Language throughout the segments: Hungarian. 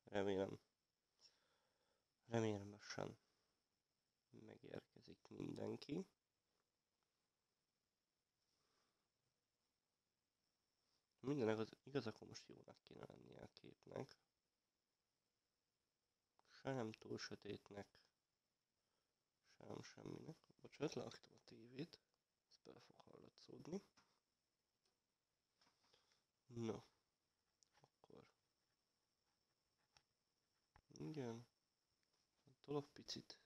Remélem megérkezik mindenki. Mindenek az igaz, akkor most jónak kéne lennie a képnek. Se nem túl sötétnek, se nem semminek. Bocsánat, leaktam a tévét. Ez bele fog hallatszódni. No, akkor... Igen. Tolok picit.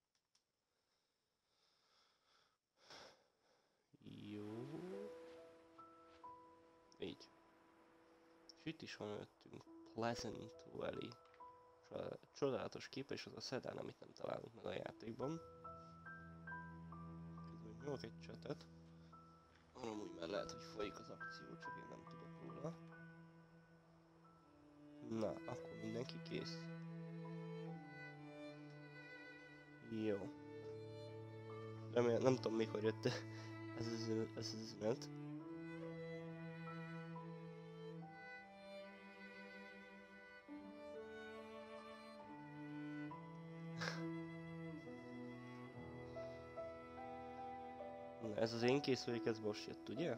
Jó. Így. És itt is van előttünk Pleasant Valley. Csodálatos kép, és az a szedán, amit nem találunk meg a játékban. Közben nyomok egy csetet. Amúgy már lehet, hogy folyik az akció, csak én nem tudok róla. Na, akkor mindenki kész. Jó. Remélem, nem tudom mikor jött ez az üzenet. Na, ez az én készülék, ez most jött, ugye?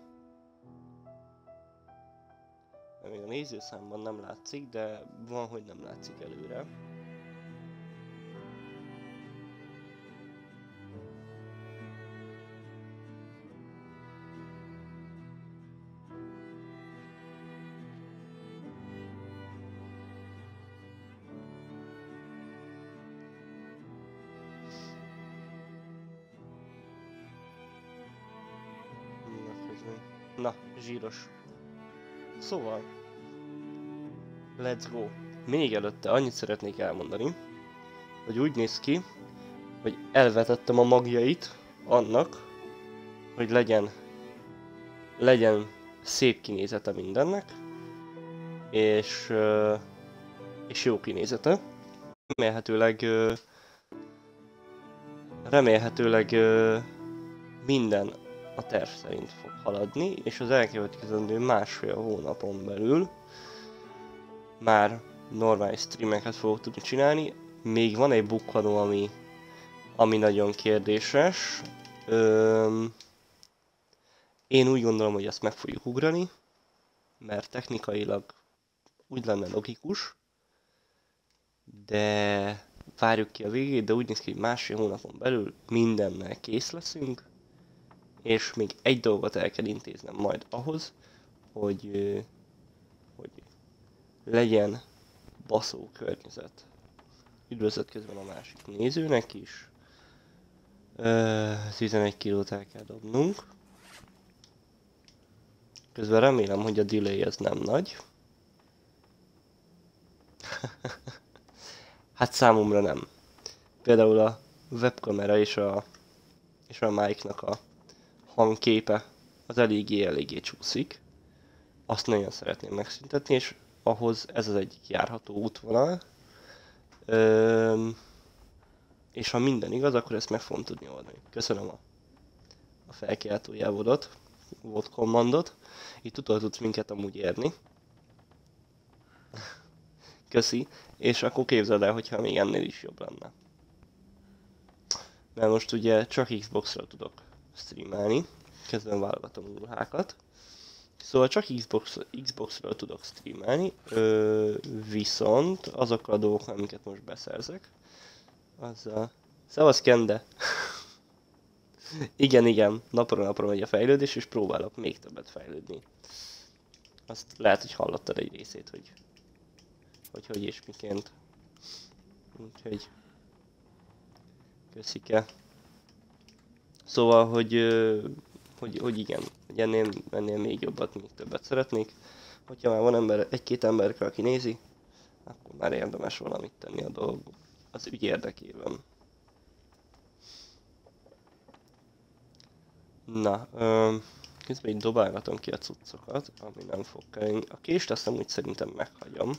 Még a nézőszámban nem látszik, de van, hogy nem látszik előre. Na, zsíros. Szóval, let's go. Még előtte annyit szeretnék elmondani, hogy úgy néz ki, hogy elvetettem a magjait annak, hogy legyen szép kinézete mindennek, és jó kinézete. Remélhetőleg minden a terv szerint fog haladni, és az elkövetkezendő másfél hónapon belül már normális streameket fogok tudni csinálni. Még van egy bukkanó, ami nagyon kérdéses. Én úgy gondolom, hogy ezt meg fogjuk ugrani, mert technikailag úgy lenne logikus, de várjuk ki a végét, de úgy néz ki, hogy másfél hónapon belül mindennel kész leszünk, és még egy dolgot el kell intéznem majd ahhoz, hogy legyen baszó környezet. Üdvözlet közben a másik nézőnek is. 11 kilót el kell dobnunk. Közben remélem, hogy a delay ez nem nagy. Hát számomra nem. Például a webkamera és a mic-nak a hangképe az eléggé csúszik. Azt nagyon szeretném megszüntetni, és ahhoz ez az egyik járható útvonal. És ha minden igaz, akkor ezt meg fogom tudni oldani. Köszönöm a felkiáltó jelvodat, volt kommandot. Itt utol tudsz minket amúgy érni. Köszi. És akkor képzeld el, hogyha még ennél is jobb lenne. Mert most ugye csak Xbox-ra tudok streamelni. Közben válogatom ruhákat. Szóval csak Xbox-ról tudok streamelni, viszont azok a dolgok, amiket most beszerzek, Szevasz Kende! igen, napról napra megy a fejlődés, és próbálok még többet fejlődni. Azt lehet, hogy hallottad egy részét, hogy és miként. Úgyhogy... Köszike. Szóval, hogy igen, hogy ennél még jobbat, még többet szeretnék. Hogyha már van egy-két emberke, aki nézi, akkor már érdemes valamit tenni a dolog az ügy érdekében. Na, közben így dobálgatom ki a cuccokat, ami nem fog kelleni. A kést azt úgy szerintem meghagyom.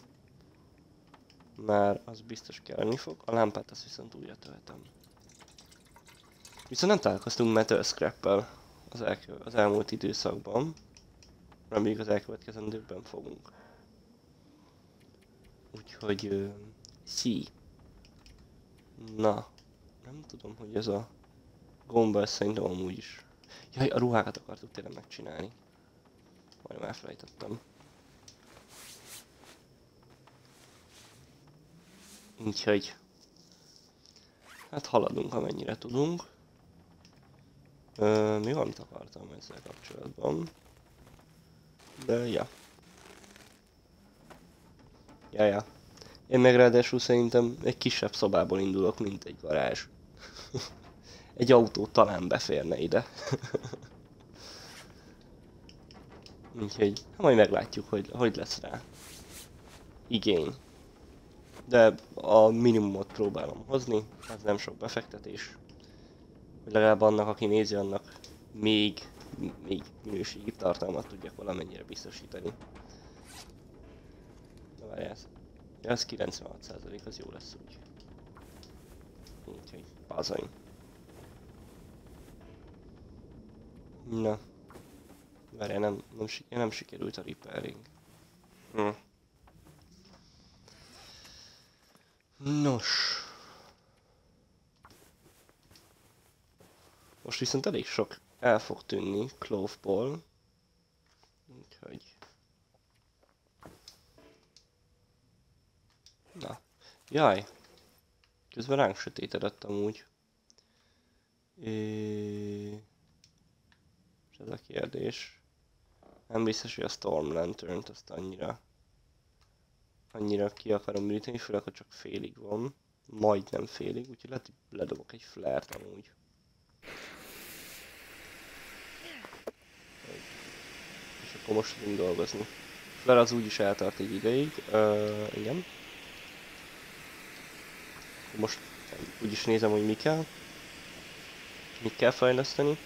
Már az biztos kelleni fog. A lámpát azt viszont újra töltöm. Viszont nem találkoztunk metal scrap-pel az elmúlt időszakban. Reméljük az elkövetkezendőkben fogunk. Úgyhogy... Szí. Na. Nem tudom, hogy ez a gomba, szerintem amúgy is. Jaj, a ruhákat akartuk tényleg megcsinálni. Majdnem elfelejtettem. Úgyhogy... Hát haladunk, amennyire tudunk. Mi valamit akartam ezzel kapcsolatban. De ja. Ja. Én meg ráadásul szerintem egy kisebb szobából indulok, mint egy garázs. Egy autó talán beférne ide. Úgyhogy majd meglátjuk, hogy lesz rá igény. De a minimumot próbálom hozni, az nem sok befektetés. Hogy legalább annak, aki nézi, annak még minőségi tartalmat tudjak valamennyire biztosítani. Na várjál, ez 96%, az jó lesz úgy. Úgyhogy bazony. Na. Várjál, nem sikerült a repairing. Nos. Most viszont elég sok el fog tűnni Cloveból. Úgyhogy... Na. Jaj. Közben ránk sötétedett amúgy. És ez a kérdés. Nem biztos, hogy a Storm Lantern-t azt annyira ki akarom műteni, főleg, ha csak félig van. Majdnem félig, úgyhogy lehet, hogy ledobok egy flare-t amúgy. És akkor most tudunk dolgozni. Flare az úgyis eltart egy ideig, igen. Most úgyis nézem, hogy mit kell fejleszteni.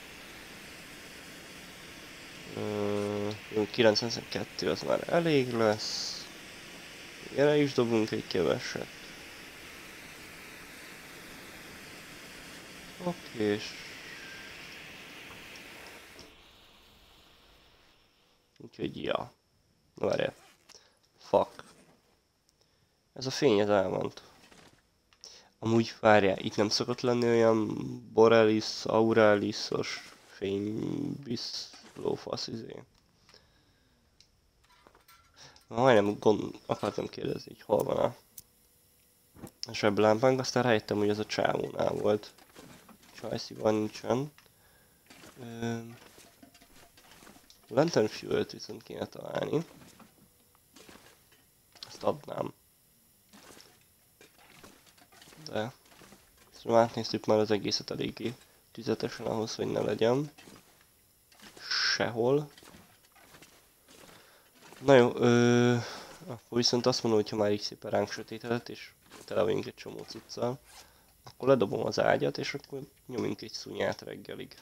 92 az már elég lesz. Erre is dobunk egy keveset. Oké, úgyhogy ja. Várjál. Fuck. Ez a fény, ez elment. Amúgy várjál, itt nem szokott lenni olyan Borealis, Auralis-os fényviszlófasz izé. Majdnem akartam kérdezni, hogy hol van a zseblámpánk, aztán rájöttem, hogy ez a csávónál volt. Csajsziban nincsen. Lantern Fuel-t viszont kéne találni. Ezt adnám. De... Szóval átnéztük már az egészet eléggé tüzetesen ahhoz, hogy ne legyen sehol. Na jó, akkor viszont azt mondom, hogy ha már így szépen ránk sötétedett és tele vagyunk egy csomó cuccal, akkor ledobom az ágyat, és akkor nyomjunk egy szunyát reggelig.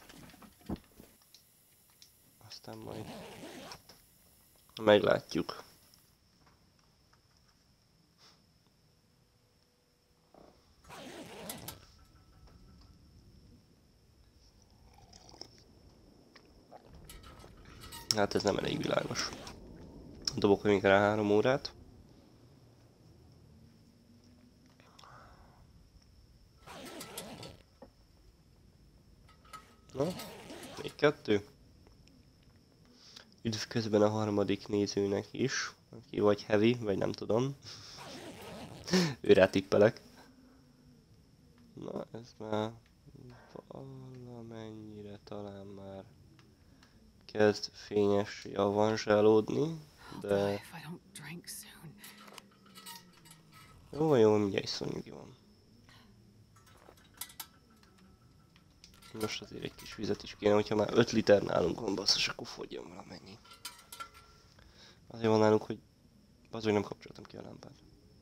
Aztán majd meglátjuk. Hát ez nem elég világos. Dobok még rá 3 órát. Na, még 2. Üdv közben a harmadik nézőnek is, aki vagy heavy, vagy nem tudom. Őrá tippelek. Na, ez már valamennyire talán már kezd fényessé avanzsálódni, de... Jó, mindjárt iszom, nyugi van. Most azért egy kis vizet is kéne, hogyha már 5 liter nálunk van, basszus, akkor fogyjon valamennyi. Azért van nálunk, hogy bazony nem kapcsoltam ki a lámpát.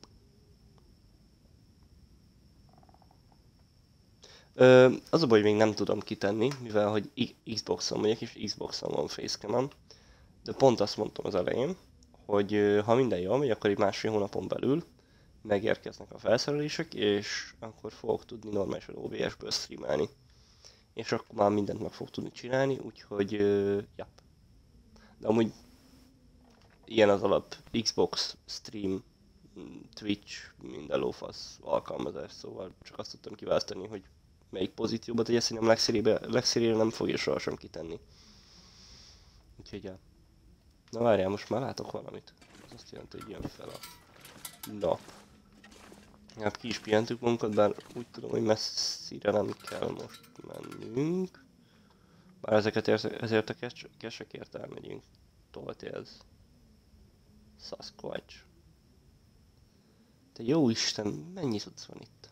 Az a baj, hogy még nem tudom kitenni, mivel hogy Xbox-on vagyok, és Xbox-on van facecam-em. De pont azt mondtam az elején, hogy ha minden jól megy, akkor egy másfél hónapon belül megérkeznek a felszerelések, és akkor fogok tudni normálisan OBS-ből streamelni. És akkor már mindent meg fog tudni csinálni, úgyhogy ja. De amúgy ilyen az alap Xbox stream Twitch, minden lófasz alkalmazás, szóval csak azt tudtam kiválasztani, hogy melyik pozícióban tegye, szerintem legszélére nem fogja sohasem kitenni. Úgyhogy ja. Na várjál, most már látok valamit. Ez azt jelenti, hogy jön fel a nap. Hát ki is pihentük magunkat, bár úgy tudom, hogy messzire nem kell most mennünk. Bár ezért a kesekért elmegyünk. Toltélz. Sasquatch. Te jó Isten, mennyi cucc van itt?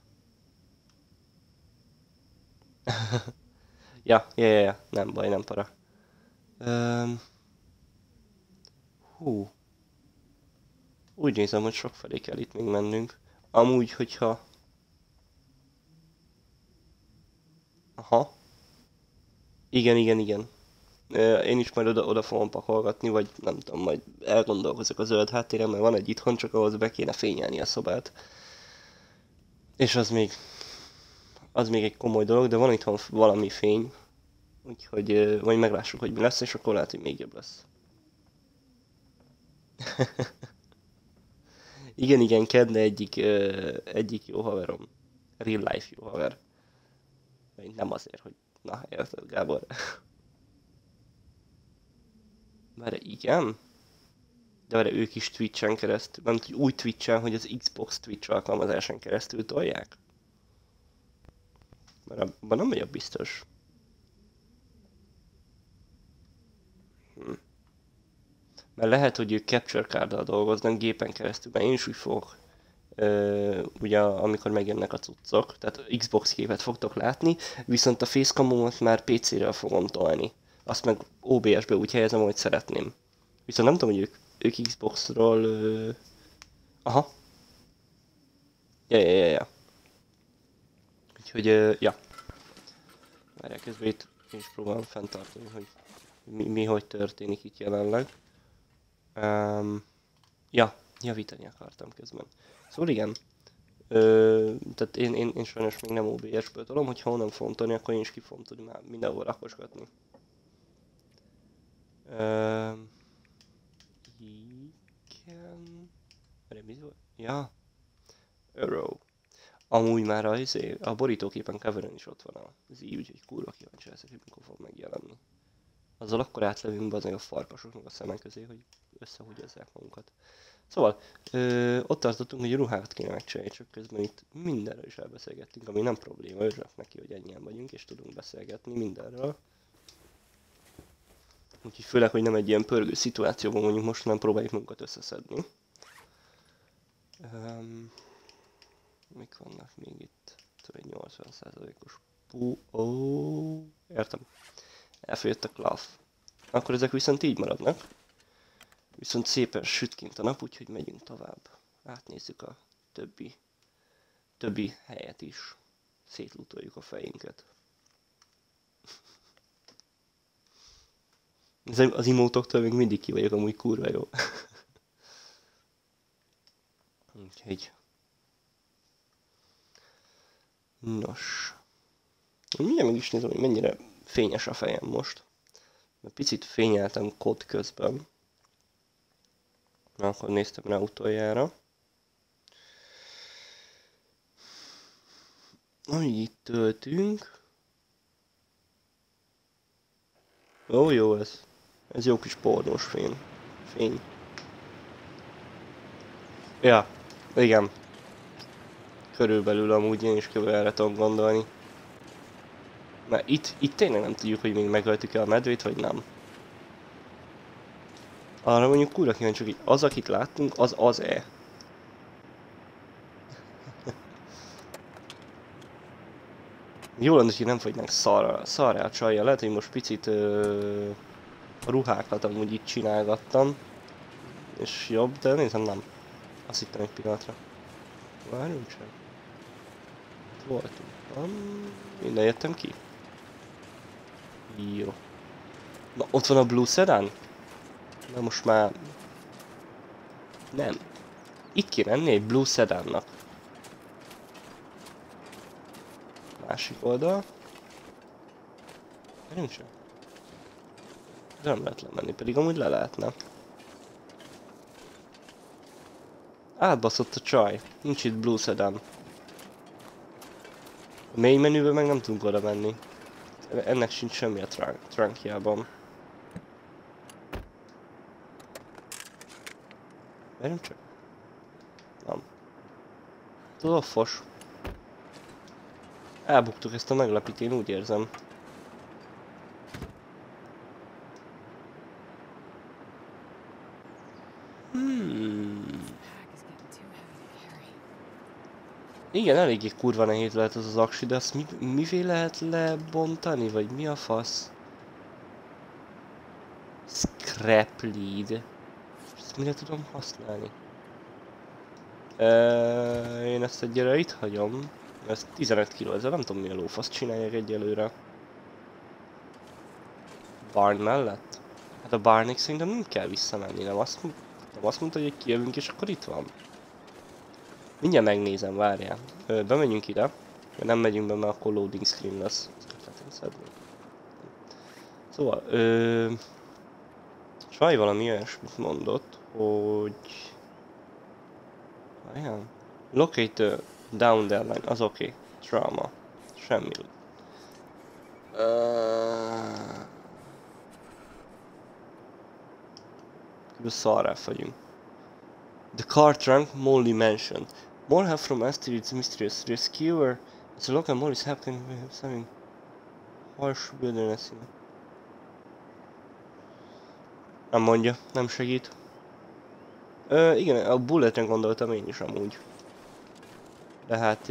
ja, nem baj, nem para. Hú. Úgy nézem, hogy sok felé kell itt még mennünk. Amúgy, hogyha... Aha. Igen. Én is majd oda fogom pakolgatni, vagy nem tudom, majd elgondolkozok a zöld háttéren, mert van egy itthon, csak ahhoz be kéne fényelni a szobát. És az még egy komoly dolog, de van itthon valami fény. Úgyhogy majd meglássuk, hogy mi lesz, és akkor lehet, hogy még jobb lesz. igen, Kedne egyik jó haverom. Real life jó haver. Nem azért, hogy... Na, érted, Gábor. Mert igen? De várj, ők is Twitch-en keresztül, nem tudom, úgy Twitch-en, hogy az Xbox Twitch alkalmazásán keresztül tolják? Mert abban nem vagyok biztos. Mert lehet, hogy ők Capture Card-dal dolgoznak gépen keresztül, mert én is úgy fogok, ugye amikor megjönnek a cuccok, tehát Xbox képet fogtok látni, viszont a facecamot már PC-rel fogom tolni. Azt meg OBS-be úgy helyezem, ahogy szeretném. Viszont nem tudom, hogy ők Xbox-ról... Aha. Ja. Úgyhogy, ja. Várják, közben itt én is próbálom fenntartani, hogy mi hogy történik itt jelenleg. Ja, javítani akartam közben. Szóval igen. Tehát én sajnos még nem OBS-ből tolom, hogyha onnan fogom tolni, akkor én is ki fogom tudni már mindenhol rakosgatni. Igen... Mi volt? Ja. Arrow. Amúgy már a borítóképen coverön is ott van az így, úgyhogy kurva kíváncsi leszek, hogy mikor fog megjelenni. Azzal akkor átlövünk be a farkasoknak a szemek közé, hogy összehúgyozzák magunkat. Szóval, ott tartottunk, hogy ruhákat kéne megcsinálni, csak közben itt mindenről is elbeszélgettünk, ami nem probléma, örülök neki, hogy ennyien vagyunk, és tudunk beszélgetni mindenről. Úgyhogy főleg, hogy nem egy ilyen pörgő szituációban mondjuk most, nem próbáljuk magunkat összeszedni. Mik vannak még itt? Egy 80%-os értem. Elfogyott a klav. Akkor ezek viszont így maradnak. Viszont szépen süt kint a nap, úgyhogy megyünk tovább. Átnézzük a többi helyet is. Szétlutoljuk a fejünket. Az imótoktól még mindig ki vagyok, amúgy kurva jó. Úgyhogy... Nos... Mindjárt meg is nézem, hogy mennyire fényes a fejem most. Mert picit fényeltem kod közben. Na, akkor néztem rá utoljára. Ahogy itt töltünk. Ó, jó ez. Ez jó kis pornós fény. Ja, igen. Körülbelül amúgy én is kb. Erre tudok gondolni. Mert itt tényleg nem tudjuk, hogy még megöltük-e a medvét, vagy nem. Arra mondjuk kurva kíváncsi, hogy az, akit láttunk, az-e. Jó lenne, hogy nem fogynánk szarrá a csajjal. Lehet, hogy most picit a ruhákat amúgy itt csinálgattam. És jobb, de nézem nem. Azt hittem egy pillanatra. Várjunk csak. Itt voltunk. Minden jöttem ki. Jó. Na, ott van a Blue Sedan? Na most már... Nem. Itt kéne lenni egy Blue Sedannak. Másik oldal. Gyerünk sem. De nem lehet lemenni, pedig amúgy le lehetne. Átbaszott a csaj. Nincs itt Blue Sedan. A main menübe meg nem tudunk oda menni. Ennek sincs semmi a trunkjában. Várjunk csak. Nem. Tudod, fos. Elbuktuk ezt a meglepít, én úgy érzem. Igen, eléggé kurva nehéz lehet az az aksi, de azt mivé lehet lebontani, vagy mi a fasz? Scrap lead. Ezt mire tudom használni? Én ezt egyelőre itt hagyom. Ez 15 kg, ezzel nem tudom mi a lófasz csinálják egyelőre. Barn mellett? Hát a barnig szerintem nem kell visszamenni, nem azt mondta, hogy kijövünk és akkor itt van. Mindjárt megnézem, várjál. Bemegyünk ide, mert nem megyünk be, mert akkor loading screen lesz. Szóval, Svaj valami olyasmit mondott, hogy... Várjál. Locate down the line, az oké. Trauma. Semmi. Szarrá vagyunk. The car trunk, Molly mentioned. More help from Astrid's mysterious rescuer. As a local Molly is happening with something harsh wilderness. Nem mondja, nem segít. Igen, a bulletre gondoltam én is amúgy. De hát...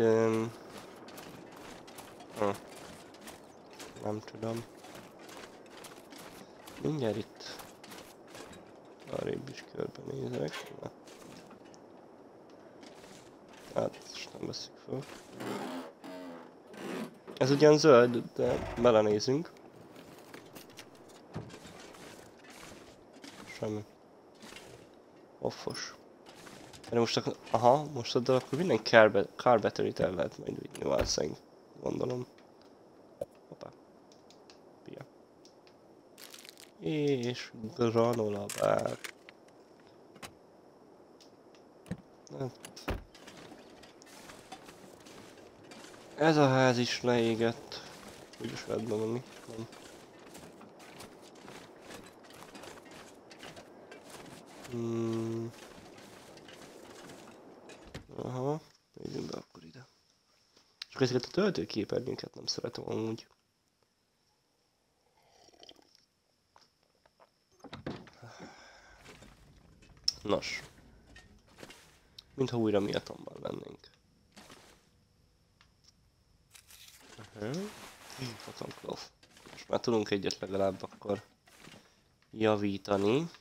nem tudom. Mindjárt itt... Arrébb is körbenézek. Hát, most nem veszik fel. Ez ugyan zöld, de belenézünk. Semmi. Offos. De most akkor... Aha, most oda akkor minden car battery-t el lehet majd vinni valószínűleg. Gondolom. Hoppá. Pia. És granola bár. Ez a ház is leégett. Úgy is lehet bemenni. Nem. Aha, nézzünk be akkor ide. Csak ezeket a töltőképernyőket nem szeretem amúgy. Nos. Mintha újra Miltonban lennénk. Cotton. Most már tudunk egyet legalább akkor javítani.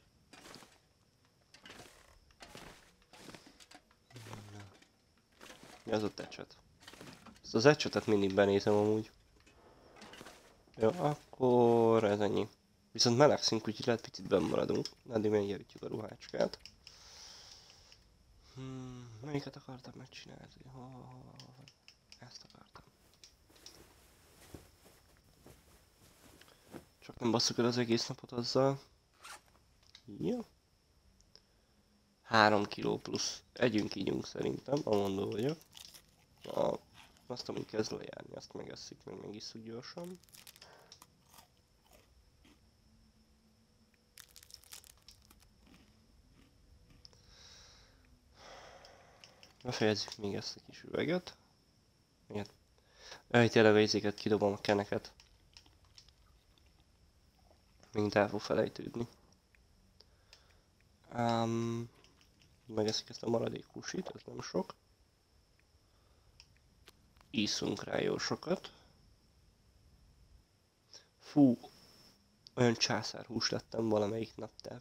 Mi az ott ecset? Ezt az ecsetet mindig benézem amúgy. Jó, akkor ez ennyi. Viszont melegszünk, úgyhogy lehet picit benn maradunk. Addig megjavítjuk a ruhácskát. Melyiket akartam megcsinálni? Ezt akartam. Csak nem basszuk el az egész napot azzal. Jó. 3 kg plusz. Együnk, ígyunk szerintem, amondó vagyok. Azt, amíg kezd lejárni, azt megesszük, meg megisszuk gyorsan. Befejezzük még ezt a kis üveget. Miért? Tényleg a izéket kidobom a keneket. Megint el fog felejtődni. Megeszik ezt a maradék húsit, ez nem sok. Iszunk rá jó sokat. Fú, olyan császárhús lettem valamelyik nap, de...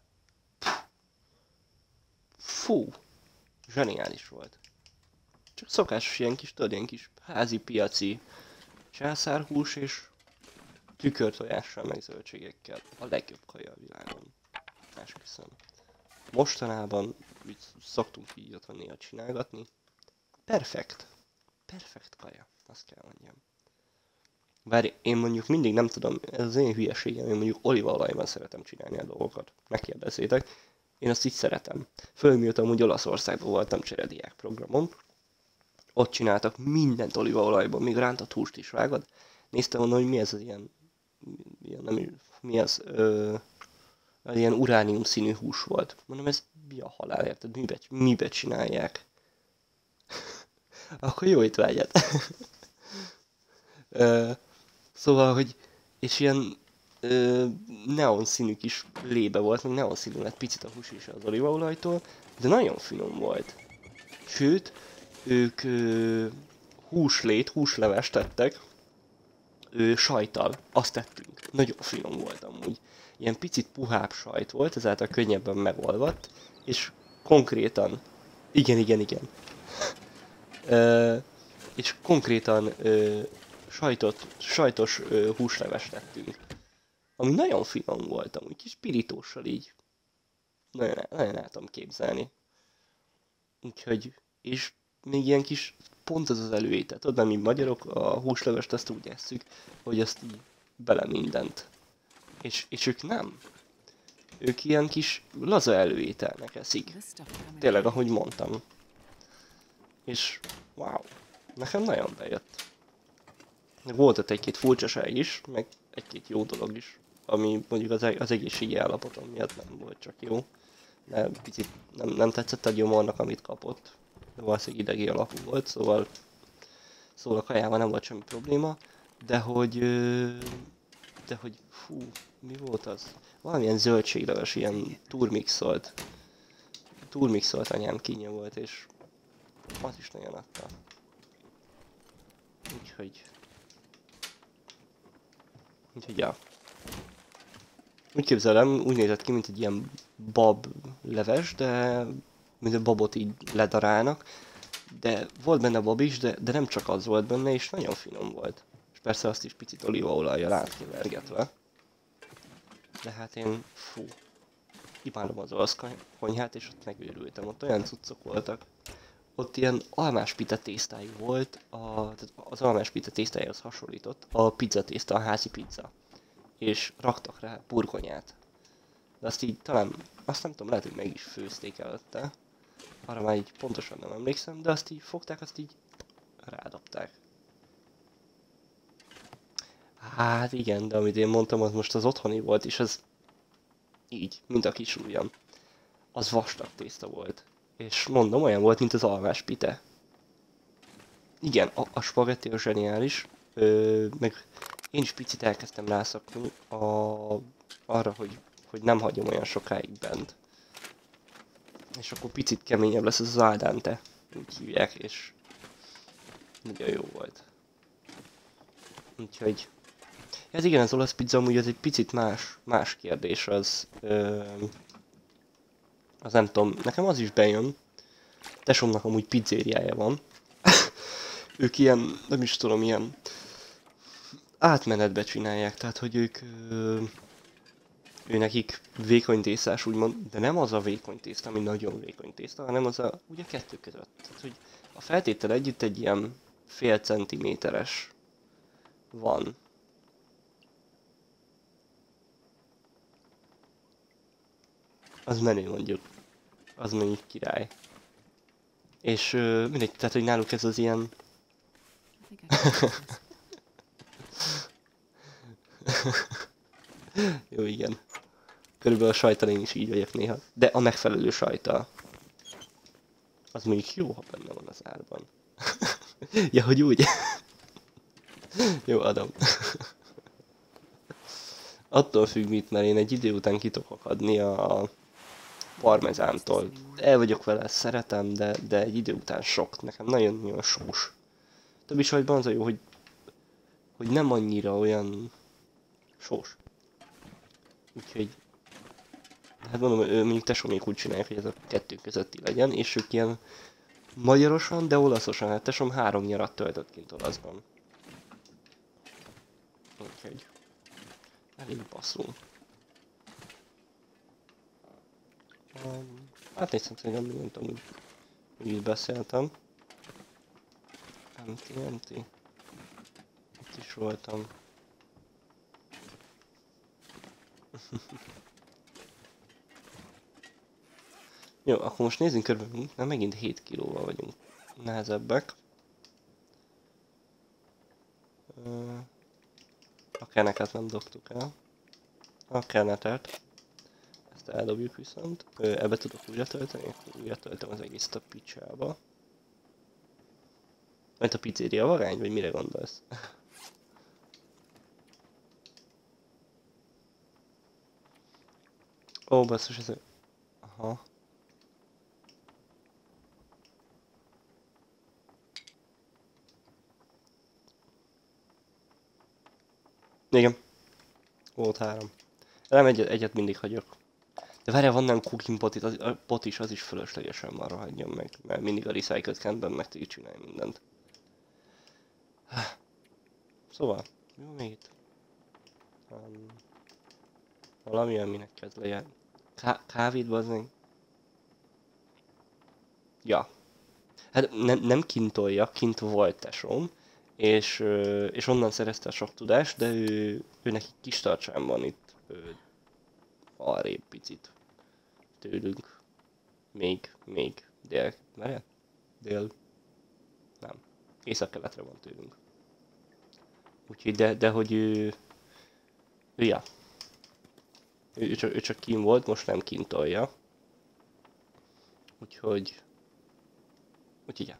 Fú, zseniális volt. Csak szokásos ilyen kis, tudod, ilyen kis házi piaci császárhús és tükörtojással meg zöldségekkel. A legjobb kaja a világon. Esküszöm. Mostanában szoktunk így otthon néha csinálgatni. Perfekt. Perfekt kaja, azt kell mondjam. Bár én mondjuk mindig nem tudom, ez az én hülyeségem, én mondjuk olívaolajban szeretem csinálni a dolgokat. Ne kérdezzétek. Én azt így szeretem. Főleg miután amúgy Olaszországban voltam cserediák programon. Ott csináltak mindent olívaolajban, még rántott húst is vágod. Néztem volna, hogy mi ez az ilyen nem, mi az, ilyen uránium színű hús volt. Mondom, ez mi a halál, érted? Mibe csinálják? Akkor jó étvágyat. Szóval, hogy és ilyen neon színű kis lébe volt, meg neon színű lett picit a hús is az olívaolajtól, de nagyon finom volt. Sőt, ők húslevest tettek, sajttal, azt tettünk. Nagyon finom volt amúgy. Ilyen picit puhább sajt volt, ezáltal könnyebben megolvadt, és konkrétan, igen. És konkrétan sajtos húslevest tettünk. Ami nagyon finom volt amúgy, kis pirítóssal így. Nagyon el tudom képzelni. Úgyhogy, és még ilyen kis, pont az előétel. Tudod, nem mi magyarok, a húslevest azt úgy esszük, hogy azt így bele mindent. És ők nem. Ők ilyen kis laza előételnek eszik. Tényleg, ahogy mondtam. És wow, nekem nagyon bejött. Volt ott egy-két furcsaság is, meg egy-két jó dolog is, ami mondjuk az egészségi állapotom miatt nem volt csak jó. De picit nem tetszett a gyomornak, amit kapott. De valószínűleg idegi alapú volt, szóval a kajával nem volt semmi probléma. De hogy fú, mi volt az? Valamilyen zöldségleves, ilyen turmixolt anyám kínja volt, és az is nagyon adta. Úgyhogy ja. Úgy képzelem, úgy nézett ki, mint egy ilyen bab leves, de mint a babot így ledarálnak. De volt benne bab is, de nem csak az volt benne, és nagyon finom volt. És persze azt is picit olívaolajjal átkevergetve. De hát én, imádom az olasz konyhát, és ott megőrültem. Ott olyan cuccok voltak. Ott ilyen almáspita tésztájú volt, tehát az almáspita tésztájához hasonlított a pizzatészta, a házi pizza. És raktak rá burgonyát. De azt így talán, azt nem tudom, lehet, hogy meg is főzték előtte. Arra már így pontosan nem emlékszem, de azt így fogták, azt így rádobták. Hát igen, de amit én mondtam, az most az otthoni volt, és az így, mint a kis ujjam. Az vastag tészta volt. És mondom, olyan volt, mint az almás pite. Igen, a spagetti a zseniális, meg én is picit elkezdtem rászokni arra, hogy nem hagyom olyan sokáig bent. És akkor picit keményebb lesz az al dente, úgy hívják, és nagyon jó volt. Úgyhogy... Ez igen, az olasz pizza amúgy az egy picit más kérdés, az nem tudom, nekem az is bejön. Tesómnak amúgy pizzériája van. Ők ilyen, nem is tudom, ilyen átmenetbe csinálják, tehát hogy ő nekik vékony tésztás úgymond, de nem az a vékony tészta, ami nagyon vékony tészta, hanem az ugye kettő között. Tehát, hogy a feltétel együtt egy ilyen fél centiméteres van. Az menő mondjuk. Az mondjuk király. És mindegy, tehát hogy náluk ez az ilyen... Jó, igen. Körülbelül a sajtal én is így vagyok néha. De a megfelelő sajtal. Az mondjuk jó, ha benne van az árban. Ja, hogy úgy. Jó, adom. Attól függ mit, mert én egy idő után ki tudok akadni a parmezántól. El vagyok vele, szeretem, de egy idő után sok. Nekem nagyon sós. Többi sajtban az a jó, hogy nem annyira olyan sós. Úgyhogy hát mondom, mondjuk tesómék úgy csinálják, hogy ez a kettő közötti legyen, és ők ilyen magyarosan, de olaszosan. Hát tesóm 3 nyarat töltött kint Olaszban. Úgyhogy elég passzul. Hát néztem, hogy nem tudom, úgy így beszéltem. Empty. Itt is voltam. Jó, akkor most nézzünk körülbelül, na megint 7 kilóval vagyunk nehezebbek. A keneket nem dobtuk el. A kenetet. Ezt eldobjuk viszont. Ebbe tudok újra tölteni, akkor újra töltöm az egészet a picsába. Mert a pizzéria vagány, vagy mire gondolsz? Ó, basszus, ez... Aha. Igen. Volt 3. Nem, egyet mindig hagyok. De várjál, van nem cooking pot itt, a pot is, az is fölöslegesen már rohadjon meg, mert mindig a recycled canben meg tudjuk csinálni mindent. Szóval, jó még itt? Valami, aminek kezd lejárni. Kávét bazdmeg? Ja. Hát nem kint tolja, kint volt tesóm, és onnan szerezte a sok tudást, de ő neki kis tartsán van itt, arrébb picit tőlünk. Még dél, merre? Dél, nem. Észak-keletre van tőlünk. Úgyhogy, de hogy ja. Ő csak kín volt, most nem kint tolja. Úgyhogy ja.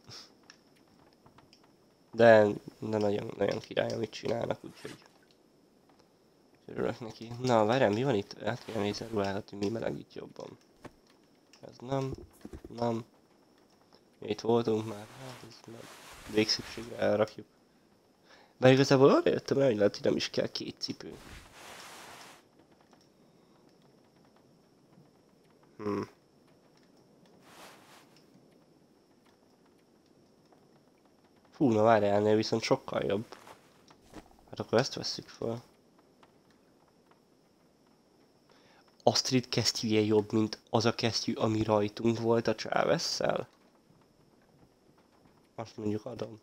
De nagyon király, amit csinálnak, úgyhogy örülök neki. Na, várjál, mi van itt? Át kell nézni a ruhákat, hogy mi melegít jobban. Ez nem. Itt voltunk már, hát ez nem. Végszükségre elrakjuk. Bár igazából arra jöttem rá, hogy lehet, hogy nem is kell 2 cipő. Fú, na várjál, ennél viszont sokkal jobb. Hát akkor ezt vesszük fel. Astrid kesztyűje jobb, mint az a kesztyű, ami rajtunk volt a Chávesszel? Azt mondjuk adom.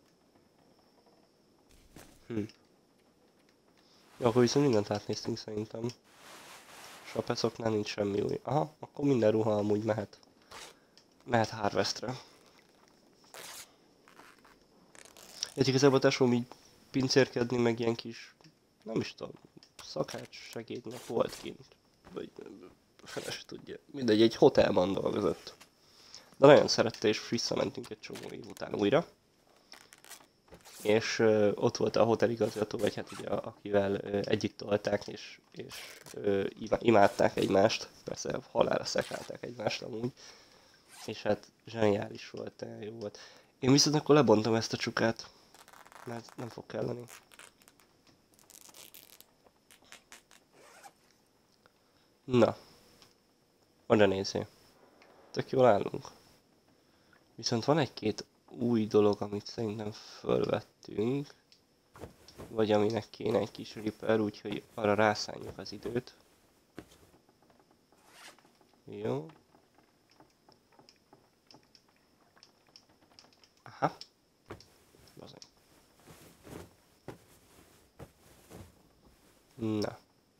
Jó, akkor viszont mindent átnéztünk szerintem. És a pecoknál nincs semmi új. Aha, akkor minden ruha amúgy mehet. Mehet Harvestre. Egy igazából tesóm így pincérkedni, meg ilyen kis, nem is tudom, szakács segédnek volt kint. Vagy fele se tudja. Mindegy, egy hotelban dolgozott. De nagyon szerette, és visszamentünk egy csomó év után újra. És ott volt a hoteligazgató, vagy hát ugye akivel együtt tolták, és imádták egymást. Persze halálra szekálták egymást amúgy. És hát zseniális volt, jó volt. Én viszont akkor lebontom ezt a csukát, mert nem fog kelleni. Na. Oda nézzél. Tök jól állunk. Viszont van egy-két új dolog, amit szerintem fölvettünk. Vagy aminek kéne egy kis repair, úgyhogy arra rászánjuk az időt. Jó. Aha. Bazony. Na.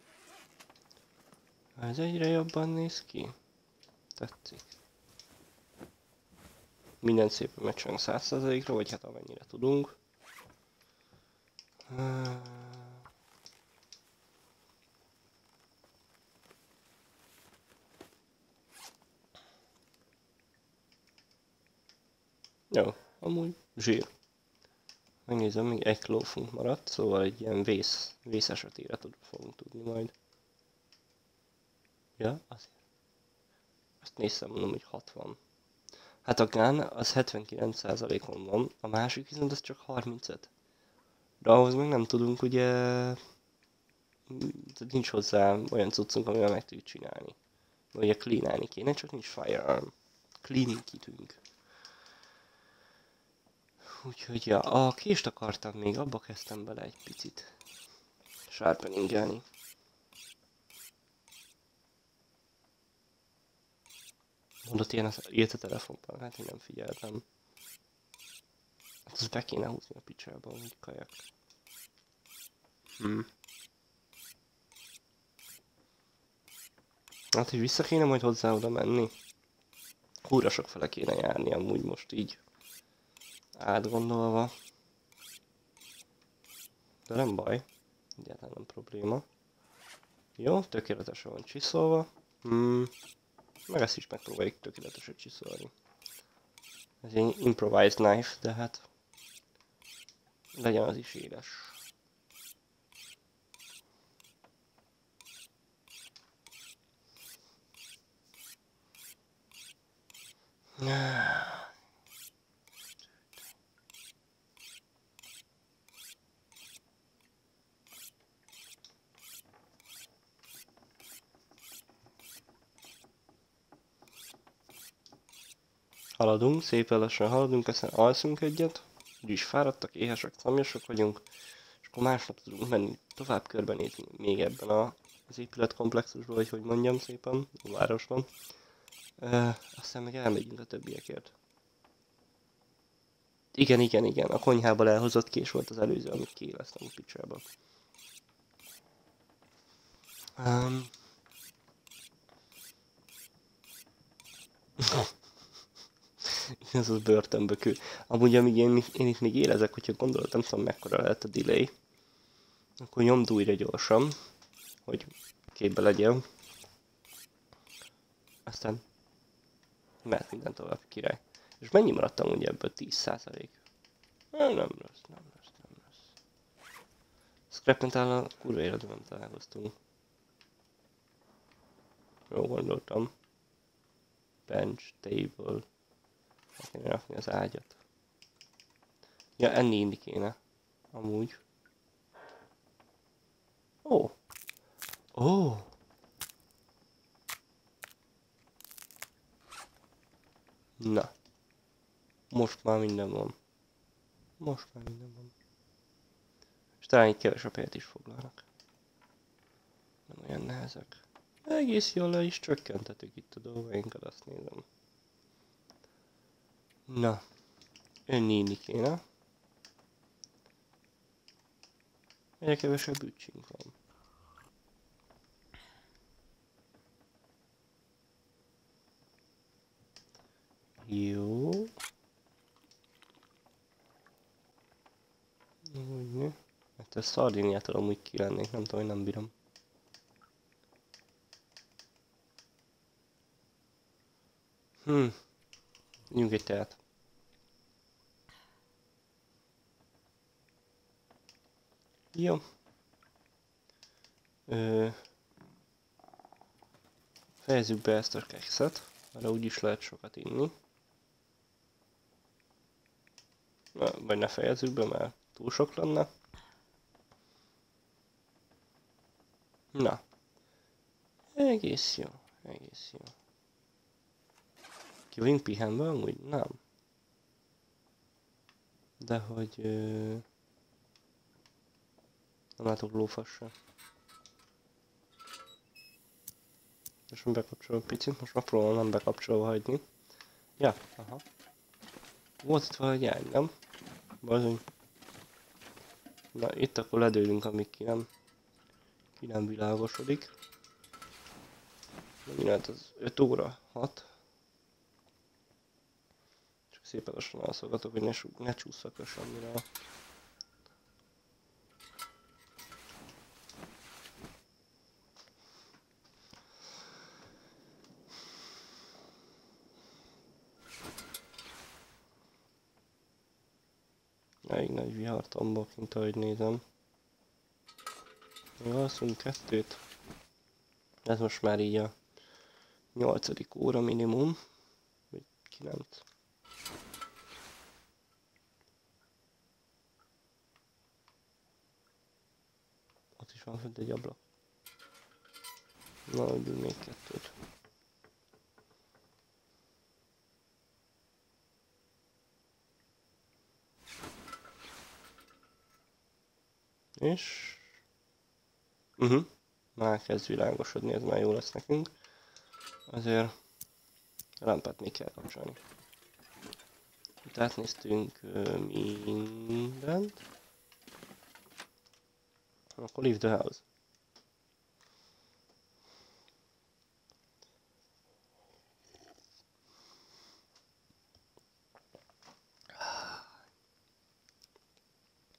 Ez egyre jobban néz ki. Tetszik. Minden szépen megcsinálunk 100%-ra, vagy hát amennyire tudunk. Jó, amúgy zsír. Megnézem, még egy lófunk maradt, szóval egy ilyen vész esetére fogunk tudni majd. Ja, azért. Ezt néztem, mondom, hogy 60. Hát a GAN az 79%-on van, a másik viszont az csak 35. De ahhoz meg nem tudunk ugye... Nincs hozzá olyan cuccunk, amivel meg tudjuk csinálni. Ugye cleanálni kéne, csak nincs firearm. Cleaning kitünk. Úgyhogy ja, a kést akartam még, abba kezdtem bele egy picit sharpeningelni. Mondott ilyen, írt a telefonban, hát én nem figyeltem. Hát azt be kéne húzni a picsába, hogy kajak. Hát, hogy vissza kéne majd hozzá oda menni. Húra sok fele kéne járni amúgy most így. Átgondolva. De nem baj. Egyáltalán nem probléma. Jó, tökéletesen van csiszolva. Meg ezt is megpróbáljuk tökéletesen csiszolni. Ez egy improvised knife, de hát legyen az is éles. Haladunk, szépen lassan haladunk, aztán alszunk egyet. Úgyis fáradtak, éhesek, szamjasok vagyunk. És akkor másnap tudunk menni tovább körbenézni még ebben az épületkomplexusban, vagy hogy mondjam szépen, a városban. Aztán meg elmegyünk a többiekért. Igen, a konyhából elhozott kés volt az előző, amit kiéleztem a picsába. Ez az börtönbökő. Amúgy amíg én itt még élezek, hogyha gondolod, nem tudom mekkora lehet a delay. Akkor nyomd újra gyorsan, hogy képbe legyen. Aztán mehet minden tovább, király. És mennyi maradtam ugye ebből? 10%? Nem rossz. Scrapmentál a kurva életben nem találkoztunk. Jól gondoltam. Bench, table. Meg kéne rakni az ágyat. Ja, enni inni kéne. Amúgy. Ó! Na. Most már minden van. És talán itt kevesebb helyet is foglalnak. Nem olyan nehezek. Egész jól le is csökkentettük itt a dolgainkat, azt nézem. Na. Enni inni kéne. Egyre kevesebb ügyünk van. Jó. Úgy. Hát a Szardiniától amúgy ki lennék, nem tudom, hogy nem bírom. Nyugodj egy teát. Jó. Fejezzük be ezt a kekszet, mert úgyis lehet sokat inni. Vagy ne fejezzük be, mert túl sok lenne. Na. Egész jó. Ki vagyunk pihenve amúgy? Nem. De hogy... nem látok lófassa. Most bekapcsolom picit, most megpróbálom nem bekapcsolva hagyni. Ja, aha. Volt itt valahogy ágy, nem? Bazony. Na, itt akkor ledőlünk, amíg ki nem világosodik. Mi lehet az 5 óra? 6? Csak szépen lassan alszolgatok, hogy ne csúszak le semmire. Elég nagy vihar tombok, mint ahogy nézem. Jó, alszunk 2-t. Ez most már így a 8. óra minimum. Vagy 9. Ott is van fönt egy ablak. Na, adjunk még 2-t. És... Már kezd világosodni, ez már jó lesz nekünk. Azért a lámpát még kell kapcsolni. Itt átnéztünk mindent. Akkor leave the house.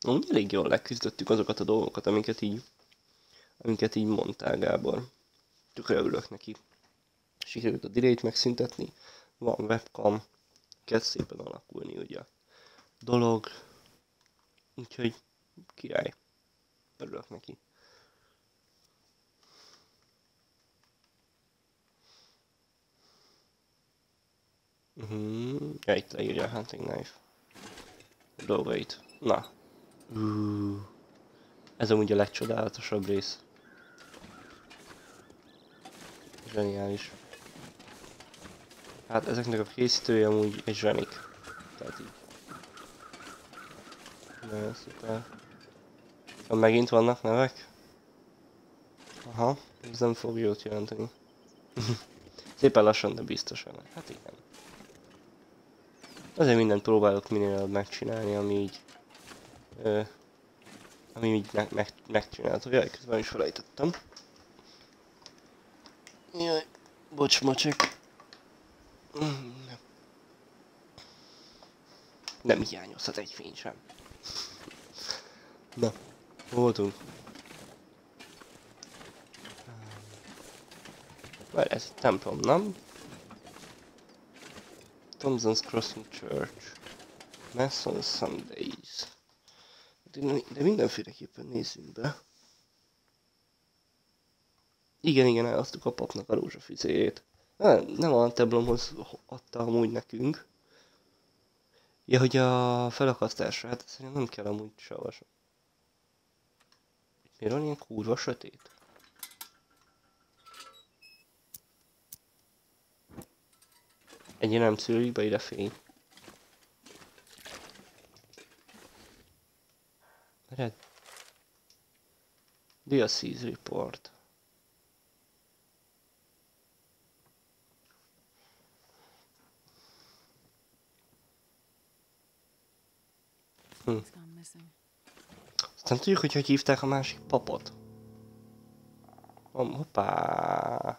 Úgy elég jól leküzdöttük azokat a dolgokat, amiket így mondtál, Gábor. Tökre örülök neki. Sikerült a delay-t megszüntetni. Van webcam. Kezd szépen alakulni ugye a dolog. Úgyhogy király. Örülök neki. Ja, itt leírja a hunting knife dolgait. Na. Ez amúgy a legcsodálatosabb rész. Zseniális. Hát ezeknek a készítője amúgy egy zsenik. Tehát így. Nagyon szuper. Ha megint vannak nevek? Aha, ez nem fog jót jelenteni. Szépen lassan, de biztosan. Hát igen. Azért mindent próbálok minél előbb megcsinálni, ami így... ami így megcsinálható. Jaj, közben is felejtettem. Jaj, bocs, mocsek. Nem hiányozhat egy fény sem. Na, voltunk. Várj, ez templom, nem? Thompson's Crossing Church. Mass on Sundays. De mindenféleképpen nézzünk be. Igen, elosztuk a papnak a rózsafüzéjét. Nem a templomhoz adta amúgy nekünk. Ja, hogy a felakasztásra, hát szerintem nem kell amúgy savas. Miért van ilyen kurva sötét? Egyre nem szűrjük be ide fény. Red. Diocese Report. Aztán tudjuk, hogy hívták a másik papot. Hoppá.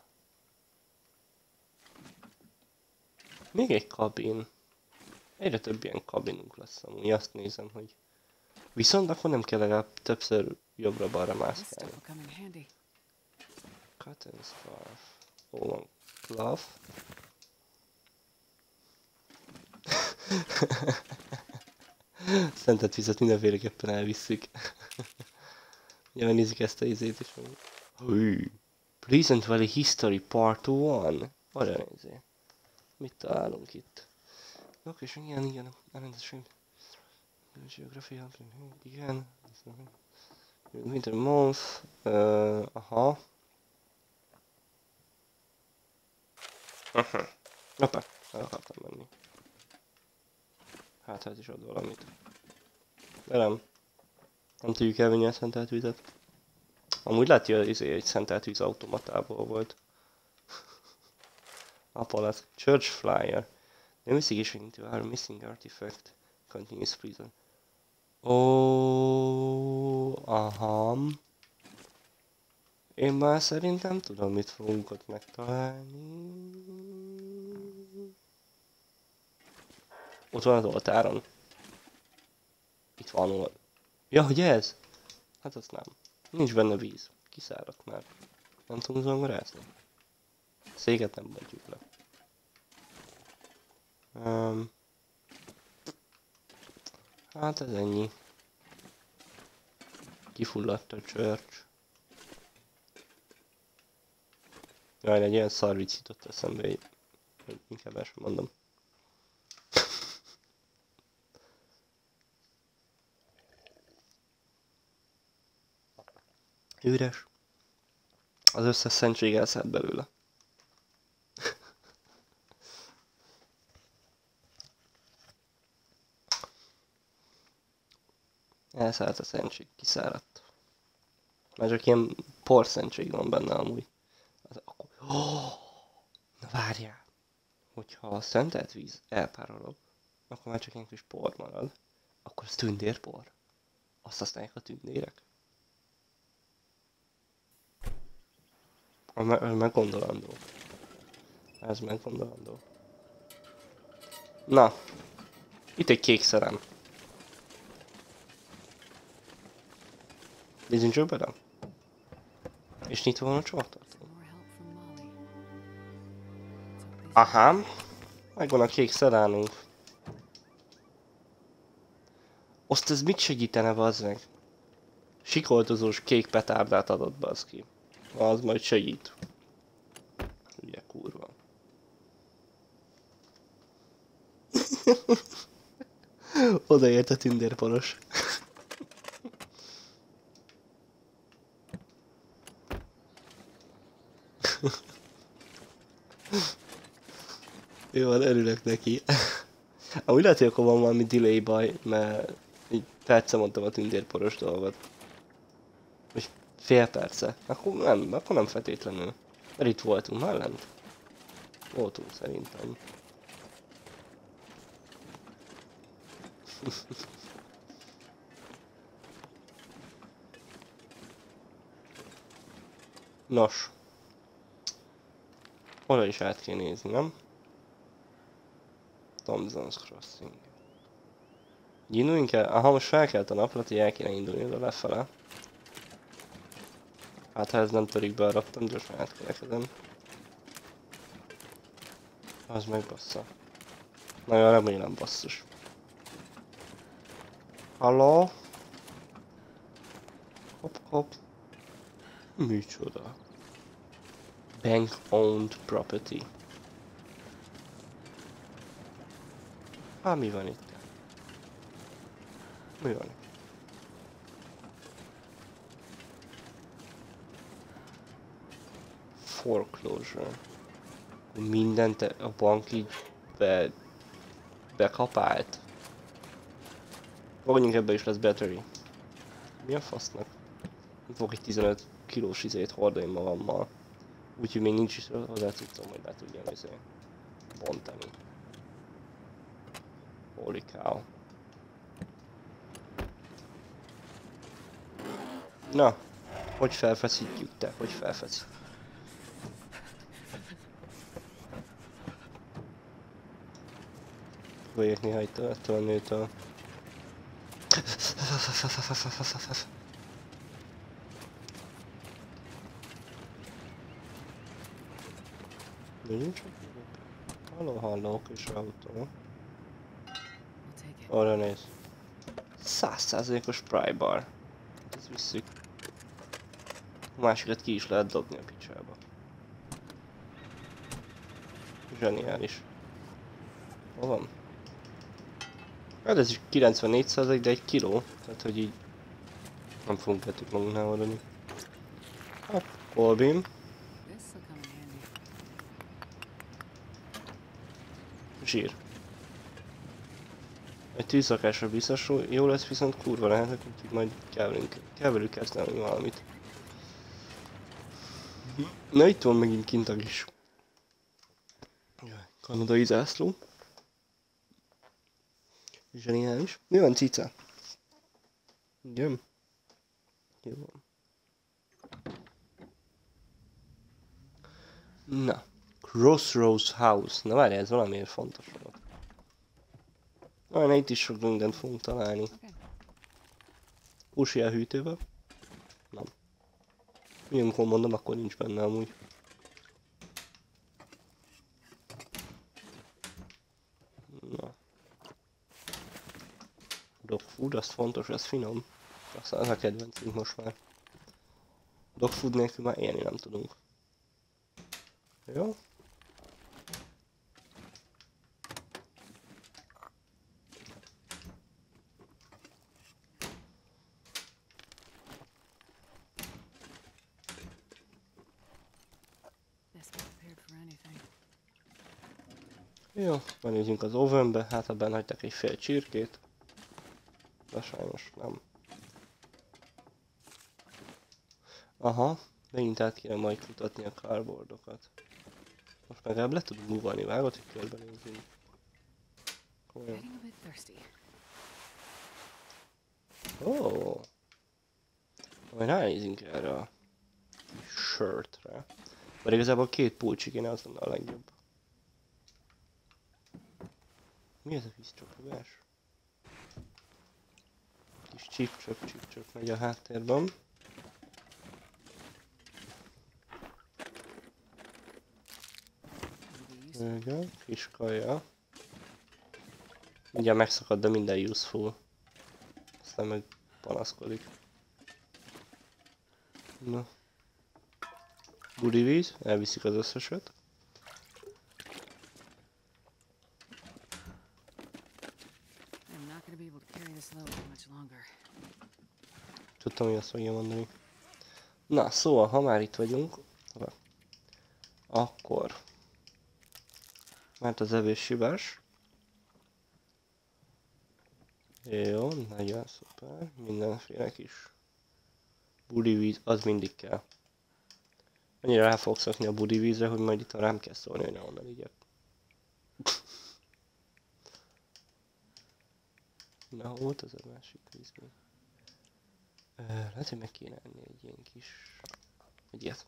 Még egy kabin. Egyre több ilyen kabinunk lesz amúgy, azt nézem, hogy... Viszont akkor nem kell legalább többször jobbra-balra mászkálni. Cotton scarf. Hol van? Glove. Szentett vizet mindenféleképpen elvisszük. Ja, megnézzük ezt a izét is. Pleasant Valley History Part 1. Arra nézzé. Mit találunk itt? Location, igen. Elrendezés. Geografia, igen. Winter month. Aha. Hoppá, el akartam menni. Hát ez is ad valamit. Velem. Nem tudjuk elvinni a szentelt vizet. Amúgy látja, hogy egy szentelt víz automatából volt. Apollas Church Flyer. The investigation into our missing artifact continues prison. Aha. Én már szerintem tudom, mit fogunk ott megtalálni. Ott van az oltáron. Itt van old. Ja, hogy ez? Hát az nem. Nincs benne víz. Kiszáradt már. Nem tudunk zongorázni. Széket nem bontjuk le. Hát ez ennyi. Kifulladt a church. Jaj, egy ilyen szar vicc jutott eszembe, hogy inkább el sem mondom. Üres. Az összes szentség elszállt belőle. Elszállt a szentség, kiszáradt. Már csak ilyen porszentség van benne amúgy. Akkor... Na várjál! Hogyha a szentelt víz elpárolog, akkor már csak ilyen kis por marad. Akkor az tündérpor. Azt használják a tündérek. Ez meggondolandó. Ez meggondolandó. Na. Itt egy kék szerem. Nézzünk csak bele. És nyitva van a csomagtartó. Aha. Megvan a kék szeránunk. Azt ez mit segítene, bazd meg? Sikoltozós kék petárdát adott, bazd ki. Az majd segít. Ugye, kurva. Odaért a tündérparos. Jó, örülök neki. Amúgy lehet, hogy akkor van valami delay baj, mert így perce mondtam a tündérporos dolgot. Vagy fél perce. Akkor nem feltétlenül. Mert itt voltunk már lent. Voltunk szerintem. Nos. Oda is át kell nézni, nem? Thompson's Crossing. Induljunk el? Aha, most felkelt a napra, hogy el kéne indulni oda lefele. Hát ha ez nem törik be a raptam, gyorsan átkerekedem. Az meg bassza. Nagyon remélem basszus. Halló? Hopp hopp. Micsoda? Bank owned property. Hát mi van itt? Mi van itt? Foreclosure. Mindent a bank így bekapált. Fogadjunk, ebbe is lesz battery. Mi a fasznak? Fogok egy 15 kilós izét hordani magammal. Úgyhogy még nincs is hozzá cuccom, hogy be tudjam izé bontani. Holy cow. Na, hogy felfeszítjük te? Hogy felfeszítjük? Vagyok néha itt ettől a nőtől. Nincs? Halló, kis autó. Arra néz. 100%-os pry bar. Ezt visszük. A másikat ki is lehet dobni a picsába. Zseniális. Hol van? Hát ez is 94%, de egy kiló. Tehát hogy így nem fogunk kettőt magunknál oldani. Hopp, Colbin. Zsír. Egy tűzszakásra biztos jó lesz, viszont kurva lehetek, úgyhogy majd kell velük kezdeni valamit. Na itt van megint kint a kis kanadai zászló. Zseniális. Mi van, cica? Igen? Jó van. Na. Crossroads House. Na várjál, ez valamiért fontos volt. Na, itt is sok mindent fogunk találni. Usi a hűtőbe? Nem. Ilyenkor mondom, akkor nincs benne amúgy. Na. Dog food, az fontos, az finom. Aztán az a kedvencünk most már. Dog food nélkül már élni nem tudunk. Jó? Jó, benézünk az ovenbe, hát ha benne hagytak egy fél csirkét. De sajnos nem. Aha, megint át kéne majd kutatni a cardboardokat. Most meg le tudunk múvalni, vágod, hogy körbenézünk. Komolyan. Ó! Majd ránézünk erre a shirtre. Mert igazából két pulcsi kéne, az lenne a legjobb. Mi ez a vízcsapogás? Kis csip-csap megy a háttérben. Igen, kis kaja. Ugye megszakad, de minden useful. Aztán meg panaszkodik. Na. Budivíz, elviszik az összeset. Tudtam, hogy azt fogja mondani. Na, szóval, ha már itt vagyunk, akkor... Mert az evés sibás. Jó, nagyon szuper. Mindenféle kis budivíz, az mindig kell. Annyira rá fogok szokni a budivízre, hogy majd itt rám kell szólni, hogy ne onnan igyek. Na, hol volt az a másik víz még? Lehet, hogy meg kéne enni egy ilyen kis... egy ilyet.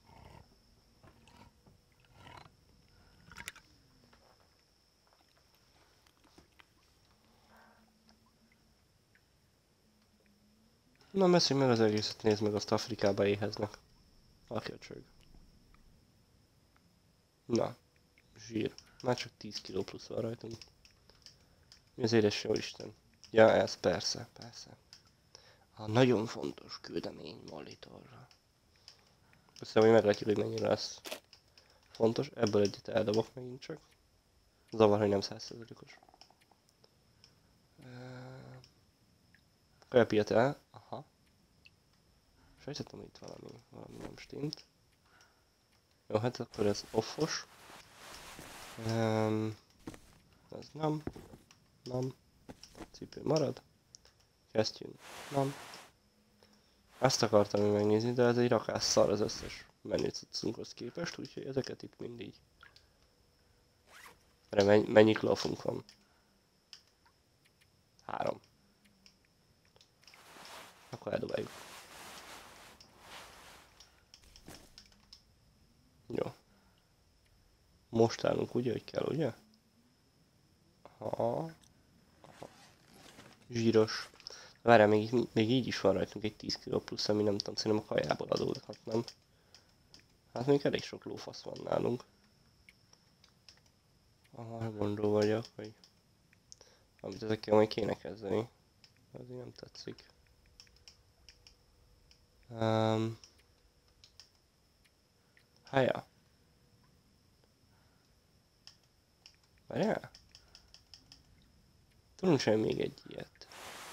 Na, messzik meg az egészet, nézd meg, azt Afrikába éheznek. A köcsög. Na, zsír. Már csak 10 kg plusz van rajtunk. Mi az édes jó Isten? Ja, ez persze, persze. A nagyon fontos küldemény monitorra. Aztán, hogy meglátjuk, hogy mennyire lesz fontos. Ebből egyet eldobok megint csak. Zavar, hogy nem 100%-os. Kajapiat el. Aha. Sejtettem, hogy itt valami nem stint. Jó, hát akkor ez offos. Ez nem. Cipő marad. Kesztyű nem. Ezt akartam én megnézni, de ez egy rakás szar az összes menő cuccunkhoz képest, úgyhogy ezeket itt mindig. Erre mennyi klafunk van? 3. Akkor eldobáljuk. Jó. Most állunk ugye, hogy kell, ugye? Aha. Zsíros. Várjál, még így is van rajtunk egy 10 kg plusz, ami nem tudom, szerintem a kajából adódhat, nem? Hát még elég sok lófasz van nálunk. Aha, gondol vagyok, hogy... Amit ezekkel majd kéne kezdeni. Azért nem tetszik. Hája. Várjál? Tudunk sem még egy ilyet.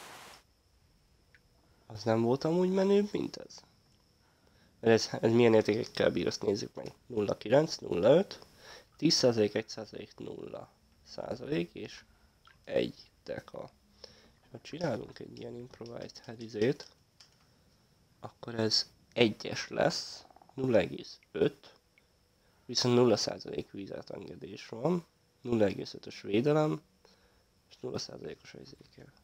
Az nem volt amúgy menőbb, mint ez? Ez milyen értékekkel bír, azt nézzük meg. 0,9, 0,5, 10%, 1%, 0% és 1 deka. És ha csinálunk egy ilyen improvised headizét, akkor ez 1-es lesz, 0,5, viszont 0% vízátengedés van, 0,5-ös védelem, és 0%-os izékkel.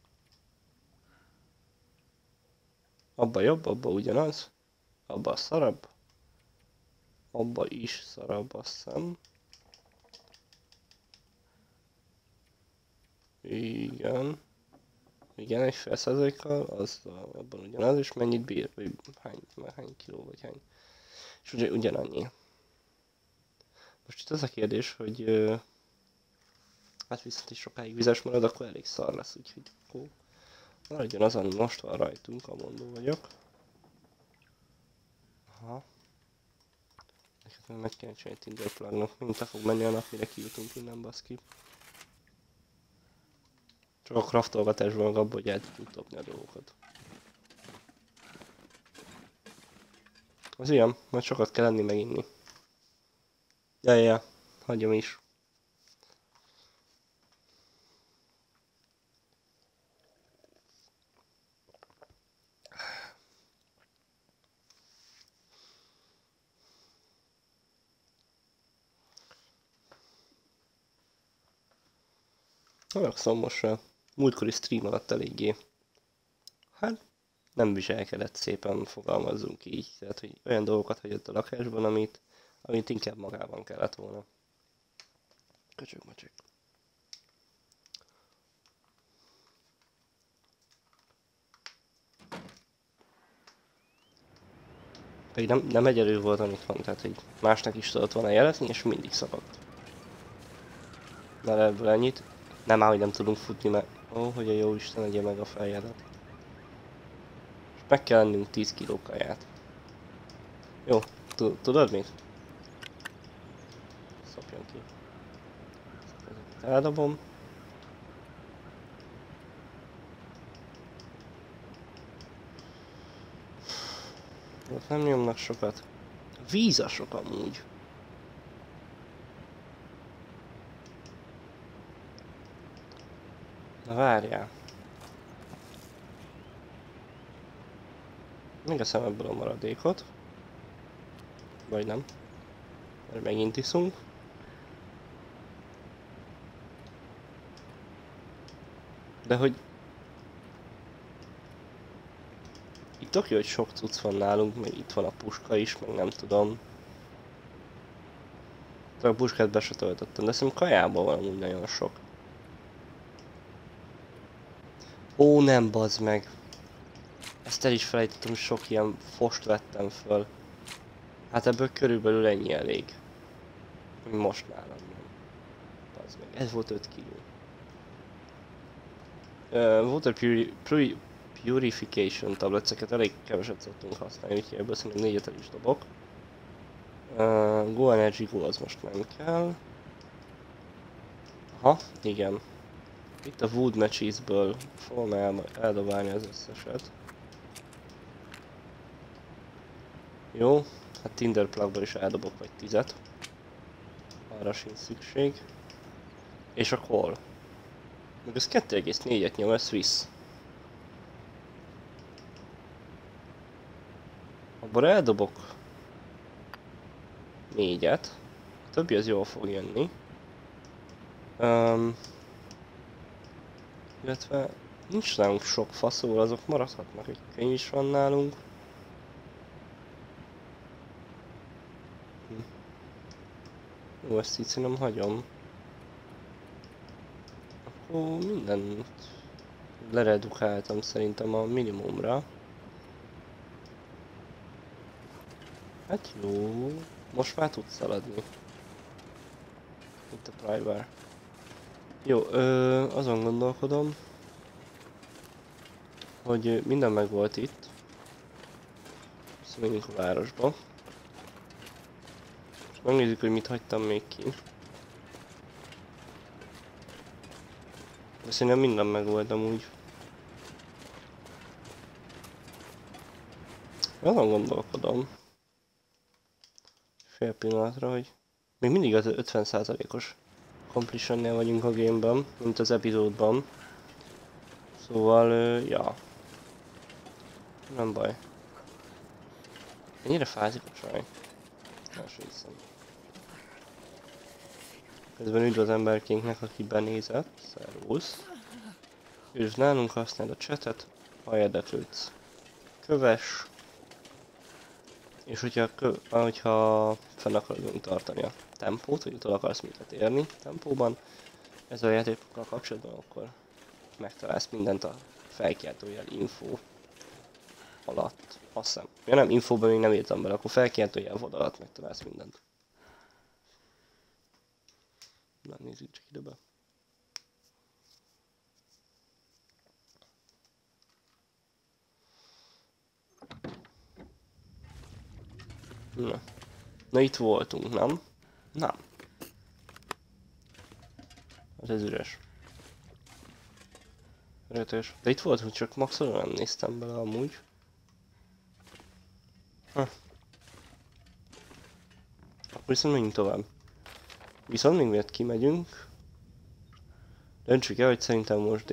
Abba jobb, abba ugyanaz, abba szarabb, abba is szarabb, azt hiszem. Igen. Igen, egy fél százalékkal, az abban ugyanaz, és mennyit bír, vagy hány kiló, vagy hány. És ugyanannyi. Most itt az a kérdés, hogy hát viszont is sokáig vizes marad, akkor elég szar lesz, úgyhogy akkor maradjon az, ami most van rajtunk, a mondó vagyok. Aha. Neked meg kell csinálni Tinder plugnak, mint le fog menni a nap, mire kijutunk innen, baszki. Csak a craftolgatásban meg abban, hogy el tudjuk dobni a dolgokat. Az ilyen, majd sokat kell enni meg inni. Ja, hagyjam is. Alapszom most a múltkori stream alatt eléggé. Hát nem viselkedett szépen, fogalmazzunk így. Tehát, hogy olyan dolgokat hagyott a lakásban, amit inkább magában kellett volna. Köcsög-macsög. Pedig nem egyedül volt, amit van, tehát hogy másnak is tudott volna jelezni, és mindig szakadt. Na ebből ennyit. Nem áll, hogy nem tudunk futni, mert... Ó, hogy a jó Isten adja meg a fejedet. És meg kell ennünk 10 kiló kaját. Jó, tudod mit? Szopjon ki. Ezeket eldobom. Ott nem nyomnak sokat. Vízasok amúgy. Na várjál. Még eszem ebből a maradékot. Vagy nem. Mert megint iszunk. De hogy... Itt oké, hogy sok cucc van nálunk, meg itt van a puska is, meg nem tudom. A puskát be se töltöttem, de szerintem kajában van amúgy nagyon sok. Ó, nem, bazd meg. Ezt el is felejtettem, hogy sok ilyen fost vettem föl. Hát ebből körülbelül ennyi elég. Most nálam van. Bazd meg, ez volt 5 kiló. Water Purification tableteket elég keveset szoktunk használni, úgyhogy ebből szerintem 4-et el is dobok. Go Energy Go az most nem kell. Aha, igen. Itt a Wood Matches-ből fogom eldobálni az összeset. Jó, hát Tinder Plugból is eldobok vagy 10-et. Arra sincs szükség. És a Coal. Meg ez 2,4-et nyom, ez Swiss. Abból eldobok 4-et. A többi az jól fog jönni. Illetve nincs nálunk sok faszol, azok maradhatnak, egy könyv is van nálunk. Jó, ezt így szerintem hagyom. Akkor mindent leredukáltam szerintem a minimumra. Hát jó, most már tudsz szaladni. Itt a Privar. Jó, azon gondolkodom, hogy minden meg volt itt. Szóval a városba. És megnézzük, hogy mit hagytam még ki. De szerintem minden meg volt amúgy. Azon gondolkodom. Fél pillanatra, hogy még mindig az 50%-os completion-nél vagyunk a gameben, mint az epizódban. Szóval, ja. Nem baj. Ennyire fázik a csaj. Első hiszem. Közben üdv az emberkénknek, aki benézett. Szervusz. És nálunk használd a chatet, ha érdeklődsz. Kövess. És hogyha fenn akarunk tartani a tempót, hogy utol akarsz minket érni tempóban, ezzel a játékokkal kapcsolatban, akkor megtalálsz mindent a felkiáltójel info alatt. Azt hiszem. Ja nem, infóban még nem írtam bele, akkor felkiáltójel vad alatt megtalálsz mindent. Na, nézzük csak ide be. Na. Na itt voltunk, nem? Nem. Hát ez üres. Rötös. De itt voltunk, csak maximum nem néztem bele amúgy. Akkor viszont menjünk tovább. Viszont még miért kimegyünk. Döntsük el, hogy szerintem most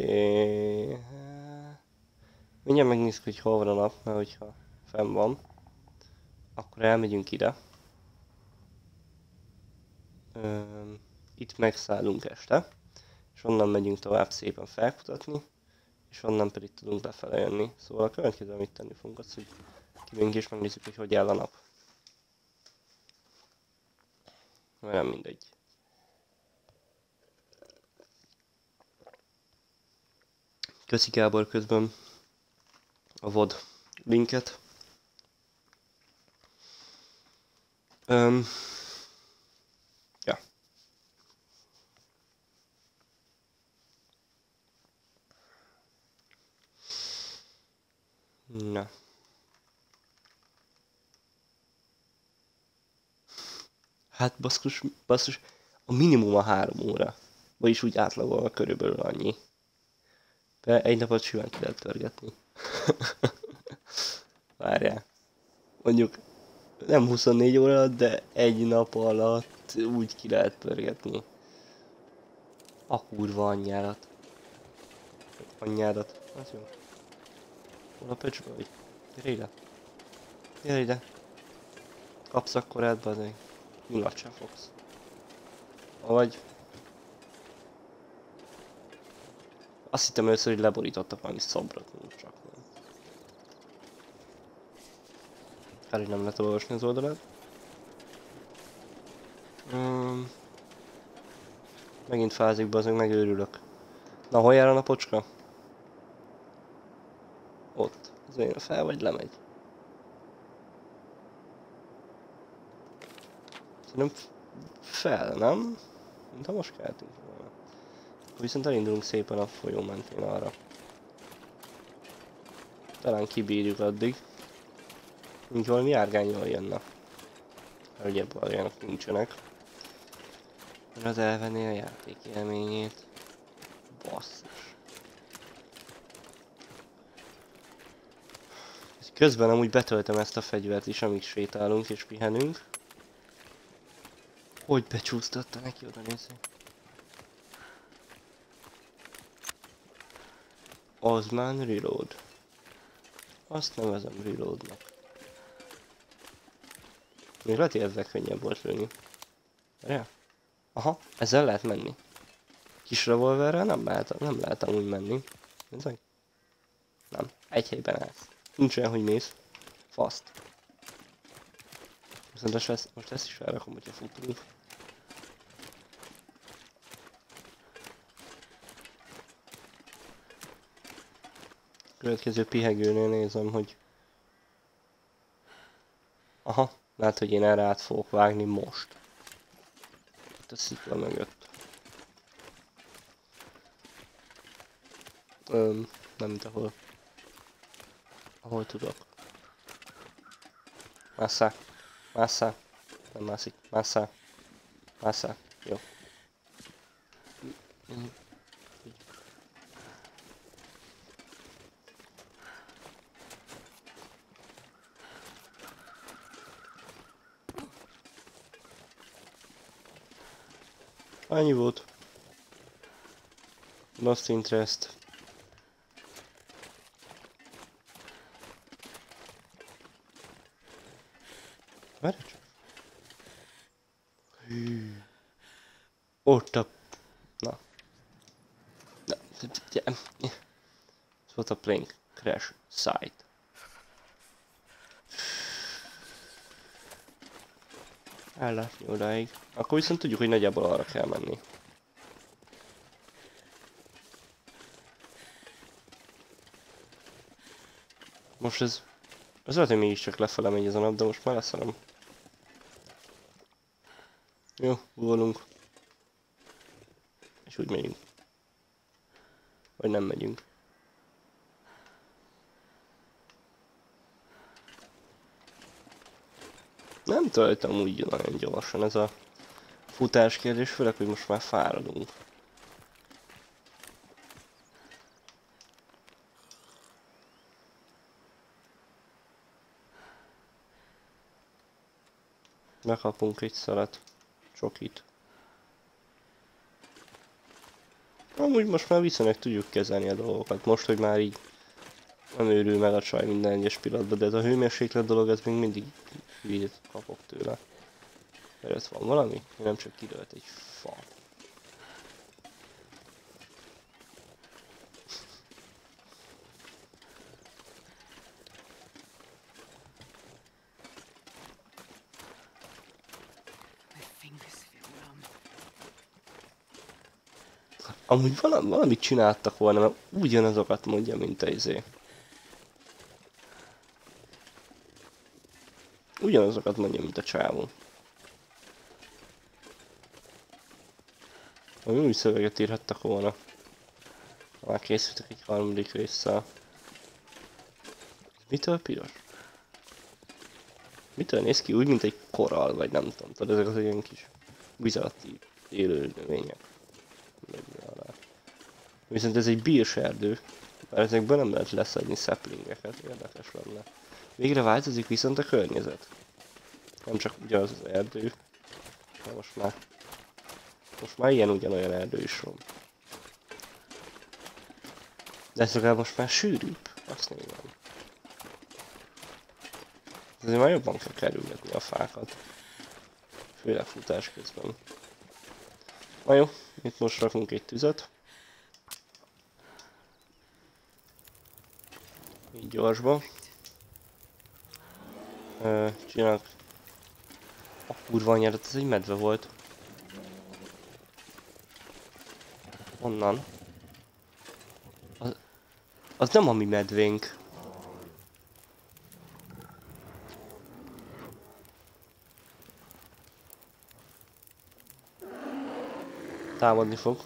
mindjárt megnézzük, hogy hol van a nap, mert hogyha fenn van, akkor elmegyünk ide. Itt megszállunk este, és onnan megyünk tovább szépen felkutatni, és onnan pedig tudunk lefele jönni. Szóval a következő, amit tenni fogunk, az, hogy kimegyünk és megnézzük, hogy hogy áll a nap. Mert nem mindegy. Köszi Gábor közben a VOD linket. Ja. Na. Hát basszus, a minimum a 3 óra. Vagyis úgy átlagolva körülbelül annyi. De egy napot simán ki lehet pörgetni. Várjál. Mondjuk nem 24 óra alatt, de egy nap alatt úgy ki lehet pörgetni. A kurva anyjárat. Anyjárat. Az jó. Hol a pöcsbe vagy? Gyere ide. Gyere ide. Kapsz akkor át, bazeg. Nyulat sem fogsz. Vagy... Azt hittem először, hogy leborítottak valami szobrot, csak nem. Kár, hogy nem lehet olvasni az oldalát. Megint fázik, bazeg, megőrülök. Na, hol jár a napocska? Ott. Az én fel vagy lemegy? Szerintem fel, nem? Mintha most keltünk volna. Viszont elindulunk szépen a folyó mentén arra. Talán kibírjuk addig. Mint valami járgánnyal jönne. Mert ugye baljának nincsenek. Mert az elvenné a játék élményét. Basszus. Közben amúgy betöltem ezt a fegyvert is, amíg sétálunk és pihenünk. Hogy becsúsztatta neki, oda nézzük. Osman Reload. Azt nevezem Reloadnak. Még lehet, hogy ezzel könnyebb volt lőni. Várjál? Aha, ezzel lehet menni. Kis revolverrel nem lehet amúgy menni. Nézzük. Nem, egy helyben állsz. Nincs olyan, hogy mész. Fast. Viszont most ezt is felrakom, hogyha futunk. Következő pihegőnél nézem, hogy... Aha, lehet, hogy én erre át fogok vágni most. Itt a szikla mögött. Nem mint ahol. Ahol tudok. Másszál. Másszál. Nem mászik. Másszál. Másszál. Jó. Annyi volt. Lost interest. Várj csak. Hű. Ott a... Na. Ez volt a plane crash site. Ellátni odáig. Akkor viszont tudjuk, hogy nagyjából arra kell menni. Most ez lehet, hogy mégiscsak lefele megy ez a nap, de most már leszelem. Jó, volunk. És úgy megyünk. Vagy nem megyünk. Nem töltöm úgy nagyon gyorsan ez a futás kérdés, főleg, hogy most már fáradunk. Megkapunk egy szalat, csokit. Amúgy most már viszonylag tudjuk kezelni a dolgokat. Most, hogy már így nem őrül meg a csaj minden egyes pillanatban, de ez a hőmérséklet dolog, ez még mindig hülyét kapok tőle. Mert van valami? Nem csak kidőlt egy fa. Amúgy valamit csináltak volna, mert ugyanazokat mondja, mint a izé. Ugyanazokat mondja, mint a csávó. Ami új szöveget írhattak volna. Már készültek egy harmadik résszel. Mitől piros? Mitől néz ki úgy, mint egy korall, vagy nem tudom, tudod, ezek az ilyen kis víz alatti élő növények. Viszont ez egy bírserdő, mert ezekből nem lehet leszedni szeplingeket, érdekes lenne. Végre változik viszont a környezet. Nem csak ugyanaz az erdő, de most már ilyen ugyanolyan erdő is van. De ez legalább most már sűrűbb, azt nézem. Azért már jobban kell kerülgetni a fákat. Főleg futás közben. Na jó, itt most rakunk egy tüzet. Így gyorsba. Csinálok. A kurva anyádat, ez egy medve volt. Honnan? Az nem a mi medvénk. Támadni fog.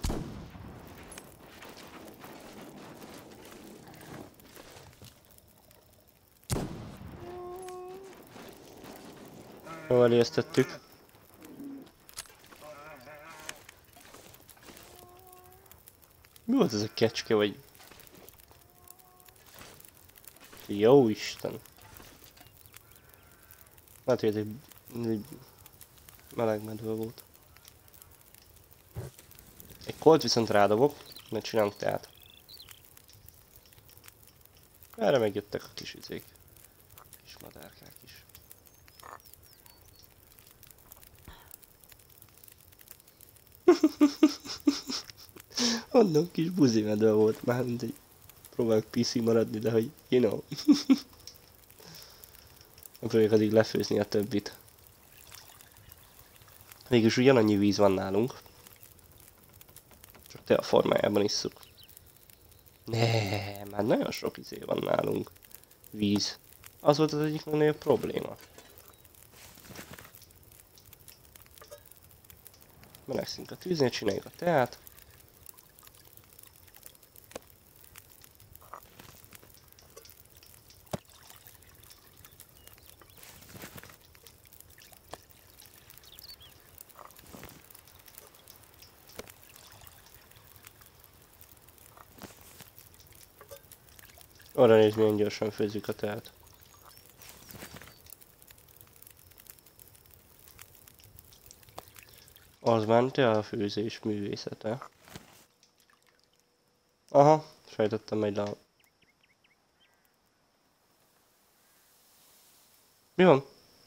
Jól eléztettük. Mi volt ez a kecske, vagy... Jó Isten! Hát, hogy ez egy meleg medve volt. Egy kolt viszont rádobok, mert csinálunk teát. Erre megjöttek a kis izék. Kis madárkák is. Mondom, kis buzi medve volt már, mint egy... Próbálok PC maradni, de hogy... You know. Megpróbáljuk addig lefőzni a többit. Végülis ugyanannyi víz van nálunk. Csak te a formájában isszuk. Ne, már nagyon sok izé van nálunk. Víz. Az volt az egyik legnagyobb probléma. Melegszünk a tűznél, csináljuk a teát. Arra nézd, milyen gyorsan főzzük a teát. Az már a főzés művészete. Aha, sejtettem egy le. Mi van?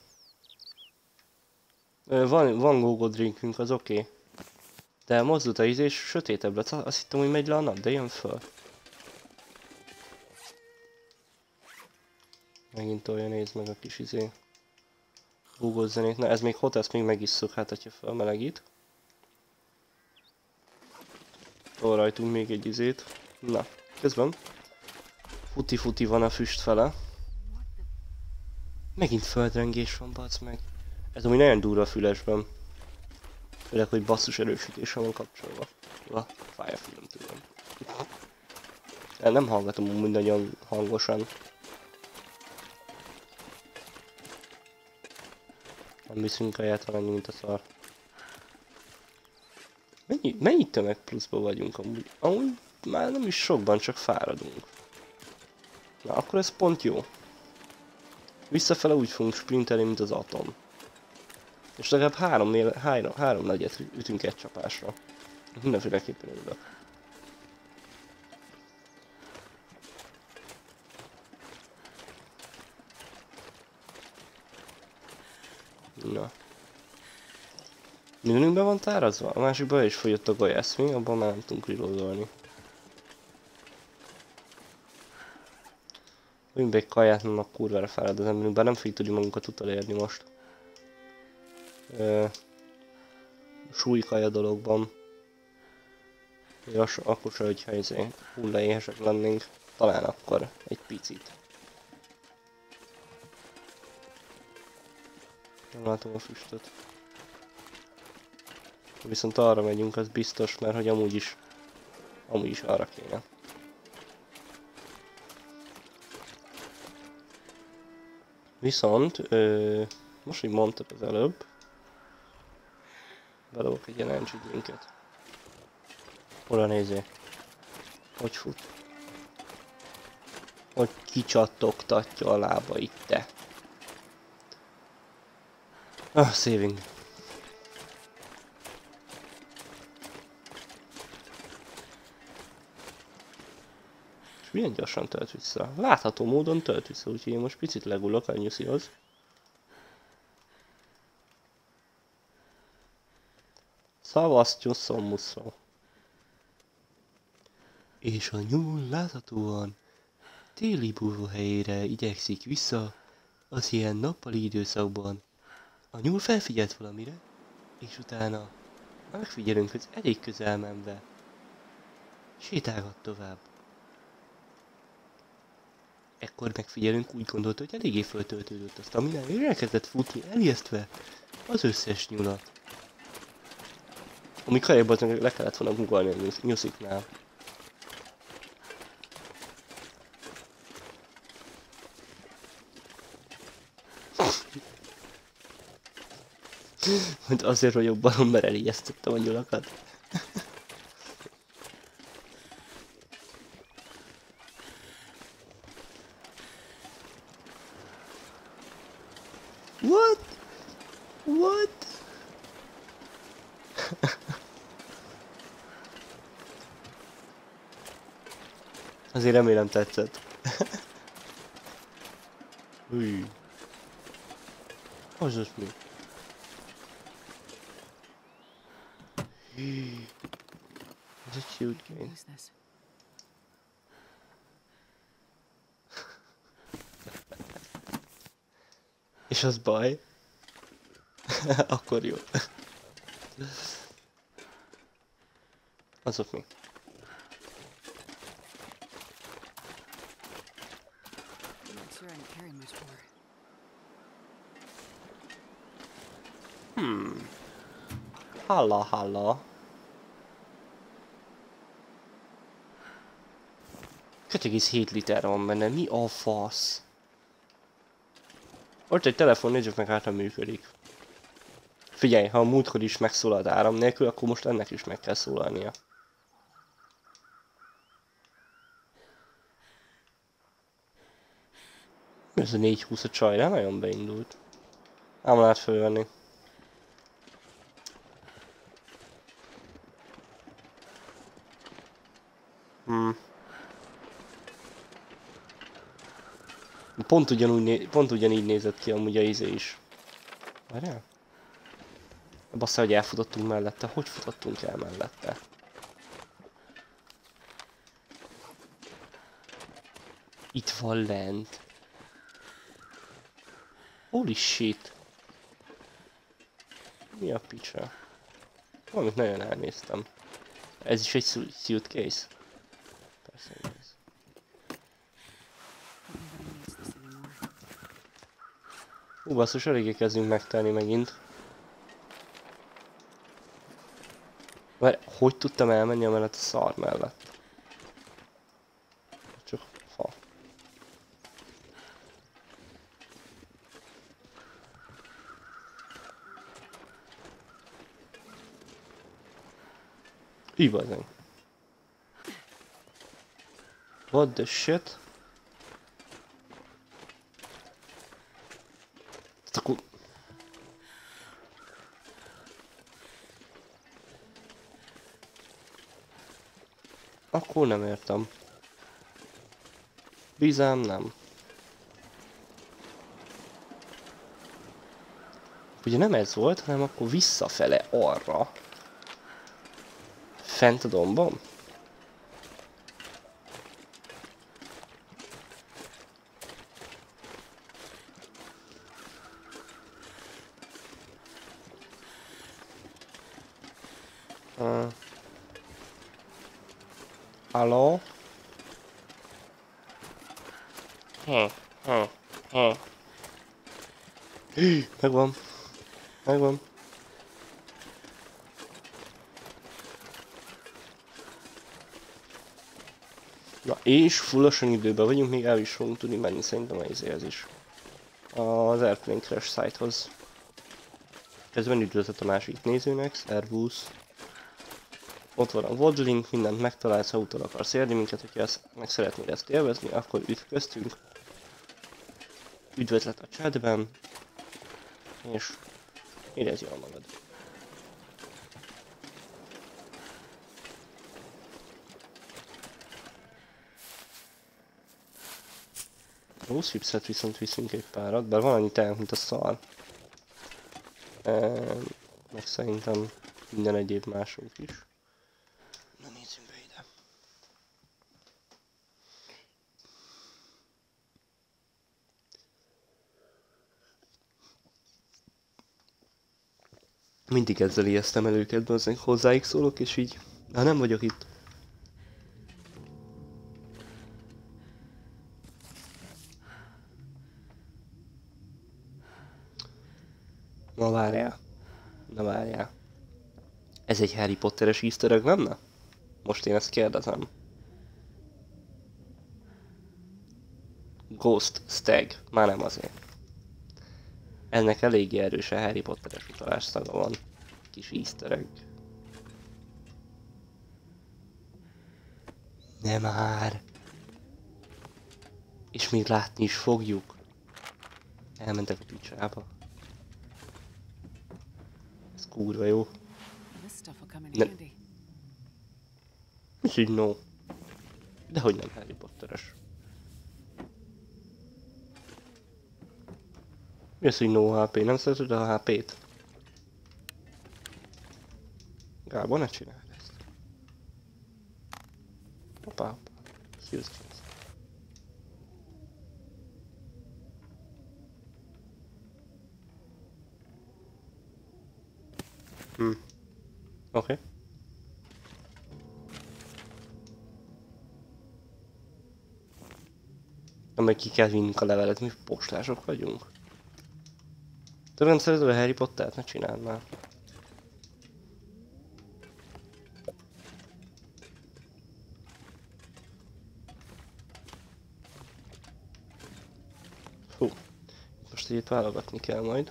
Van go-go drinkünk, az oké. Okay. De mozdult a ízés sötétebb lett, azt hittem, hogy megy le a nap, de jön föl. Megint olyan, nézd meg a kis izé. Google zenét. Na ez még hot, ezt még megisszuk, hát hogyha felmelegít. Tol rajtunk még egy izét. Na, közben. Futi-futi van a füst fele. Megint földrengés van, bacd meg. Ez amúgy nagyon durva a fülesben. Főleg, hogy basszus erősítése van kapcsolva. Fáj a fülem tőlem. Nem hallgatom úgy nagyon hangosan. Nem viszünk kaját, hanem mint a szar. Mennyi tömeg pluszban vagyunk amúgy? Amúgy már nem is sokban, csak fáradunk. Na, akkor ez pont jó. Visszafele úgy fogunk sprintelni, mint az atom. És legalább három nagyet ütünk egy csapásra. Mindenféleképpen örülök. Na. Mindenünkben van tárazva? A másikban is fogyott a golyászmi, abban már nem tudunk reloadolni. Úgy be egy kaját, nem a kurvára fárad az emberünkben, nem fogjuk tudni magunkat utolérni most. Súlykaja dologban. Akkor se, hogyha hullaéhesek lennénk. Talán akkor egy picit. Nem látom a füstöt. Viszont arra megyünk, az biztos, mert hogy amúgy is arra kéne. Viszont, most, hogy mondtad az előbb, bedobok egy energy drinket. Oda nézzél. Hogy fut. Hogy kicsattogtatja a lábait, te. Saving. És milyen gyorsan tölt vissza? Látható módon tölt vissza, úgyhogy én most picit legulok a nyuszihoz. Szavaztyú szommuszó. És a nyúl láthatóan téli búvóhelyére igyekszik vissza az ilyen nappali időszakban. A nyúl felfigyelt valamire, és utána megfigyelünk, hogy elég közel menve sétálgat tovább. Ekkor megfigyelünk, úgy gondolta, hogy eléggé föltöltődött a staminája, és elkezdett futni, elijesztve az összes nyulat. Amíg helyebben le kellett volna googolni a nyusziknál. Hogy azért, hogy jobban, mert elijesztettem a nyulakat. What? What? Azért remélem tetszett. Hű. Az mi? Ez egy cute game. És az baj? Akkor jó. Azok mi? Halla, halla. 2,7 liter van benne, mi a fasz? Ott egy telefon, nézzük meg, hát nem működik. Figyelj, ha a múltkor is megszólalt áram nélkül, akkor most ennek is meg kell szólalnia. Ez a 420 a csajra nagyon beindult. Ám lehet fölvenni. Pont ugyanígy nézett ki amúgy a izé is. Várjál? Bassza, hogy elfutottunk mellette. Hogy futottunk el mellette? Itt van lent. Holy shit. Mi a picsa? Valamit nagyon elnéztem. Ez is egy suitcase. Persze ez. Basszus, eléggé kezdünk megtelni megint. Mert hogy tudtam elmenni amellett a szar mellett? Csak fa. Igazán. What the shit? Akkor... Akkor nem értem. Bizám nem. Ugye nem ez volt, hanem akkor visszafele arra. Fent a dombon? Halló? Megvan. Megvan. Na és fullosan időben vagyunk, még el is fogunk tudni menni szerintem a izéhez is. az Airplane Crash site-hoz. Közben üdvözlet a másik nézőnek, szervusz. Ott van a VOD link, mindent megtalálsz, ha utol akarsz érni minket, hogyha ezt, meg szeretnéd ezt élvezni, akkor üdvöztünk. Üdvözlet a chatben, és érezd jól magad. A 20 chipset viszont viszünk egy párat, bár van annyi teánk, mint a szar. Meg szerintem minden egyéb másunk is. Na nézzünk be ide. Mindig ezzel ijesztem el őket, de azért hozzájuk szólok, és így, ha nem vagyok itt. Na várjál. Na várjál. Ez egy Harry Potteres easter egg lenne? Most én ezt kérdezem. Ghost Stag. Már nem azért. Ennek eléggé erős a Harry Potteres utalás szaga van. Kis easter egg. Nem már. És még látni is fogjuk. Elmentek a picsába. Ez kurva jó. Ne. És így no. Dehogy nem Harry Potteres. Mi az, hogy no HP? Nem szereted a HP-t? Gábor, ne csináld ezt. Hoppá. Szívsz. Oké. Amely ki kell vinnünk a levelet, mi postások vagyunk. Tudod, szereted a Harry Pottert? Ne csináld már. Fú. Most egyet válogatni kell majd.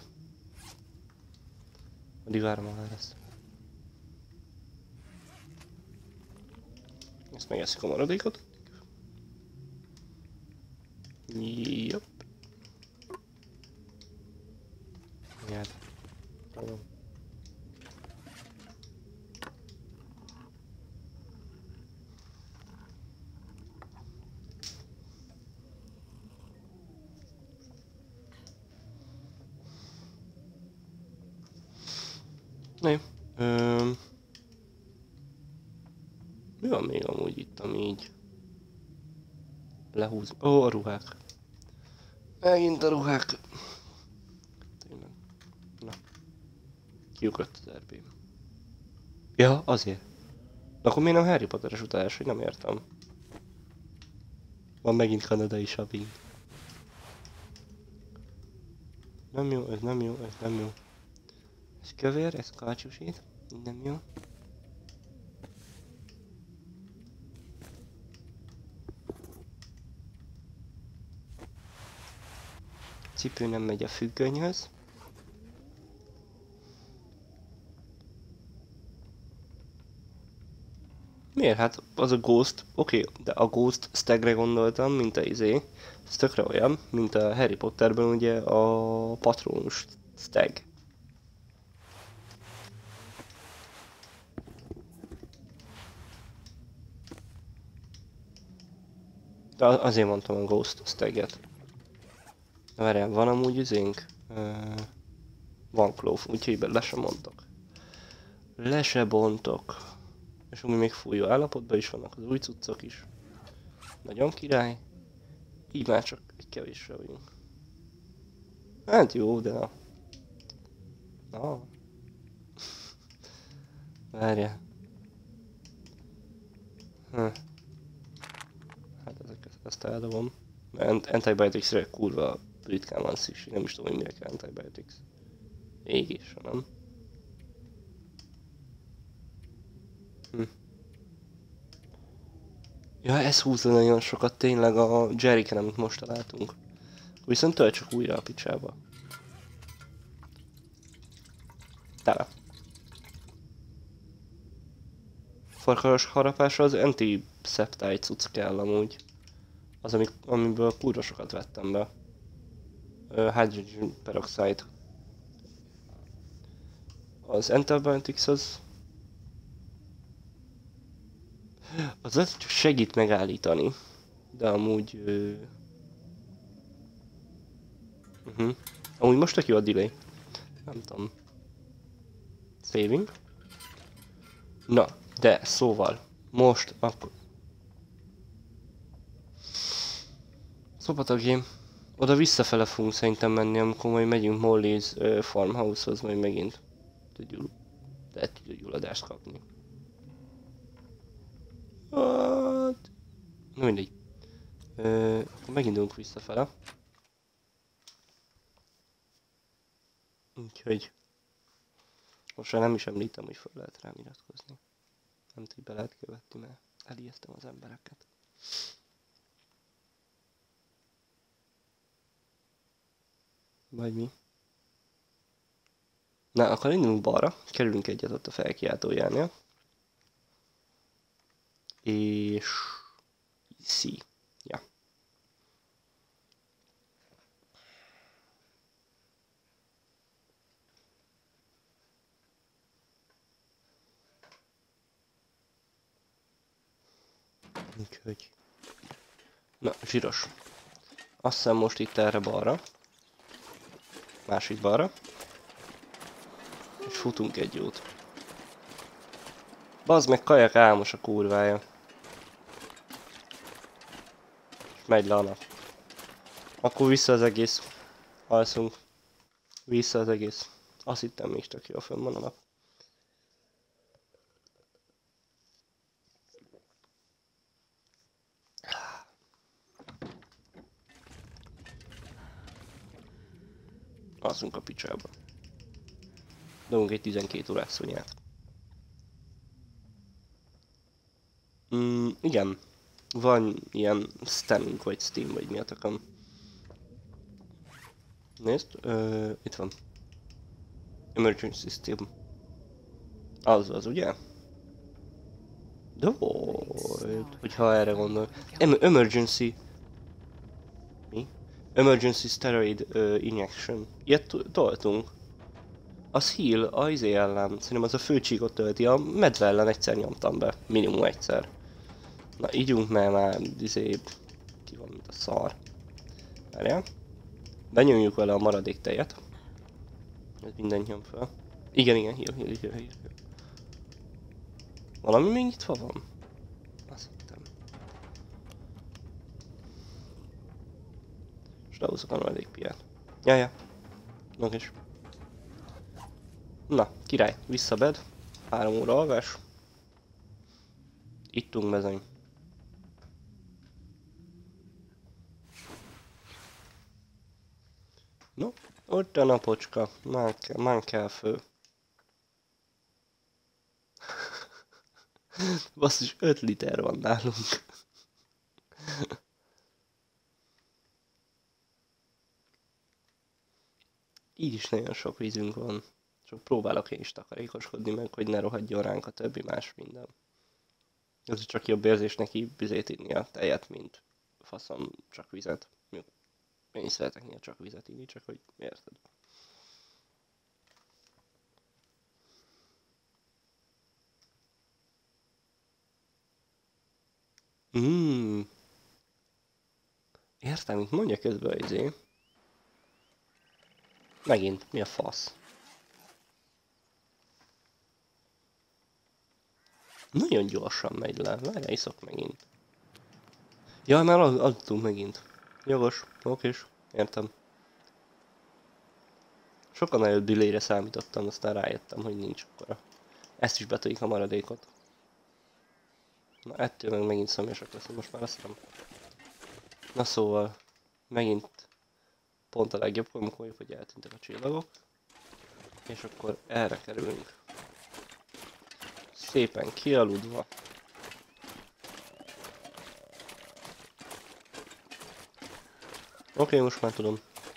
Addig várom a választ. Ezt megeszik a maradékot. Jopp. Nyert. Tudom. Na jó. Mi van még amúgy itt, ami így lehúz? Ó, a ruhák. Megint a ruhák. Tényleg. Na. Kiugrott az erbém. Ja, azért. De akkor miért nem Harry Potteres utalás, hogy nem értem. Van megint kanadai shopping. Nem jó, ez nem jó, ez nem jó. Ez kövér, ez kácsúsít. Nem jó. Cipő nem megy a függönyhöz. Miért? Hát az a Ghost, oké, de a Ghost Stagre gondoltam, mint a izé. Ez tökre olyan, mint a Harry Potterben ugye a Patronus Stag. De azért mondtam a Ghost Stag-et. Várjál, van amúgy üzénk? Van klóf, úgyhogy le sem mondtok. Le se bontok. És úgy még fújó állapotban is vannak az új cuccok is. Nagyon király. Így már csak egy kevésre vagyunk. Hát jó, de na. Na. Várjál. Hát ezt eldobom. Antibiotics-re kurva ritkán van szükség, nem is tudom, hogy mire kell antibiotics. Égésre, nem? Ja, ez húzza nagyon sokat, tényleg a jerryken, amit most találtunk. Viszont töltsük újra a picsába. Tele. Farkas harapásra az antiseptite cucc kell amúgy. Az, amiből kurva sokat vettem be. Hydrogen peroxide. Az antibiotics az lehet, csak segít megállítani. De amúgy... Amúgy most tök jó a delay. Nem tudom. Saving. Na, de szóval. Most akkor... Szopatagém. Oda visszafele fogunk szerintem menni, amikor majd megyünk Molly's farmhouse-hoz, majd megint lehet gyulladást kapni. Hát... Na mindegy. Akkor megindulunk visszafele. Úgyhogy... Most már nem is említem, hogy fel lehet rám iratkozni. Nem tudom, hogy be lehet követni, mert elijesztem az embereket. Vagy mi? Na, akkor indulunk balra, kerülünk egyet ott a felkiáltójánál. És... Easy. Ja. Úgyhogy... Na, zsíros. Azt hiszem most itt erre balra. Másik balra. És futunk egy jót. Bazd meg, kajak álmos a kurvája. És megy le a nap. Akkor vissza az egész. Alszunk. Vissza az egész. Azt hittem még tök jó, fönn van a nap. Alszunk a picsába. Dobunk egy 12 órás szonyát. Igen. Van ilyen stemming vagy Steam vagy mi a takam. Nézd, itt van. Emergency Steam. Az, ugye? De volt, hogyha erre gondol. Emergency... Mi? Emergency Steroid Injection. Ilyet toltunk. Az heal a izé ellen. Szerintem az a főcsíkot tölti. A medve ellen egyszer nyomtam be. Minimum egyszer. Na, ígyunk, mert már izé... Ki van, mint a szar. Várjál. Benyomjuk vele a maradék tejet. Ez mindent nyom fel. Igen, heal. Valami még nyitva van? Azt hittem. És lehúzok a maradék piát. Ja. Okés. Na, király, visszabed. 3 óra alvás. Ittunk bezony. No, ott a napocska. Már kell fő. Basszus, 5 liter van nálunk. Így is nagyon sok vízünk van. Csak próbálok én is takarékoskodni meg, hogy ne rohadjon ránk a többi más minden. Ez csak jobb érzés neki vizét inni a tejet, mint faszom csak vizet. Én is szeretek néha csak vizet inni, csak hogy érted. Értem, mint mondja közben izé. Megint, mi a fasz? Nagyon gyorsan megy le, várjál, iszok megint. Ja, már adtunk megint. Jogos, okés, értem. Sokkal nagyobb delay-re számítottam, aztán rájöttem, hogy nincs akkora. Ezt is betöljük a maradékot. Na, ettől meg megint szomjasak leszünk, most már azt hiszem. Na szóval, megint pont a legjobb, amikor jobb, hogy eltűntek a csillagok. És akkor erre kerülünk. Szépen kialudva. Oké, most már tudom.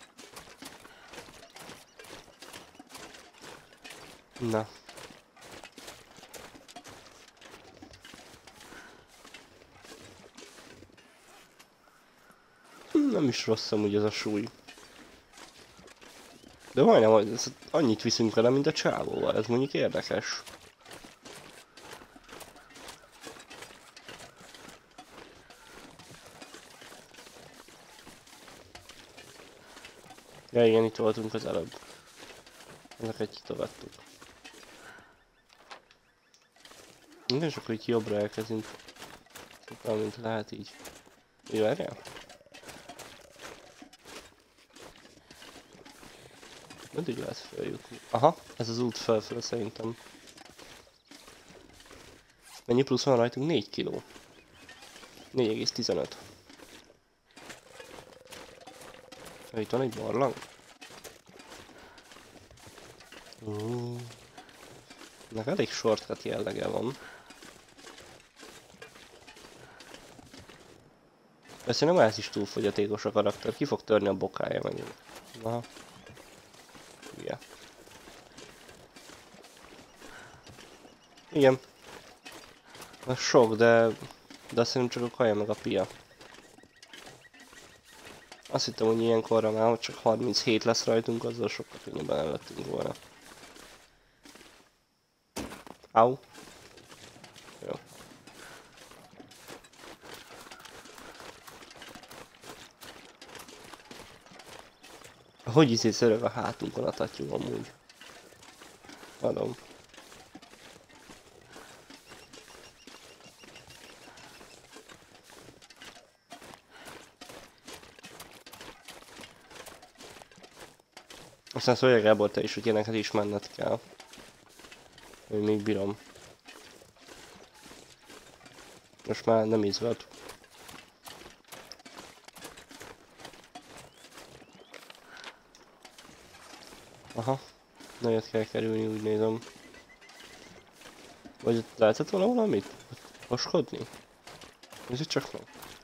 Na. Nem is rossz amúgy ez a súly. De majdnem annyit viszünk vele, mint a csávóval, ez mondjuk érdekes. Ja igen, itt voltunk az előbb. Ezeket nyitogattuk. Igen, és akkor itt jobbra elkezdünk. Szóval, mint lehet így. Így várjál? Meddig lehet feljutni? Aha, ez az út felfele szerintem. Mennyi plusz van rajtunk? 4 kiló. 4,15. Itt van egy barlang. Ennek elég shortcut jellege van. Persze nem ez is túl fogyatékos a karakter, ki fog törni a bokája megint. Na. Igen. Igen. Ez sok, de azt szerintem csak a kaja meg a pia. Azt hittem, hogy ilyenkorra már, hogy csak 37 lesz rajtunk, azzal sokkal könnyebben előttünk volna. Au. Jó. Hogy izé szörög a hátunkon a tatyú amúgy? Adom. Aztán szólja Gábor te is, hogy ilyeneket is menned kell. Hogy még bírom. Most már nem izgat. Aha. Nagyot kell kerülni, úgy nézem. Vagy ott lehetett volna valamit? Oskodni? Ez itt csak meg.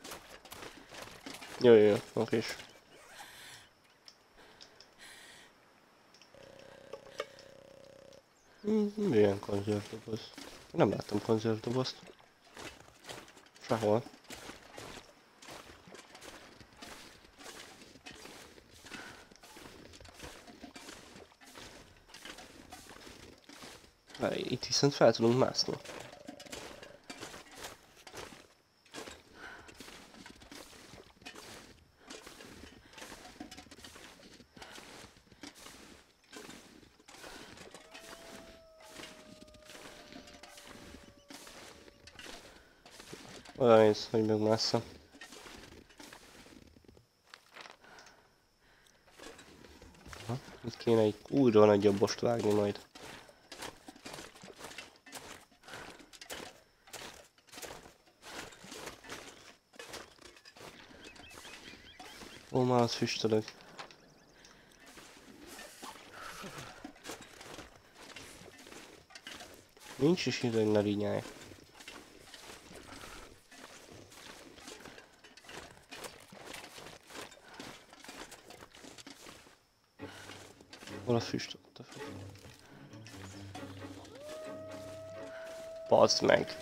Jó, okés. Milyen konzervdoboz? Nem láttam konzervdobozt. Sehol. Itt viszont fel tudunk mászni. Oda néz, hogy megmásszam. Itt kéne egy újra nagy jobbost vágni majd. Ó, már az füstölök. Nincs is idő, hogy ne rinyálj. Hol a füst? Ott a füst. Bazd meg!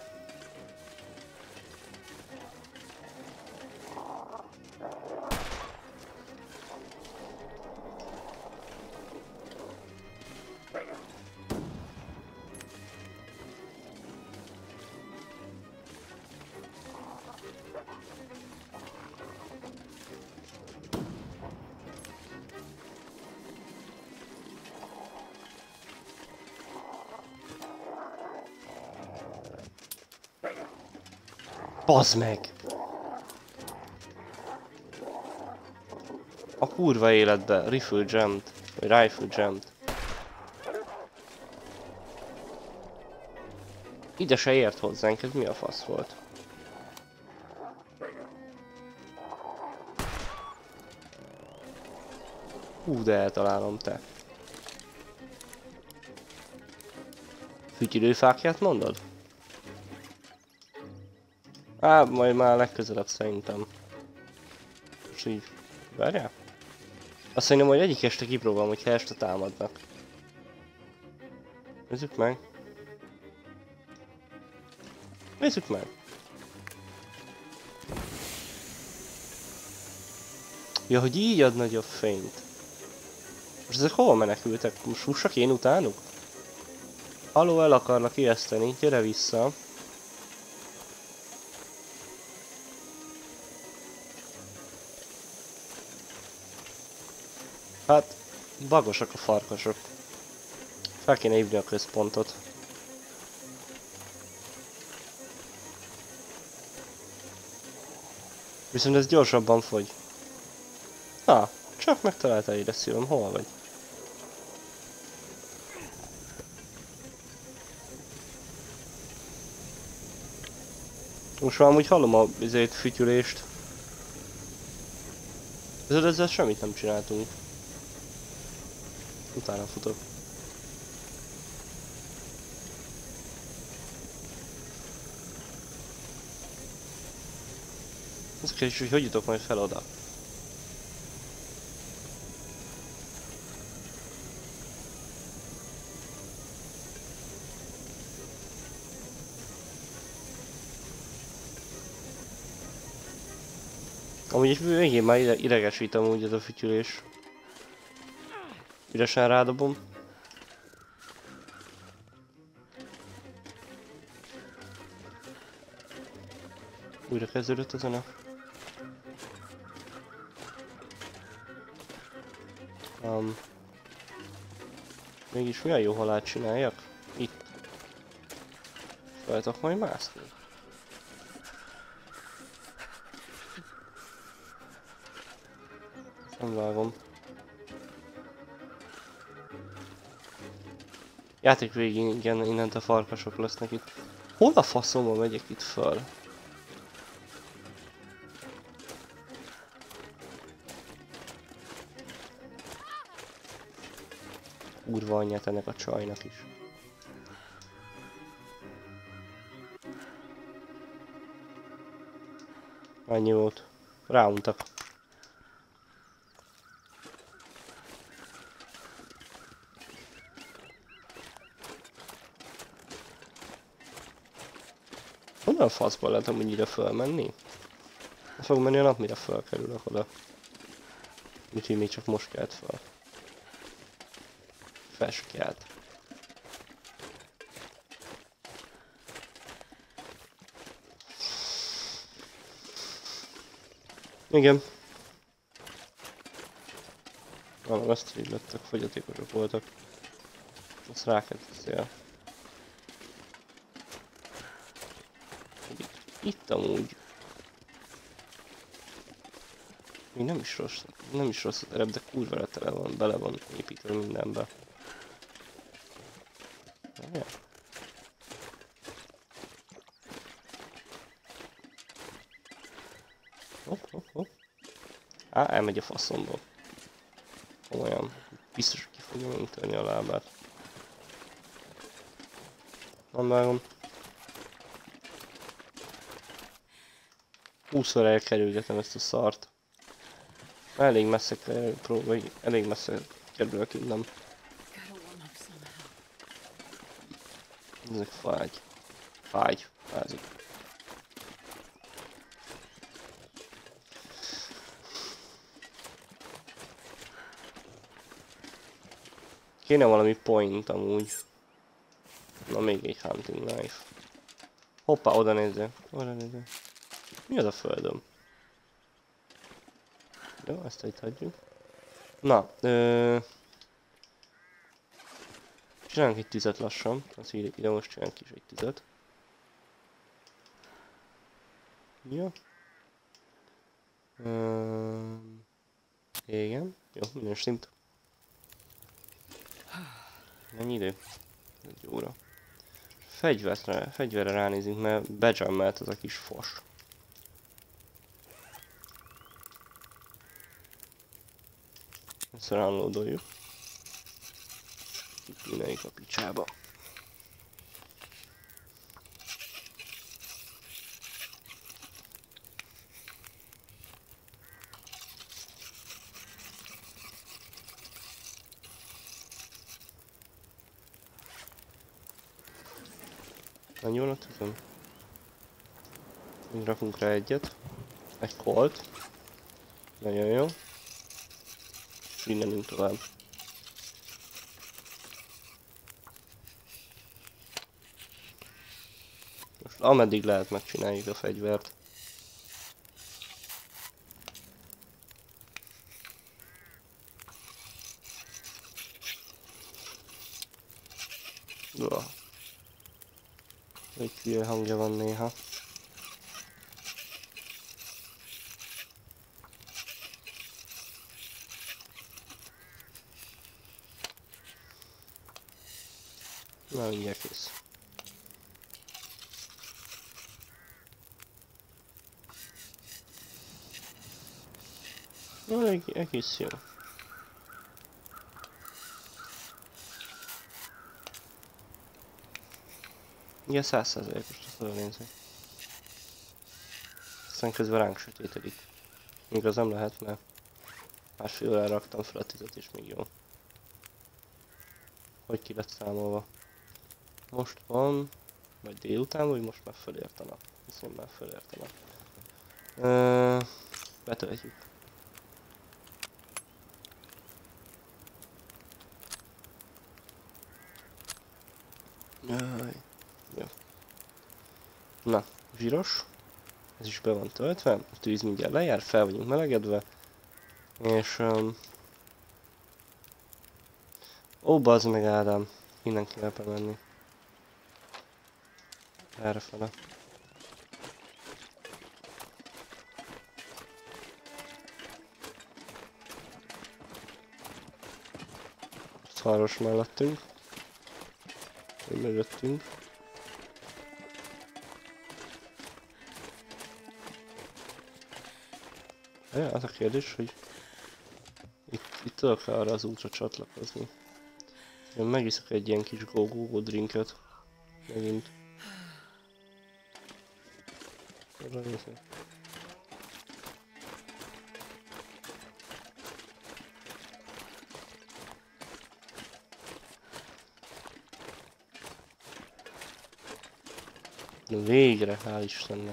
Bazd meg! A kurva életbe, rifle jammed, vagy rifle jammed. Ide se ért hozzánk, ez mi a fasz volt? Hú, de eltalálom te. Fütyülőfákját mondod? Á, majd már legközelebb szerintem. És így Várjál? Azt mondom, hogy egyik este kipróbálom, hogy ha este támadnak. Nézzük meg. Nézzük meg. Ja, hogy így ad nagyobb fényt. Most ezek hova menekültek? Most hússak én utánuk? Halló, el akarlak ijeszteni, gyere vissza. Hát, bagosak a farkasok. Fel kéne hívni a központot. Viszont ez gyorsabban fogy. Csak megtaláltál ide szívem, hol vagy? Most már amúgy hallom a fütyülést. Ezzel semmit nem csináltunk. Utána futok. Az kérdés, hogy jutok majd fel oda. Amúgy végén már idegesítem úgy ez a fütyülés. Üresen rádobom. Újra kezdődött a zene. Mégis milyen jó halált csináljak? Itt. Feltok majd mászni. Nem vágom. Játék végén igen, innentől farkasok lesznek itt. Hol a faszomba megyek itt föl? Kurva anyját ennek a csajnak is. Annyi volt. Ráuntak. Honnan a faszból lehet amúgy ide fölmenni? Fog menni a nap, mire fölkerülök oda. Úgyhogy még csak most kelt fel. Fel se kelt. Igen. Valami azt így lettek, fogyatékosok voltak. Azt rákezdtél. Itt amúgy. Még nem is rossz a terep, de kurvára tele van, bele van építve mindenbe. Ja. Hopp. Elmegy a faszomba. Olyan. Biztos, hogy ki fogja még törni a lábát. Nem vágom. 20-szor elkerülgetem ezt a szart. Elég messze próbálj, elég messze kerülök innen. Ezek fázik. Kéne valami point amúgy. Na még egy hunting knife. Hoppá, oda nézzél. Mi az a földön? Jó, ezt itt hagyjuk. Na, csinálunk egy tüzet lassan. Azt ide most csinálunk is egy tüzet. Jó. Igen. Jó, minden stimmt. Mennyi idő? Egy óra. Fegyverre ránézünk, mert bejammelt az a kis fos. Ezt unloadoljuk. Kipíneljük a picsába. Annyi van a tüzön? Még rakunk rá egyet. Egy kolt. Nagyon jó. És innenünk tovább. Most ameddig lehet megcsináljuk a fegyvert. Egy hülye hangja van néha. Na, mindjárt kész. Na, egész jó. Igen, 100%-os lesz a nézni. Aztán közben ránk sötétedik. Még az nem lehet, mert másfél órára raktam fel a tüzet és még jó. Hogy ki lett számolva? Most van, vagy délután, vagy most már fölért a nap? Viszont már fölért a nap. Betöltjük. Jaj. Jó. Na, zsíros. Ez is be van töltve. A tűz mindjárt lejár, fel vagyunk melegedve. És... Ó, bazd meg Ádám. Innen kell bemenni. Errefele. Szaros mellettünk. Mögöttünk. Ja, az a kérdés, hogy itt tudok arra az útra csatlakozni. Én megiszok egy ilyen kis go-go drinket. Megint. Arra nézek. Végre, hál' Istennek.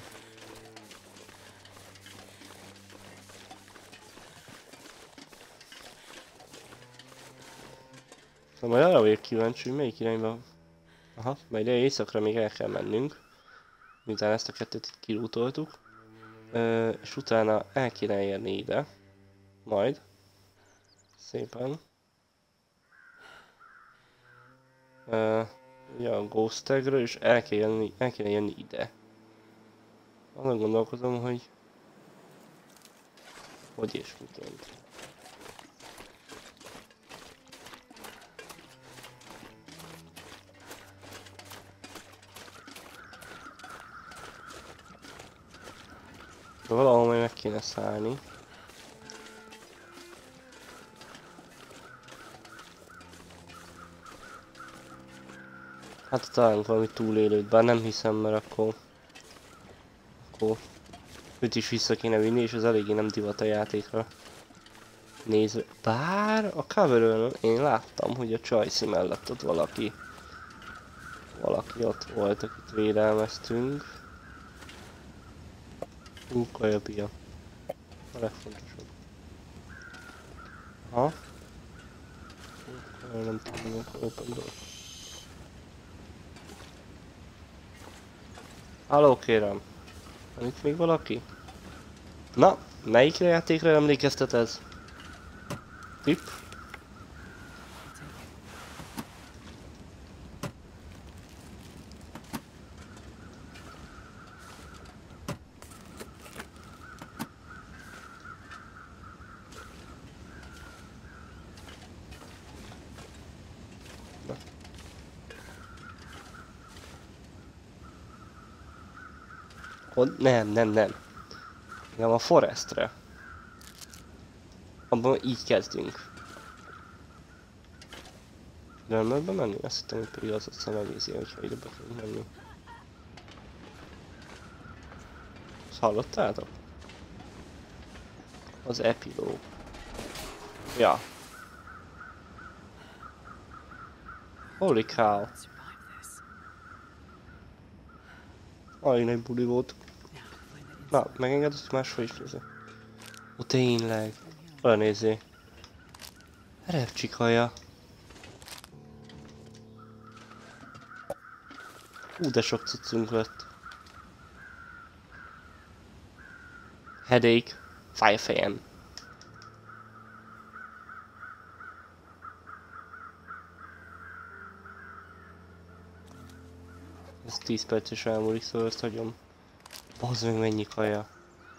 Szóval majd arra vagyok kíváncsi, hogy melyik irányba... Aha, majd éjszakra még el kell mennünk. Miután ezt a kettőt itt kilútoltuk. És utána el kéne érni ide. Majd. Szépen. Ja, a Ghost Tagről, és el kéne jönni ide. Azon gondolkozom, hogy... Hogy és miként. Valahol majd meg kéne szállni. Hát találunk valami túlélőt, bár nem hiszem, mert akkor őt is vissza kéne vinni, és az eléggé nem divat a játékra nézve. Bár a coverön én láttam, hogy a Csajci mellett ott valaki ott volt, akit védelmeztünk. Kajapia. A legfontosabb. Aha. Nem tudom, hogy open door. Halló, kérem. Van itt még valaki? Na, melyik játékra emlékeztet ez? Tipp? Nem. Nem a Forestre. Abban így kezdünk. De nem lehet bemenni? Azt hittem, hogy pedig az aztán egész ilyen, hogyha ide be tudunk menni. Ezt hallottátok? Az epilóg. Ja. Holy cow. Alig egy buli volt. Na, megenged, hogy máshol is nézze. Ó, tényleg. Oda nézzé. Repcsikaja. Hú, de sok cuccunk lett. Headache. Fájfejem. Ez 10 perc is elmúlik, szóval ezt hagyom. Bazd meg, mennyi kaja.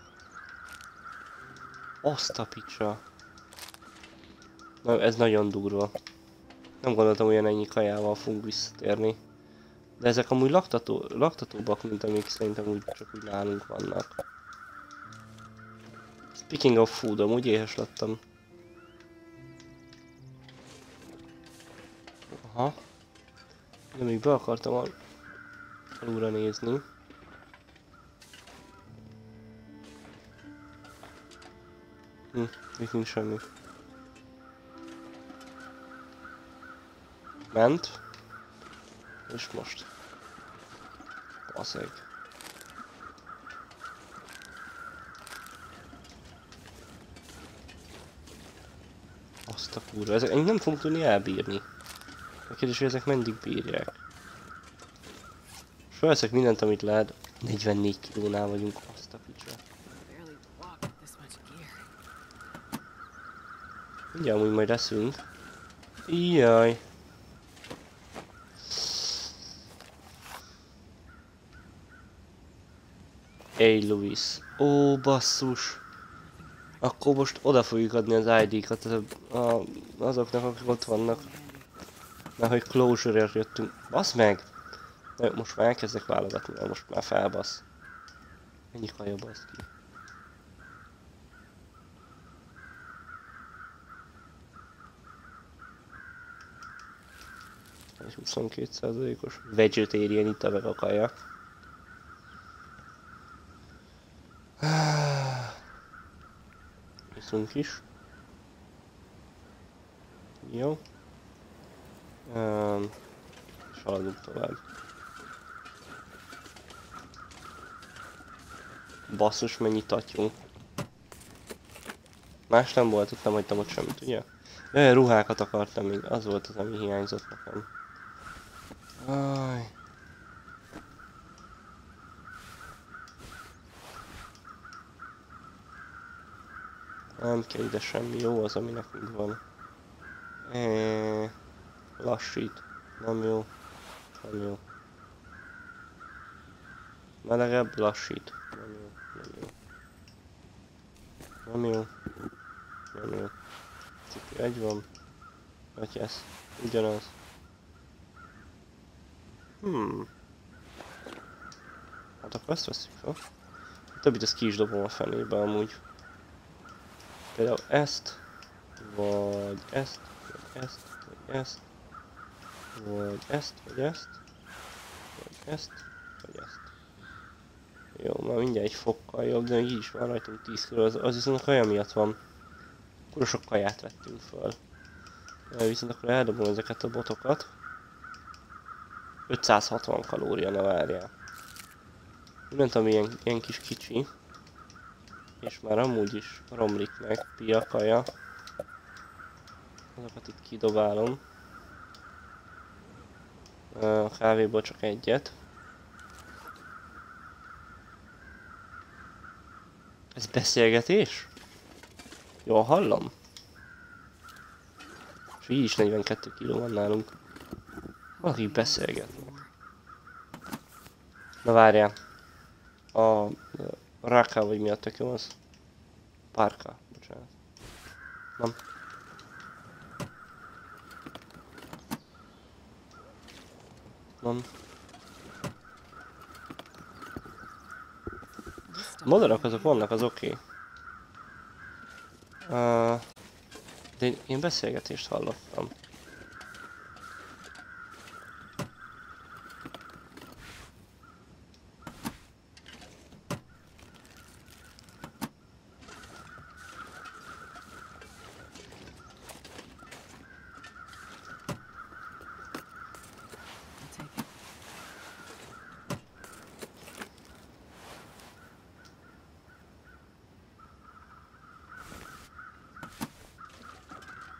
Azt a picsa. Na, ez nagyon durva. Nem gondoltam, hogy ennyi kajával fogunk visszatérni. De ezek amúgy laktatóbbak, mint amik szerintem úgy csak úgy nálunk vannak. Speaking of food, amúgy éhes lettem. Aha. De még be akartam alulra nézni. Itt nincs semmi. Ment. És most. Baszeg. Azt a kurva, ezek nem fogunk tudni elbírni. A kérdés, hogy ezek meddig bírják. Felveszek mindent, amit lehet. 44 kilónál vagyunk, azt a picsa. Ugye amúgy majd eszünk. Jaj. Hey Louis. Ó, basszus. Akkor most oda fogjuk adni az ID-kat azoknak, akik ott vannak. Mert hogy closure-ért jöttünk. Basz meg! De most már elkezdek válogatni, mert most már felbasz. Ennyi kaja basz ki. Egy 22%-os vegetarian itt a kaja. Iszunk is. Jó. És haladunk tovább. Basszus, mennyi tatyunk. Más nem volt, ott nem hagytam ott semmit, ugye? Jaj, ruhákat akartam még, az volt az, ami hiányzott nekem. Aj. Nem kell ide semmi, jó az, ami nekünk van. Lassít. Nem jó. Nem jó. Melegebb, lassít. Nem jó. Nem jó. Nem jó. Nem jó. Cipő egy van. Vagy ez. Ugyanaz. Hát akkor ezt veszük fel. A többit ezt ki is dobom a fenébe amúgy. Például ezt. Vagy ezt. Vagy ezt. Vagy ezt. Vagy ezt. Vagy ezt. Vagy ezt. Vagy ezt. Jó, már mindjárt egy fokkal jobb, de így is van rajtunk 10 kg, az viszont a kaja miatt van. Akkor sok kaját vettünk föl. Viszont akkor eldobom ezeket a botokat. 560 kalória, na várjál. Mindent, ami ilyen kis kicsi. És már amúgy is romlik meg, pia, kaja. Azokat itt kidobálom. A kávéból csak egyet. Ez beszélgetés? Jól hallom? És így is 42 kg van nálunk. Akik beszélgetnek. Na várjál. A Raka, vagy mi a tököm az? Parka, bocsánat. Nem. Nem. Madarak azok vannak, az oké. De én beszélgetést hallottam.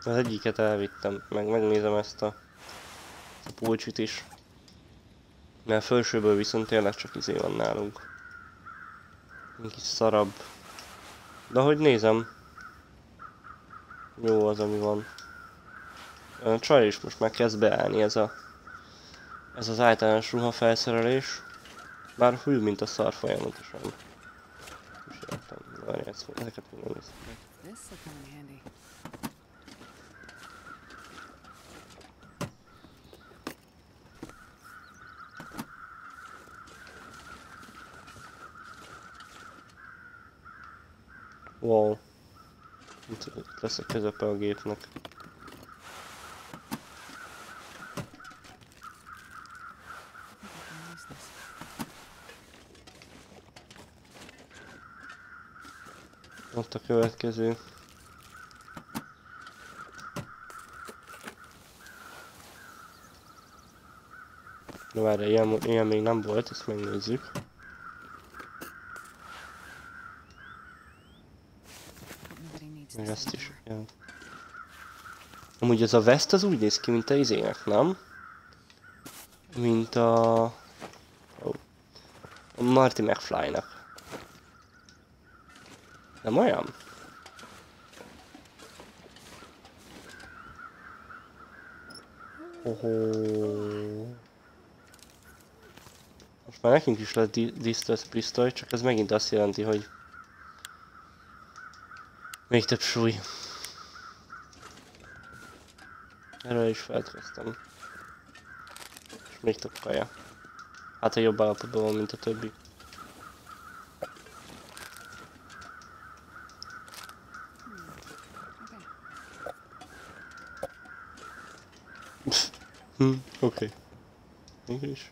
Az egyiket elvittem, meg megnézem ezt a pulcsit is. Mert a felsőből viszont tényleg csak izé van nálunk. Egy kis szarabb. De ahogy nézem, jó az, ami van. A csaj is most már kezd beállni ez az általános ruha felszerelés. Bár hű, mint a szar folyamatosan. És értem, várj, ezeket még nem néztem meg. Wow. Itt lesz a közepe a gépnek. Ott a következő. Na várj, ilyen még nem volt, ezt megnézzük. Meg ezt is, ja. Amúgy ez a vest az úgy néz ki, mint a izének, nem? Mint a Marty McFly-nak. Nem olyan? Most már nekünk is lesz Distress pisztoly, csak ez megint azt jelenti, hogy még több súly. Erről is feltkeztem. És még több kaja. Hát a jobb állapotban van, mint a többi. Oké. Mégis.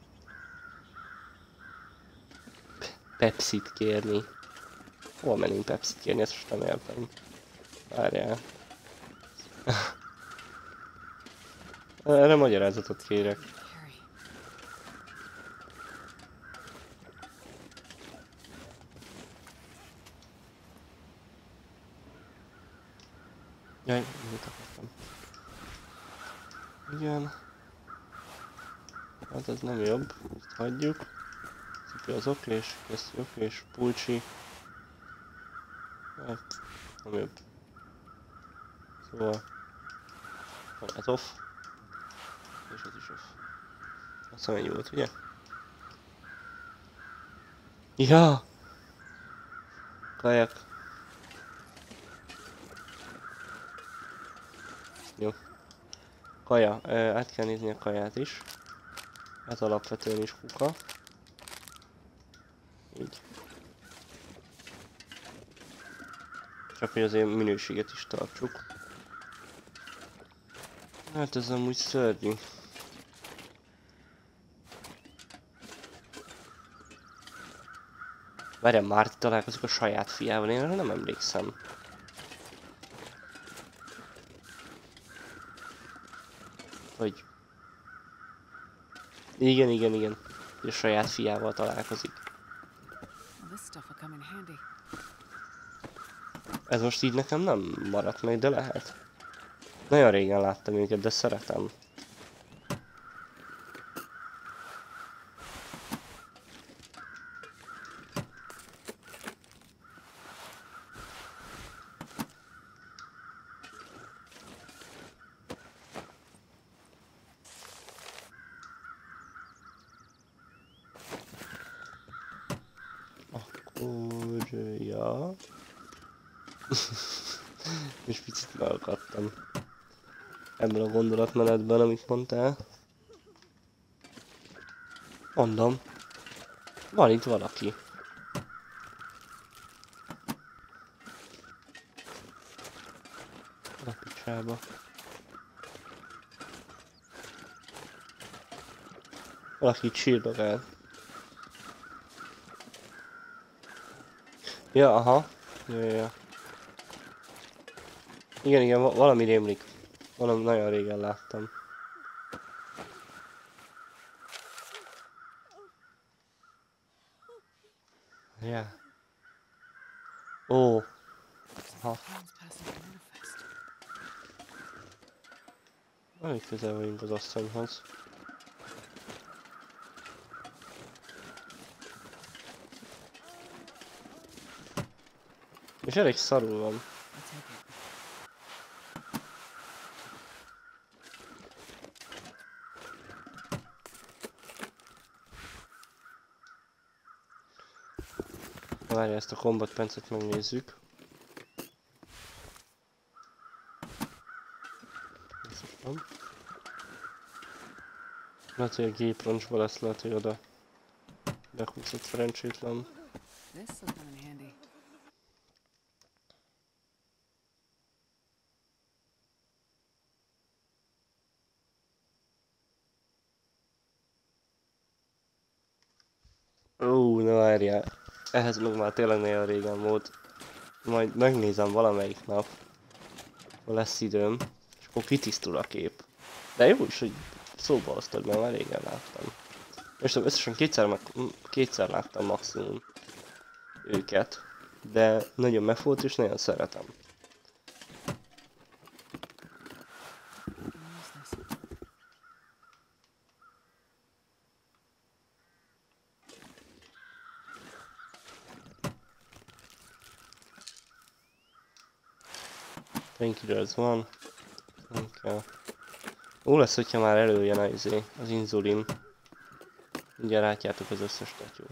Pepsit kérni. Hol menünk Pepsit kérni? Ezt most nem értem. Várjál. Erre magyarázatot kérek. Jaj, mit akartam? Igen. Hát ez nem jobb, ezt hagyjuk. Szipi az oklés, ez oklés, pulcsi. Hát, nem jobb. Szóval... ez off. És ez is off. Azt hiszem ennyi volt, ugye? Ja! Kajak. Jó. Kaja, át kell nézni a kaját is. Ez alapvetően is kuka. Így. Csak hogy azért minőséget is tartsuk. Hát ez amúgy szörnyű. Várjál, Marty találkozik a saját fiával, én erre nem emlékszem. Hogy... Igen. A saját fiával találkozik. Ez most így nekem nem maradt meg, de lehet. Nagyon régen láttam őket, de szeretem. Akkor... ja... és picit megakadtam. Ebben a gondolatmenetben, amit mondtál. Mondom. Van itt valaki. A picsába. Valaki itt sírdogál. Ja, aha. Ja. Igen, valami rémlik. Valami nagyon régen láttam. Ja. Ó. Aha. Elég közel vagyunk az asszonyhoz. És elég szarul van. Várja, ezt a combat pencet megnézzük. Lehet, hogy a géproncsba lesz, lehet, hogy oda bekúszott szerencsétlen. Ó, na várjál. Ehhez meg már tényleg nagyon régen volt. Majd megnézem valamelyik nap, ha lesz időm, és akkor kitisztul a kép. De jó is, hogy szóba hoztad, mert már régen láttam. És tudom, összesen kétszer láttam maximum őket, de nagyon megfogott és nagyon szeretem. Painkillers van. Nem kell. Ó lesz, hogyha már előjön az inzulin. Ugye látjátok az összes tatyót.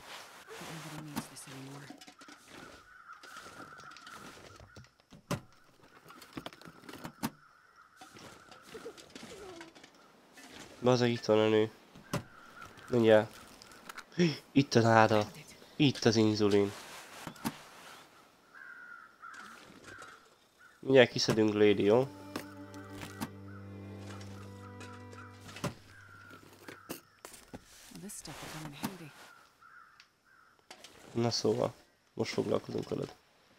Bazeg, itt van a nő. Ugye. Itt a náda. Itt az inzulin. Ugye kiszedünk Lady, jó? Na szóval, most foglalkozunk veled.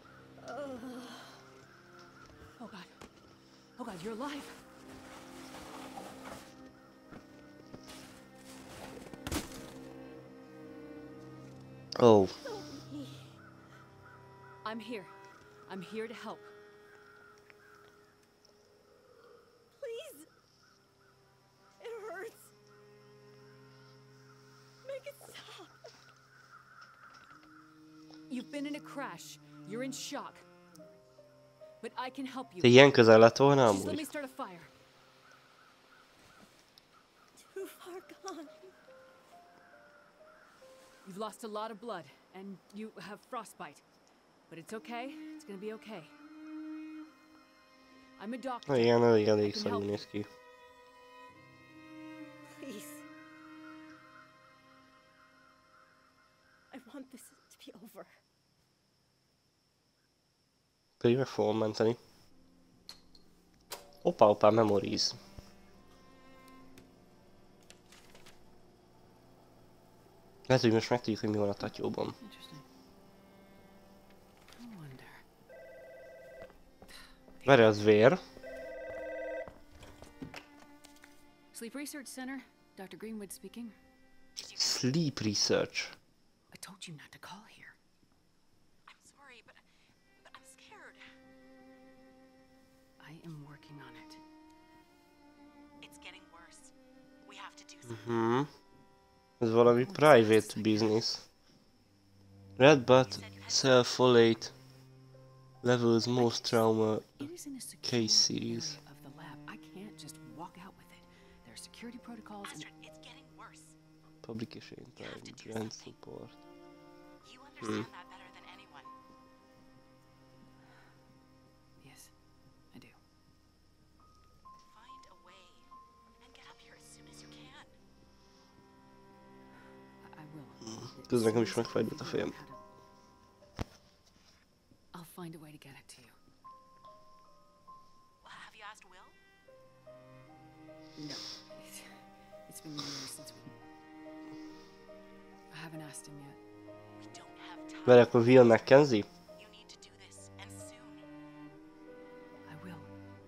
Oh God, you're alive. Oh. I'm here. I'm here to help. Please. It hurts. Make it stop. You've been in a crash. You're in shock. But I can help you. Te ilyen közel lett volna Just let me amúgy? start a fire. Too far gone. You've lost a lot of blood, and you have frostbite. But it's okay. It's gonna be okay. I'm a doctor. Na igen, elég I can szarul help you. néz ki. Please. I want this to be over. Pedig meg fogom menteni. Opa, memories. Lehet, hogy most megtudjuk, hogy mi van a tatyóban. Interesting. I wonder. Várj, az vér. Sleep Research Center, Dr. Greenwood speaking. Sleep research. I told you not to call here. I'm sorry, but I'm scared. I am working on it. It's getting worse. We have to do something. Mhm. Ez valami private business. Red Butt Self-Folate Levels Most Trauma It is in a secure Case Series. area of the lab. I can't just walk out with it. There are security protocols and Astrid, it's getting worse. Publication Time, Grant Support. You understand that better than anyone. yes, I do. Find a way and get up here as soon as you can. I will. Közben nekem is megfájdult a fejem. I'll find a way to get it to you. Well, have you asked Will? No, it's been years since we. I haven't asked him yet. We don't have time. Várj, akkor Will McKenzie? You need to do this, and soon. I will.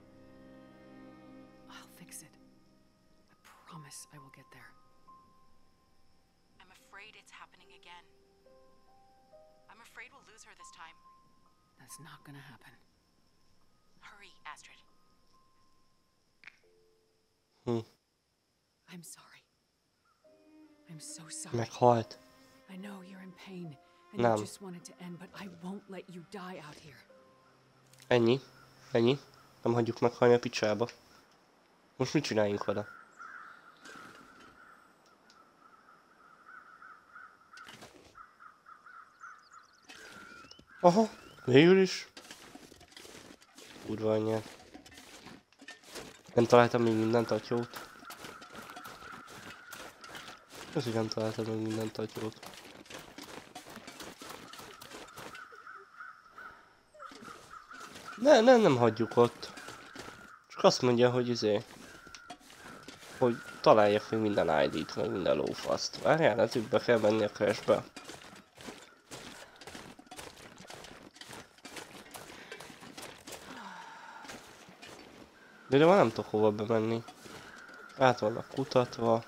I'll fix it. I promise I will get there. I'm afraid it's happening again. I'm afraid we'll lose her this time. That's not gonna happen. Hurry, Astrid. I'm sorry. I'm so sorry. Meghalt. I know you're in pain and Nem. you just want it to end, but I won't let you die out here. Ennyi. Ennyi. Nem hagyjuk meghalni a picsába. Most mit csináljunk vele? Aha, végül is. Kurva anyját. Nem találtam még minden tatyót. Az, hogy nem találtam még minden tatyót. Nem hagyjuk ott. Csak azt mondja, hogy hogy találjak még minden ID-t, meg minden lófaszt. Várjál, lehet, hogy be kell menni a crashbe. De már nem tudok hova bemenni. Át vannak kutatva.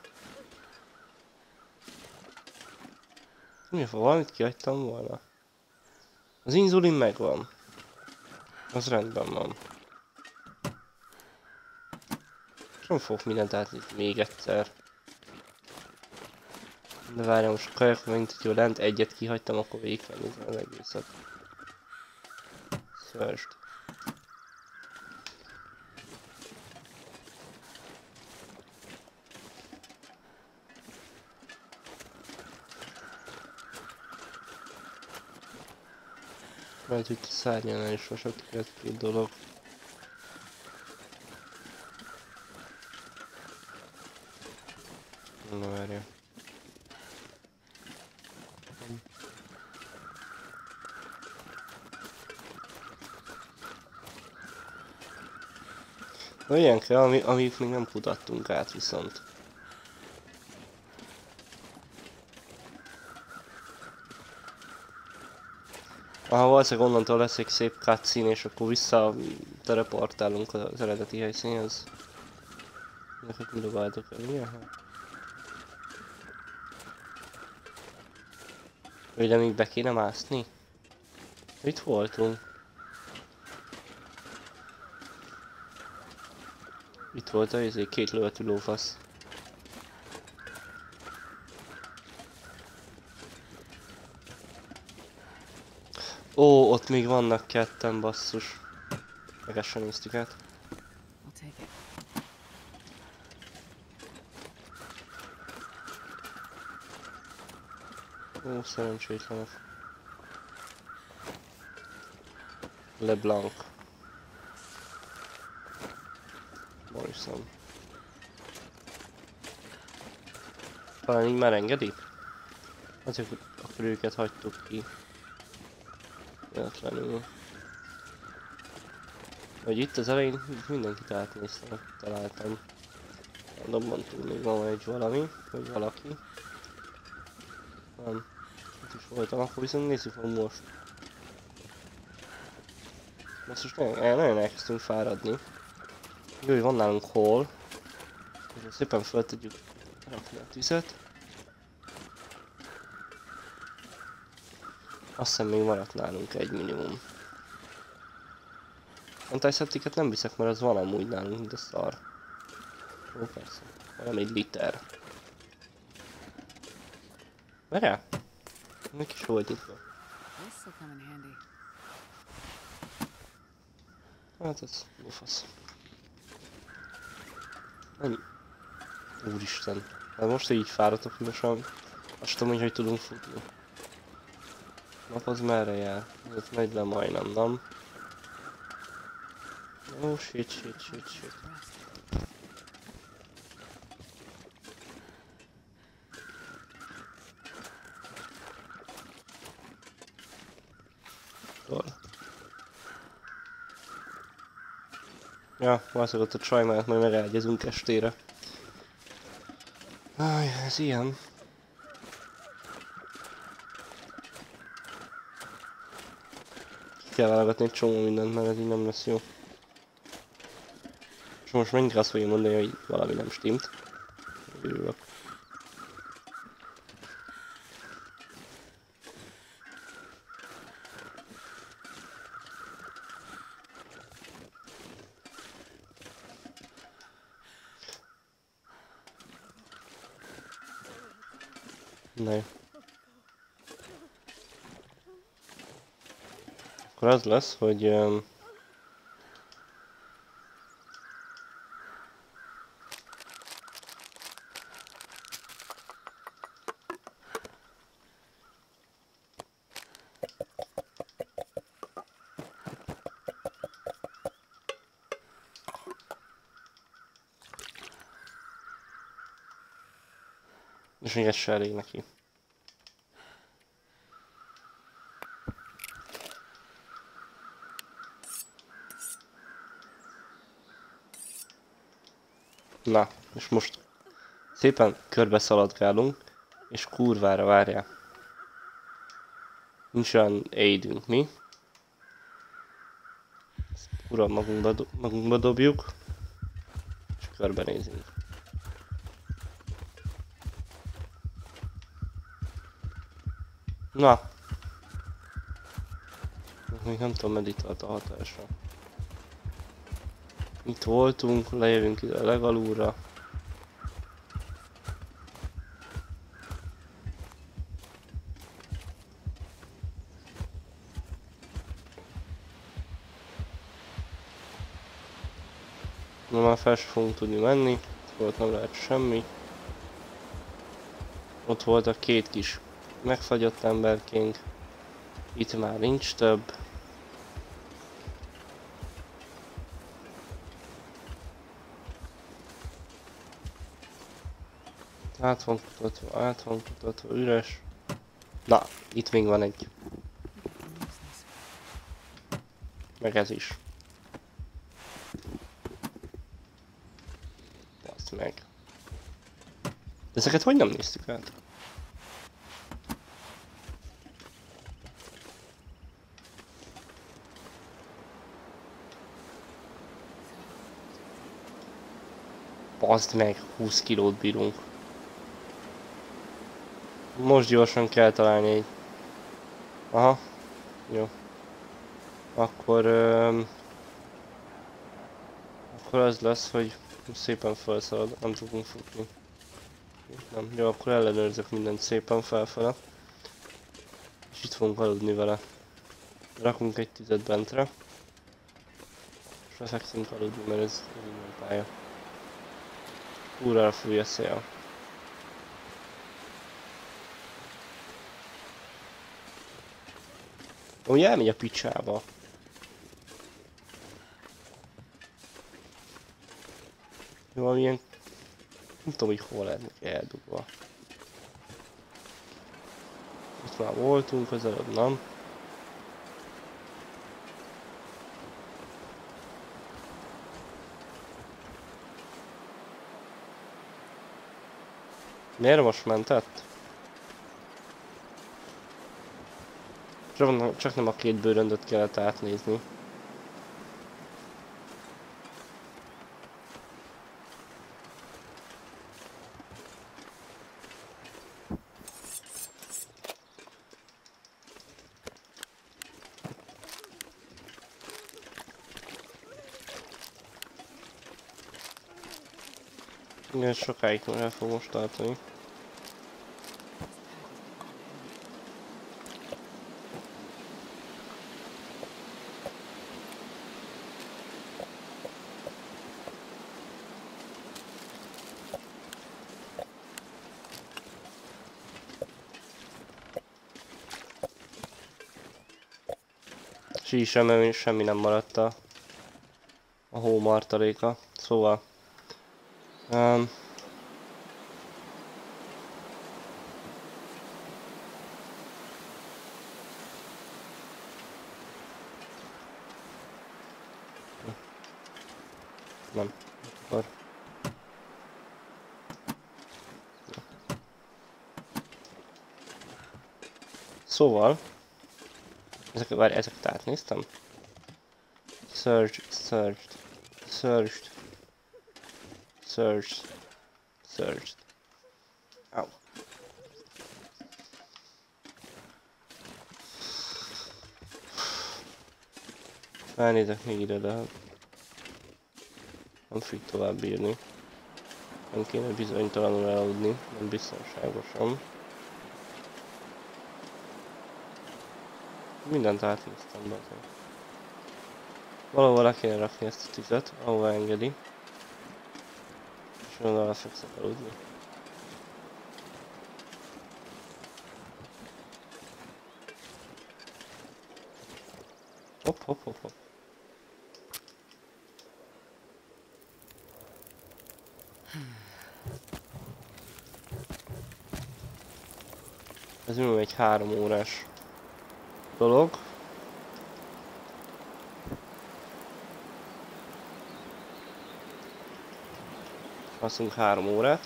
Mi van, valamit kihagytam volna? Az inzulin megvan. Az rendben van. És nem fogok mindent átnézni még egyszer. De várjál, most a kajak megint, hogy lent egyet kihagytam, akkor végig kell nézni az egészet. Searched. Majd itt a szárnyánál is most ott két dolog. Na várja. Olyan kell, amik még nem kutattunk át viszont. Valószínűleg onnantól lesz egy szép cutscene, és akkor vissza teleportálunk az eredeti helyszínhez. Neked mi dobáltok el, ugye? De még be kéne mászni? Itt voltunk. Itt volt a két lövetű lófasz. Ó, ott még vannak ketten, basszus. Meg ezt sem néztük át. Ó, szerencsétlenek. LeBlanc. Morrison. Talán így már engedi? Azért akkor őket hagytuk ki. Véletlenül. Hogy itt az elején mindenkit átnéztem, találtam. Abban túl még van egy valami, vagy valaki. Nem. Itt is voltam, akkor viszont nézzük meg most. Most nagyon elkezdtünk fáradni. Jó, hogy van nálunk hol. És szépen fel tudjuk rakni a tüzet. Azt hiszem még maradt nálunk egy minimum. Antiseptiket nem viszek, mert az van amúgy nálunk, de szar. Ó, persze. Van egy liter. Várjál? Neki is volt itt. Hát ez lófasz. Nem. Úristen. Hát most így fáradtok, hogy most azt tudom, hogy tudunk futni. Nap az merre jár? Ez megy le majdnem, nem? Oh shit. Ja, valószínűleg ott a csaj mellett majd megágyazunk estére. Aj, ez ilyen. Ki kell válogatni egy csomó mindent, mert ez így nem lesz jó. És most mennyire azt fogja mondani, hogy valami nem stimmt. Örülök. Na jó. Akkor az lesz, hogy... és még ez se elég neki. Na, és most szépen körbe szaladgálunk, és kurvára várjál. Nincs olyan aidünk, mi? Uram, magunkba dobjuk, és körbenézünk. Na! Még nem tudom, meddig tart a hatása. Itt voltunk, lejövünk ide a legalulra. Na már fel sem fogunk tudni menni, ott nem lehet semmi. Ott voltak két kis megfagyott emberkénk. Itt már nincs több. Át van kutatva, üres. Na, itt még van egy. Meg ez is. Azt meg. De ezeket hogy nem néztük át? Bazd meg, 20 kilót bírunk. Most gyorsan kell találni egy... Aha. Jó. Akkor... Akkor az lesz, hogy szépen felszalad, nem tudunk futni. Nem. Jó, akkor ellenőrzök mindent szépen felfele. És itt fogunk aludni vele. Rakunk egy tüzet bentre. És lefekszünk aludni, mert ez minden pálya. Úrral fúj a szél. Úgy elmegy a picsába. Valamilyen... Nem tudom, hogy hol lennek eldugva. Itt már voltunk, az előbb nem. Miért most mentett? Csak nem a két bőröndöt kellett átnézni. Igen, sokáig el fog most tartani. Semmi nem maradt a hó martaléka, szóval nem, akkor szóval ezeket átnéztem. Searched. Au. Felnézek még ide, de nem fog tovább bírni. Nem kéne bizonytalanul elaludni, nem biztonságosan. Mindent átnéztem be. Valahol le kéne rakni ezt a tüzet, ahova engedi. És onnan el fogsz aludni. Hopp, hopp, hopp, hopp. Ez minimum egy 3 órás dolog. Haszunk 3 órát.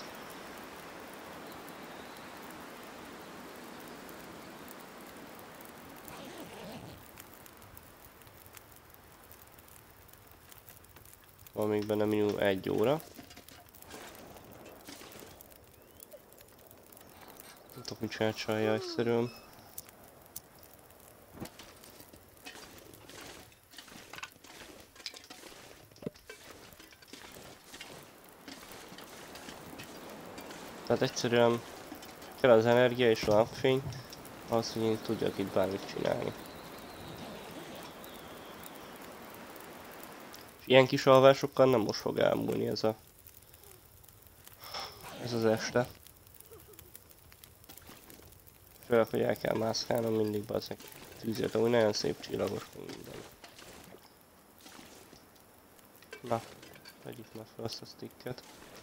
Van még benne minimum 1 óra. Nem tudok mit csinálni, csalja egyszerűen. Tehát egyszerűen kell az energia és a napfény, ahhoz, hogy én tudjak itt bármit csinálni. És ilyen kis alvásokkal nem most fog elmúlni ez az este. Főleg, hogy el kell mászkálnom mindig bazzeg tűzért, amúgy nagyon szép csillagos minden. Na, vegyük már fel azt a sticket.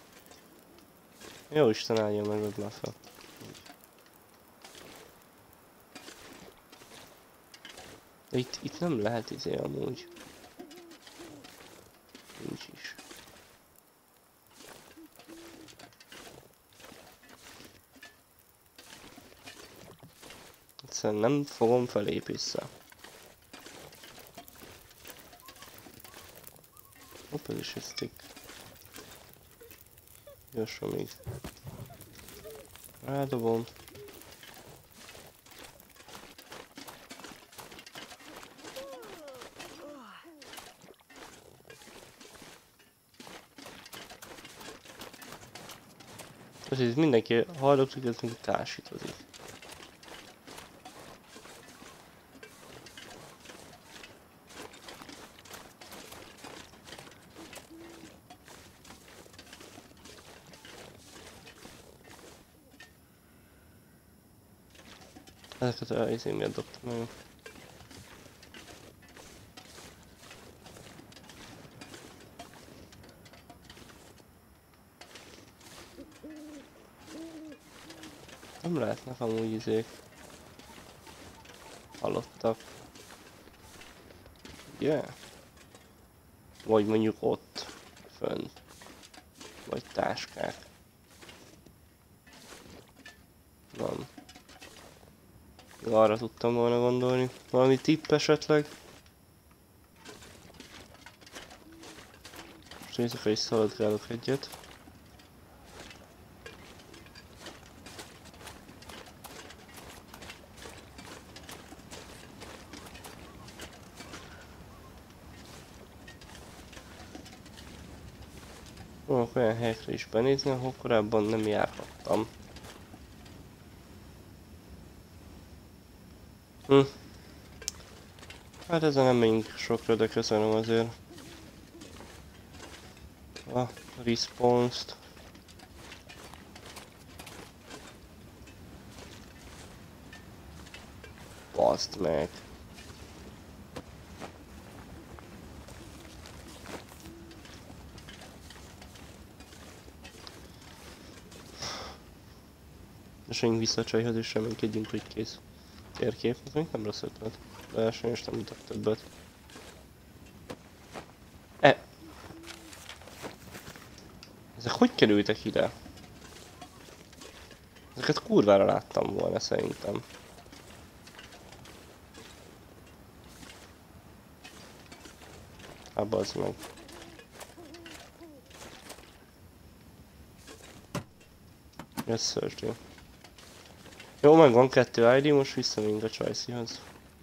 Jó Isten álljon meg, vedd már fel. De itt nem lehet izé amúgy. Nincs is. Egyszerűen nem fogom felép vissza. Hopp, ez is egy stick. Gyorsan még. Rádobom. Most itt mindenki hallottuk, hogy ez társítozik. Ezeket a izé miatt dobtam nagyon. Nem lehetnek amúgy izék. Halottak. Ugye? Yeah. Vagy mondjuk ott. Fönt. Vagy táskák. Nem. Arra tudtam volna gondolni. Valami tipp esetleg? Most éjszaka is szaladgálok egyet. Fogok olyan helyekre is benézni, ahol korábban nem járhattam. Hát ezen nem menjünk sokra, de köszönöm azért a response-t. Baszd meg! És menjünk vissza a csajhoz és reménykedjünk, hogy kész. Térkép, ez még nem rossz ötlet. De sajnos nem mutat többet. Ezek hogy kerültek ide? Ezeket kurvára láttam volna szerintem. Bazd meg. Ez szörnyű. Jó, meg van 2 ID, most visszamegyünk a Csajcihoz.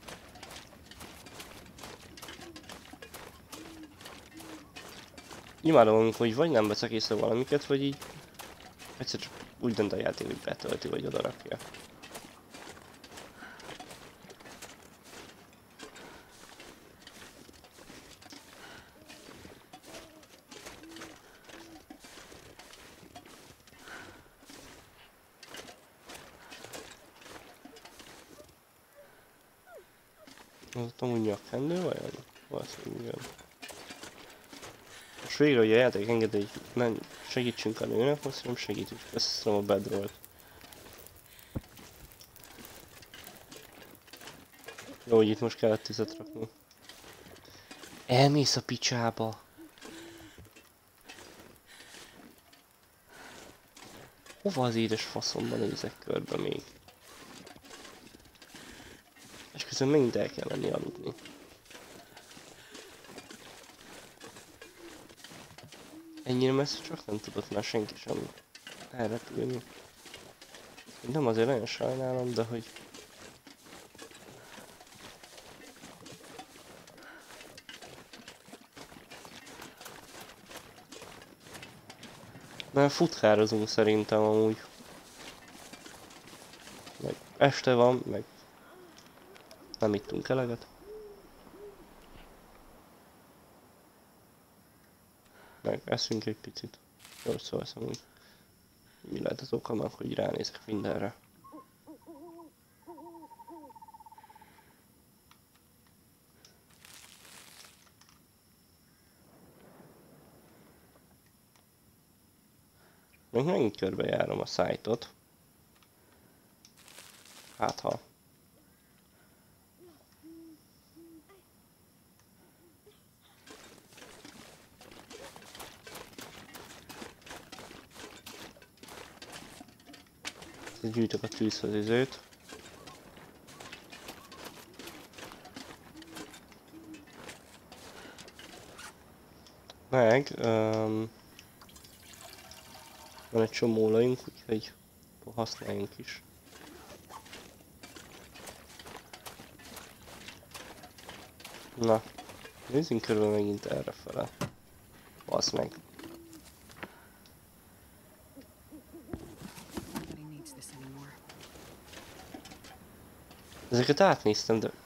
Imádom, hogy vagy nem veszek észre valamiket, vagy így egyszer csak úgy dönt a játék, hogy betölti, vagy odarakja. Az amúgy nyakkendő vajon? Valószínűleg igen. Most végre, hogy a játék engedi, hogy segítsünk a nőnek, azt nem segítünk, összeszedem a bedrollt. Jó, hogy itt most kellett tüzet rakni. Elmész a picsába! Hova az édes faszomban nézek körbe még? És közben megint el kell menni aludni. Ennyire messze csak nem tudott már senki sem elrepülni. Nem azért nagyon sajnálom, de hogy... Mert futkározunk szerintem amúgy. Meg este van, meg nem ittunk eleget. Meg eszünk egy picit. Jól szólsz amúgy. Mi lehet az oka annak, hogy ránézek mindenre. Még megint körbejárom a szájtot. Hát ha. Gyűjtök a tűzhöz izőt. Meg van egy csomó olajunk, úgyhogy használjunk is. Na, nézzünk körül megint errefele. Basz meg. Ezeket átnéztem, de...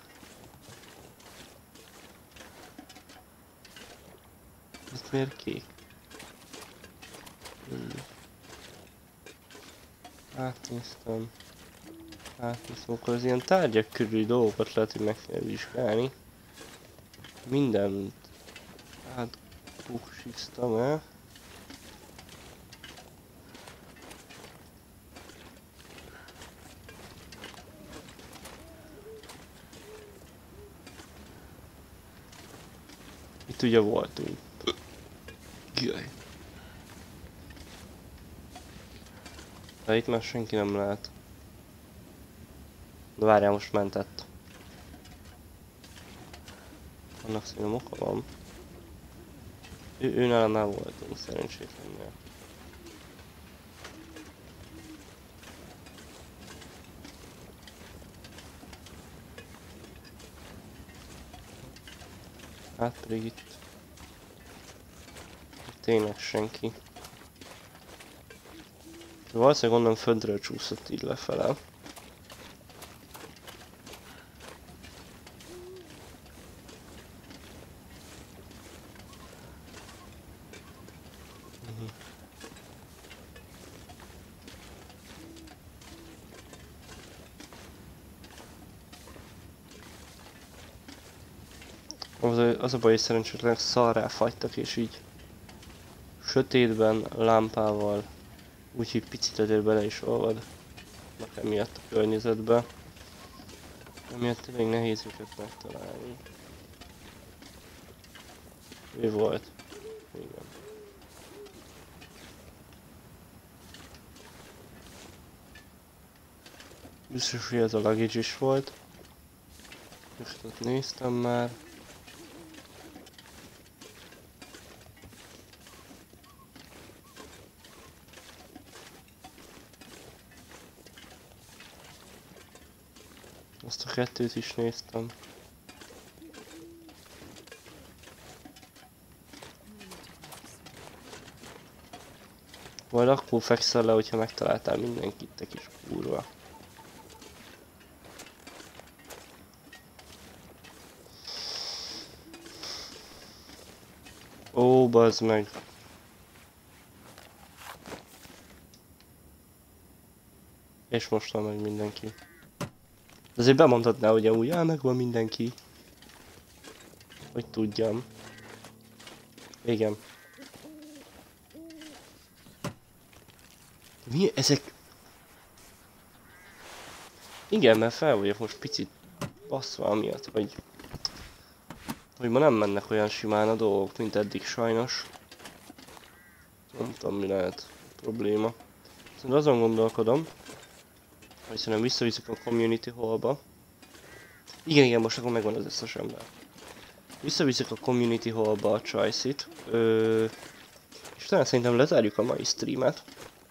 Ez miért kék? Átnéztem. Akkor az ilyen tárgyak körüli dolgokat lehet, hogy meg kell vizsgálni. Mindent átbuksiztam el. Itt ugye voltunk. Jaj. De itt már senki nem lehet. De várjál, most mentett. Annak szerintem oka van. Ő nála már voltunk szerencsétlennél. Hát pedig itt tényleg senki. Valószínűleg onnan földről csúszott így lefele. Az a baj, hogy szerencsétlenek szarrá fagytak, és így sötétben, lámpával, úgyhogy picit azért bele is olvad. Emiatt a környezetbe. Emiatt tényleg nehéz őket megtalálni. Mi volt? Igen. Biztos, hogy ez a luggage is volt. Most ott néztem már. Azt a kettőt is néztem. Majd akkor fekszel le, hogyha megtaláltál mindenkit, te kis kurva. Ó, bazd meg. És most van meg mindenki. Azért bemondhatná, hogy amúgy megvan mindenki. Hogy tudjam. Igen. Mi ezek? Igen, mert fel vagyok most picit baszva amiatt, hogy ma nem mennek olyan simán a dolgok, mint eddig sajnos. Nem tudom, mi lehet a probléma. Szóval azon gondolkodom, hogy szerintem visszaviszük a community hallba. Igen, most akkor megvan az összes ember. Visszaviszük a community hallba a Trice-it. És talán szerintem lezárjuk a mai streamet.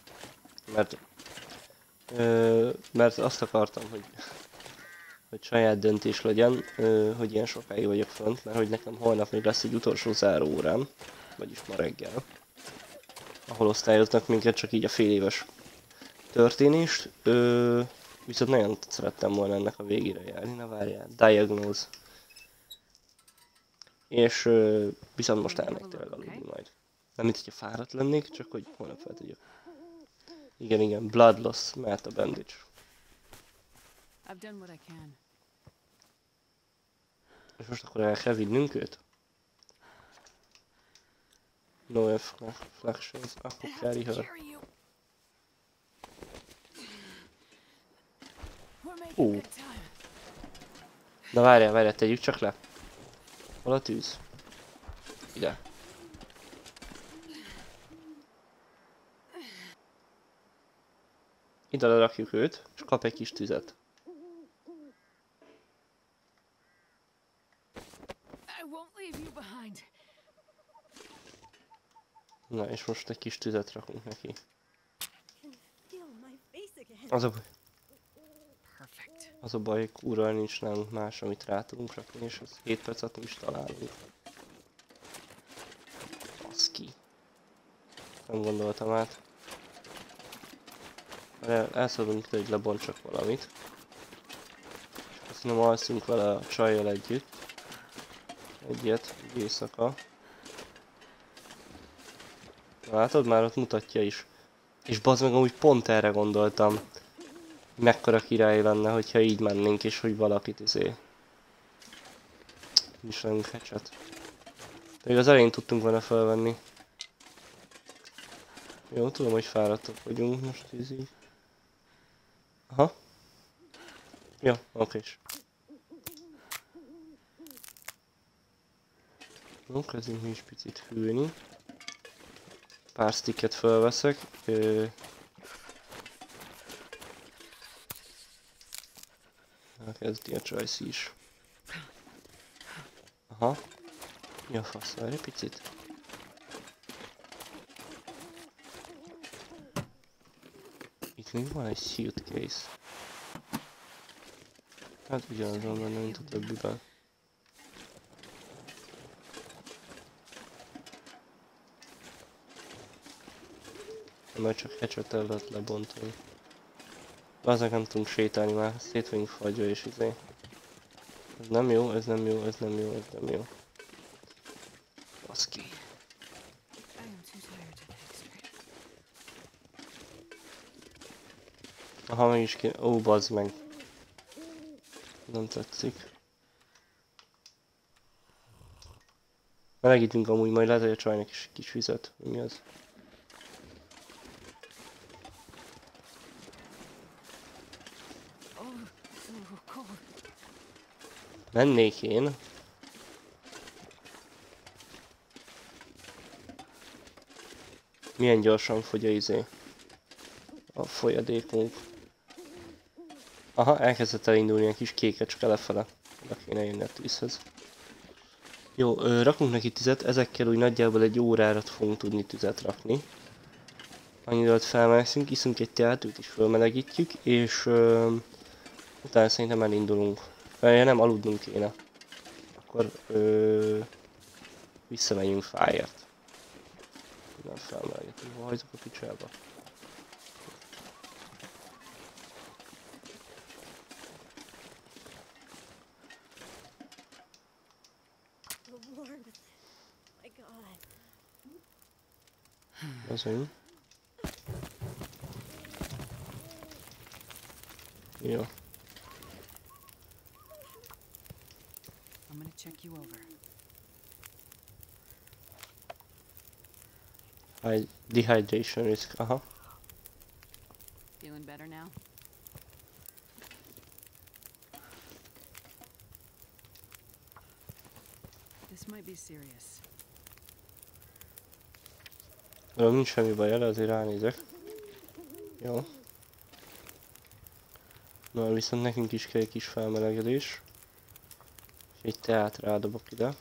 Mert azt akartam, hogy saját döntés legyen, hogy ilyen sokáig vagyok fönt, mert hogy nekem holnap még lesz egy utolsó záróórám, vagyis ma reggel, ahol osztályoznak minket csak így a fél éves történést, viszont nagyon szerettem volna ennek a végére járni, na várjál, Diagnose. És viszont most elmegy tényleg aludni majd. Nem mint hogyha fáradt lennék, csak hogy holnap fel tudjak. Igen, Blood Loss, mehet a bandage. I've done what I can. És most akkor el kell vinnünk őt? No reflections, akkor carry her. Na várjál, tegyük csak le. Hol a tűz? Ide. Ide lerakjuk őt, és kap egy kis tüzet. Na, és most egy kis tüzet rakunk neki. Az a baj, kurva nincs nálunk más, amit rá tudunk rakni, és az 7 percet nem is találunk. Baszki. Nem gondoltam át. Elszólunk ide, hogy lebontsak valamit. És azt nem alszunk vele a csajjal együtt. Egyet, egy éjszaka. Látod, már ott mutatja is. És bazd meg, amúgy pont erre gondoltam. Mekkora király lenne, hogyha így mennénk, és hogy valakit is lennünk hatchet. Még az elején tudtunk volna felvenni. Jó, tudom, hogy fáradtak vagyunk most így. Aha. Jó, okés. Jó, kezdünk mi is picit hűlni. Pár sticket felveszek. Elkezdi a Trice is. Aha. Mi a fasz? Várj egy picit. Itt még van egy suitcase. Hát ugyanazon benne, mint a többiben. Majd csak hatchet-tel lehet lebontani. Azok nem tudunk sétálni már, szét vagyunk fagyva és izé. Ez nem jó, ez nem jó, ez nem jó, ez nem jó. Baszki. Aha, meg is kéne. Ó, bazd meg. Nem tetszik. Melegítünk amúgy, majd lehet, hogy a csajnak is kis vizet. Mi az? Mennék én. Milyen gyorsan fogy a folyadékunk. Aha, elkezdett elindulni egy kis kékecske lefele. Oda kéne jönni a tűzhez. Jó, rakunk neki tüzet, ezekkel úgy nagyjából egy órára fogunk tudni tüzet rakni. Annyira ott felmekszünk, iszunk egy teátőt is fölmelegítjük, és utána szerintem elindulunk. Ja, nem, aludnunk kéne. Akkor visszamegyünk fájért. Nem felmelegítünk, hol hagyjuk a picsába. Azért. Jó. I'm gonna check you over. Dehydration risk, aha. Feeling better now? This might be serious. Nincs semmi baj, de azért ránézek. Jó. Na, viszont nekünk is kell egy kis felmelegedés. És egy teát rádobok ide.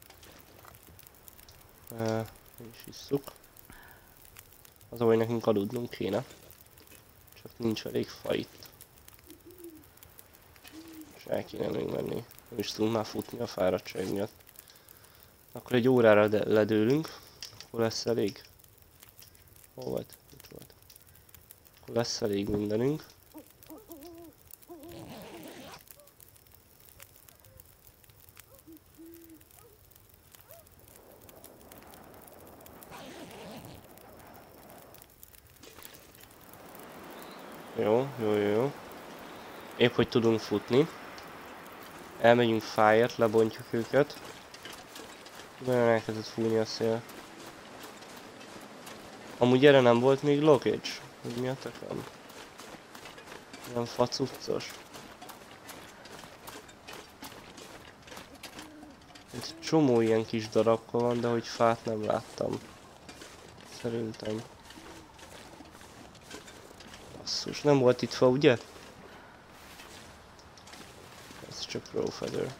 És isszuk. Az, ahogy nekünk aludnunk kéne. Csak nincs elég fa itt. És el kéne még menni. Nem is tudunk már futni a fáradtság miatt. Akkor egy órára ledőlünk. Akkor lesz elég. Hol volt? Itt volt. Akkor lesz elég mindenünk. Jó. Épp hogy tudunk futni. Elmegyünk fire-t, lebontjuk őket. Nagyon elkezdett fújni a szél. Amúgy erre nem volt még lockage? Hogy mi a tököm? Nem facuccos. Itt csomó ilyen kis darabka van, de hogy fát nem láttam. Szerintem. Basszus, nem volt itt fa, ugye? Ez csak raw feather.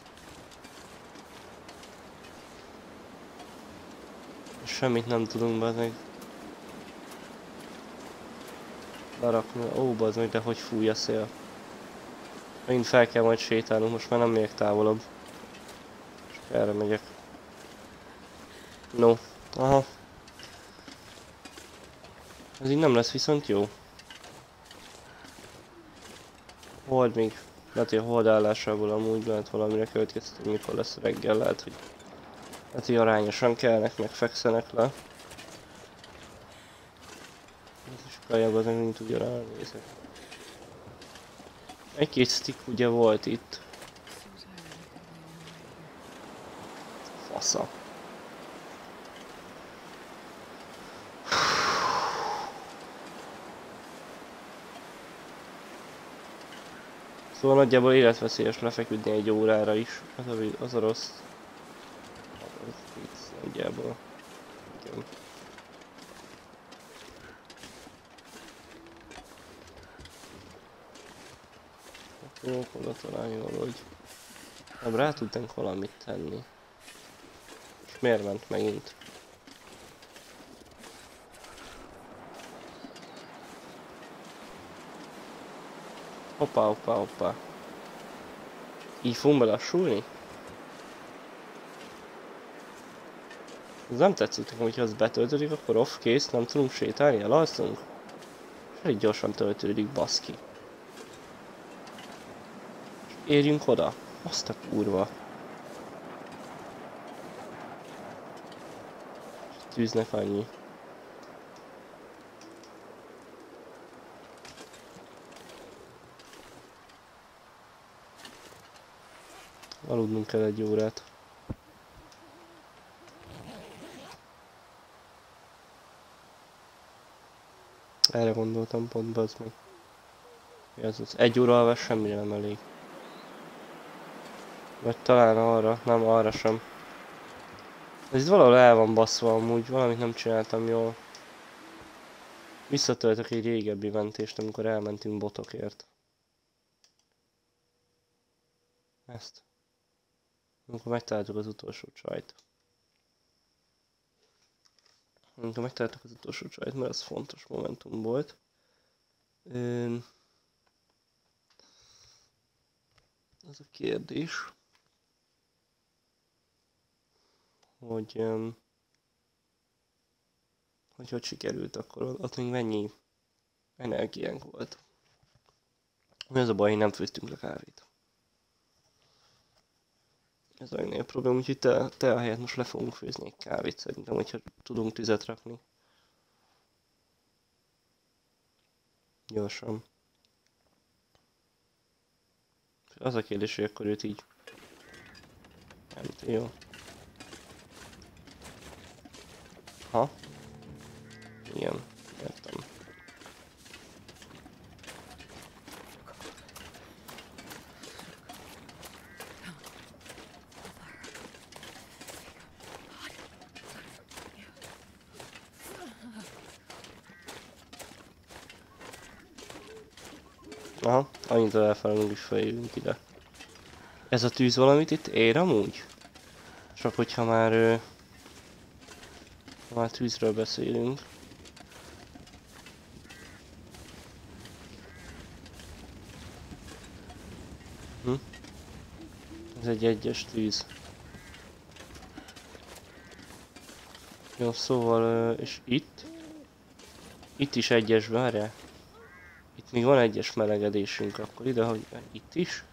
Semmit nem tudunk bazdmeg lerakni. Ó, bazdmeg, de hogy fúj a szél. Megint fel kell majd sétálnunk, most már nem megyek távolabb. Csak erre megyek. No, aha. Ez így nem lesz viszont jó. Hold még. Lehet, hogy a hold állásából amúgy lehet valamire következtetni, mikor lesz reggel, lehet, hogy arányosan kelnek, meg fekszenek le. Ez is kajab, az nem tudja ránézek. Egy-két stick ugye volt itt. Fasza. Szóval nagyjából életveszélyes lefeküdni egy órára is, az a rossz. Itt nagyjából. Igen. Jó, oda találni valahogy. Nem rá tudnánk valamit tenni. És miért ment megint? Hoppá. Így fogunk belassulni? Ez nem tetszik nekem, hogyha az betöltődik, akkor off, kész, nem tudunk sétálni, elalszunk. És elég gyorsan töltődik, baszki. És érjünk oda. Azt a kurva. És tűznek annyi. Aludnunk kell egy órát. Erre gondoltam pont, bazd meg. Ez az egy óra alvás semmire nem elég. Vagy talán arra, nem arra sem. Ez itt valahol el van baszva amúgy, valamit nem csináltam jól. Visszatöltök egy régebbi mentést, amikor elmentünk botokért. Ezt. Amikor megtaláltuk az utolsó csajt. Amikor megtaláltuk az utolsó csajt, mert az fontos momentum volt. Ez a kérdés, hogy hogy sikerült akkor, ott még mennyi energiánk volt. Mi az a baj, hogy nem főztünk le kávét. Ez a legnagyobb probléma, úgyhogy te a helyet most le fogunk főzni egy kávét szerintem, hogyha tudunk tüzet rakni. Gyorsan. Az a kérdés, hogy akkor őt így... Nem, jó. Ha? Aha, annyit elfele úgy is feljövünk ide. Ez a tűz valamit itt ér amúgy? Csak hogyha már tűzről beszélünk. Ez egy egyes tűz. Jó, szóval, és itt? Itt is egyes, várjál. Itt még van egyes melegedésünk, akkor ide, hogy itt is?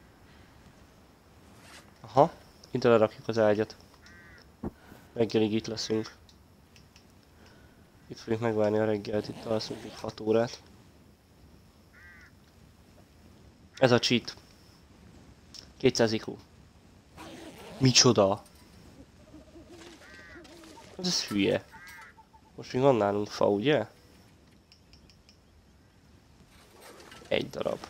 Aha, ide lerakjuk az ágyat. Reggelig itt leszünk. Itt fogjuk megvárni a reggelt, itt alszunk egy 6 órát. Ez a cheat. 200 IQ. Micsoda? Ez hülye. Most még van nálunk fa, ugye? Egy darab.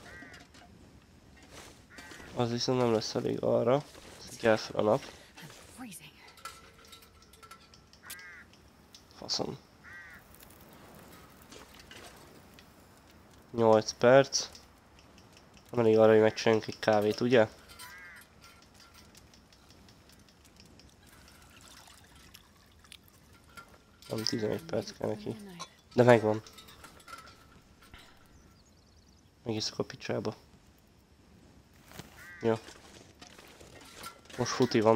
Az viszont nem lesz elég arra. Ez kell fel a nap. Faszom. 8 perc. Nem elég arra, hogy megcsináljunk egy kávét, ugye? Nem, 11 perc kell neki. De megvan. Megiszok a picsába. Jó. Most futi van.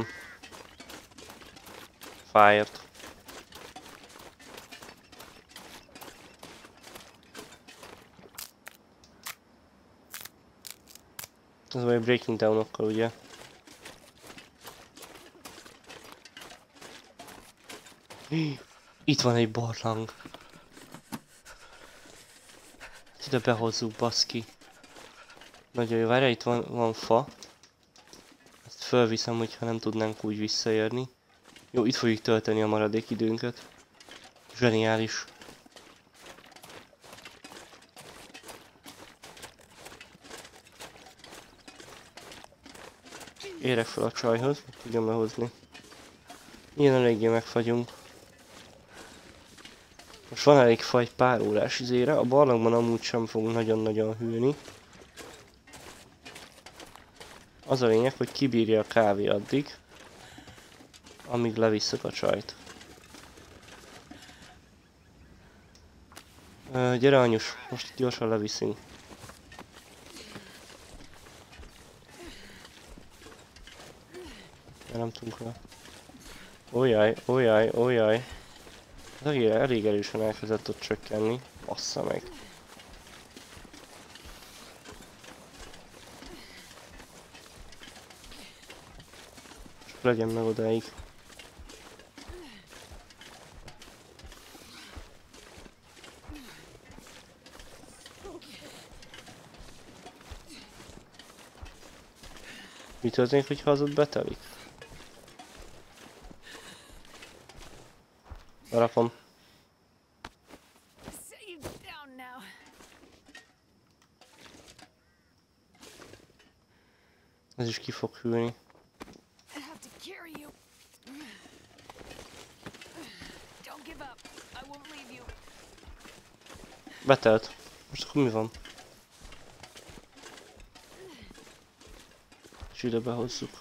Fájrt. Ez vagy Breaking Down-okkal, ugye? Itt van egy barlang. Ide behozzuk, baszki. Nagyon jó, várjál, itt van fa. Ezt fölviszem, hogyha nem tudnánk úgy visszaérni. Jó, itt fogjuk tölteni a maradék időnket. Zseniális. Érek fel a csajhoz, meg tudjam behozni. Ilyen eléggé megfagyunk. Most van elég fa egy pár órás izére, a barlangban amúgy sem fogunk nagyon-nagyon hűlni. Az a lényeg, hogy kibírja a kávé addig, amíg levisszük a csajt. Gyere anyus, most gyorsan leviszünk. Nem tudunk rá. Ójjaj, ójjaj, ójjaj. Az elég erősen elkezdett ott csökkenni. Bassza meg. Csak legyen meg odáig. Mi történik, hogyha az ott betelik? Berakom. Ez is ki fog hűlni. Betelt. Most akkor mi van? És ide behozzuk.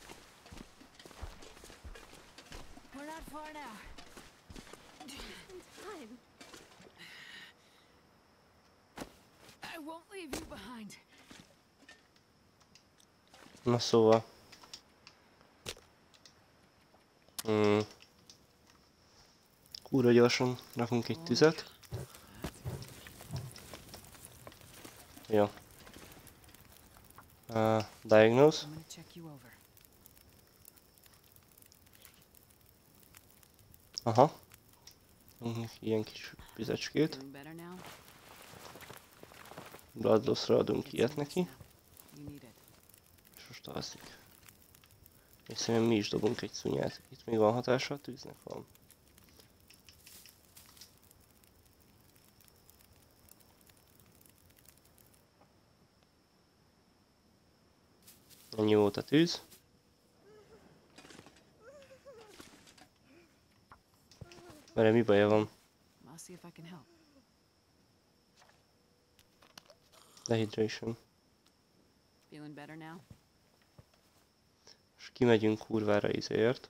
Na szóval. Kurva gyorsan rakunk egy tüzet. Jó. Diagnose. Aha. Ilyen kis vizecskét. Blood loss-ra adunk ilyet neki. És most alszik. És szerintem mi is dobunk egy szúnyát. Itt még van hatása a tűznek? Van. Ennyi volt a tűz. Mert mi baja van? Dehydration. Feeling better now? És kimegyünk kurvára izért.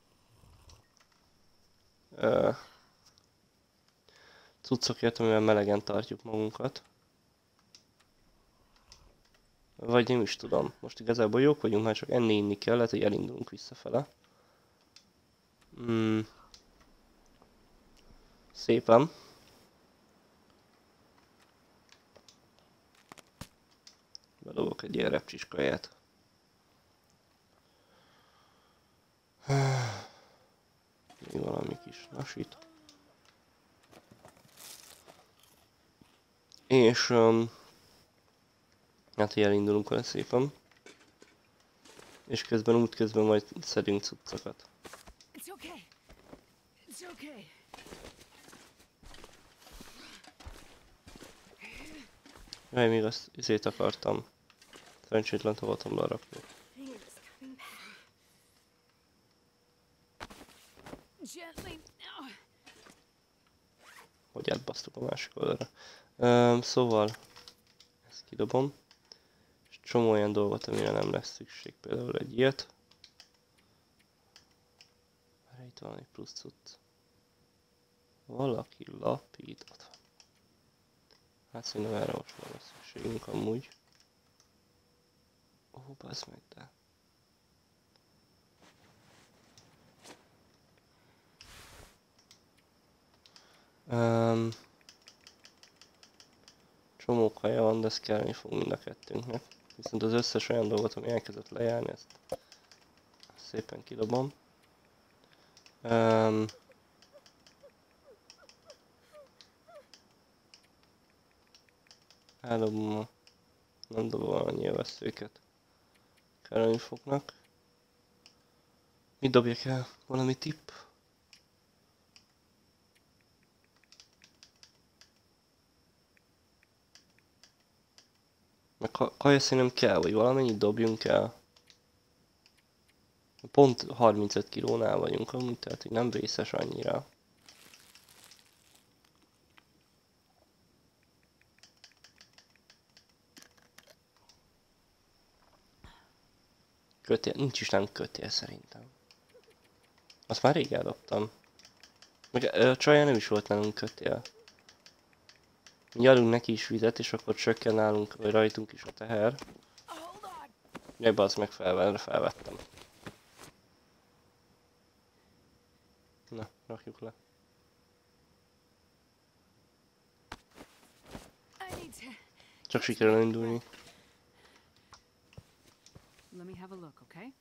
Cuccokért, amivel melegen tartjuk magunkat. Vagy nem is tudom. Most igazából jók vagyunk, már csak enni-inni kell, lehet, hogy elindulunk visszafele. Szépen. Bedobok egy ilyen repcsiskaját. Még valami kis nasít. És hát, hogy elindulunk vele szépen. És útközben majd szedünk cuccokat. It's okay. It's okay. Jaj, még azt izét akartam. Szerencsétlen tavatomra rakni. Gently now. Hogy átbasztuk a másik oldalra. Szóval ezt kidobom. És csomó olyan dolgot, amire nem lesz szükség. Például egy ilyet. Erre itt van egy plusz cucc. Valaki lapít. Ott van. Hát szerintem erre most már lesz szükségünk amúgy. Ó, bazd meg, de... Csomó kaja van, de ez kelleni fog mind a kettőnknek. Viszont az összes olyan dolgot, ami elkezdett lejárni, ezt szépen kidobom. Eldobom a... Nem dobom annyi a veszőket. Kelleni fognak. Mit dobjak el? Valami tipp? Meg kaja szerintem kell, vagy valamennyit dobjunk el. Pont 35 kilónál vagyunk amúgy, tehát hogy nem vészes annyira. Kötél, nincs is nem kötél szerintem. Azt már rég eldobtam. Meg a csaján nem is volt nálunk kötél. Mi adunk neki is vizet, és akkor csökken nálunk, vagy rajtunk is a teher. Ebbe az meg felvettem. Na, rakjuk le. Csak sikerül indulni. Let me have a look, okay?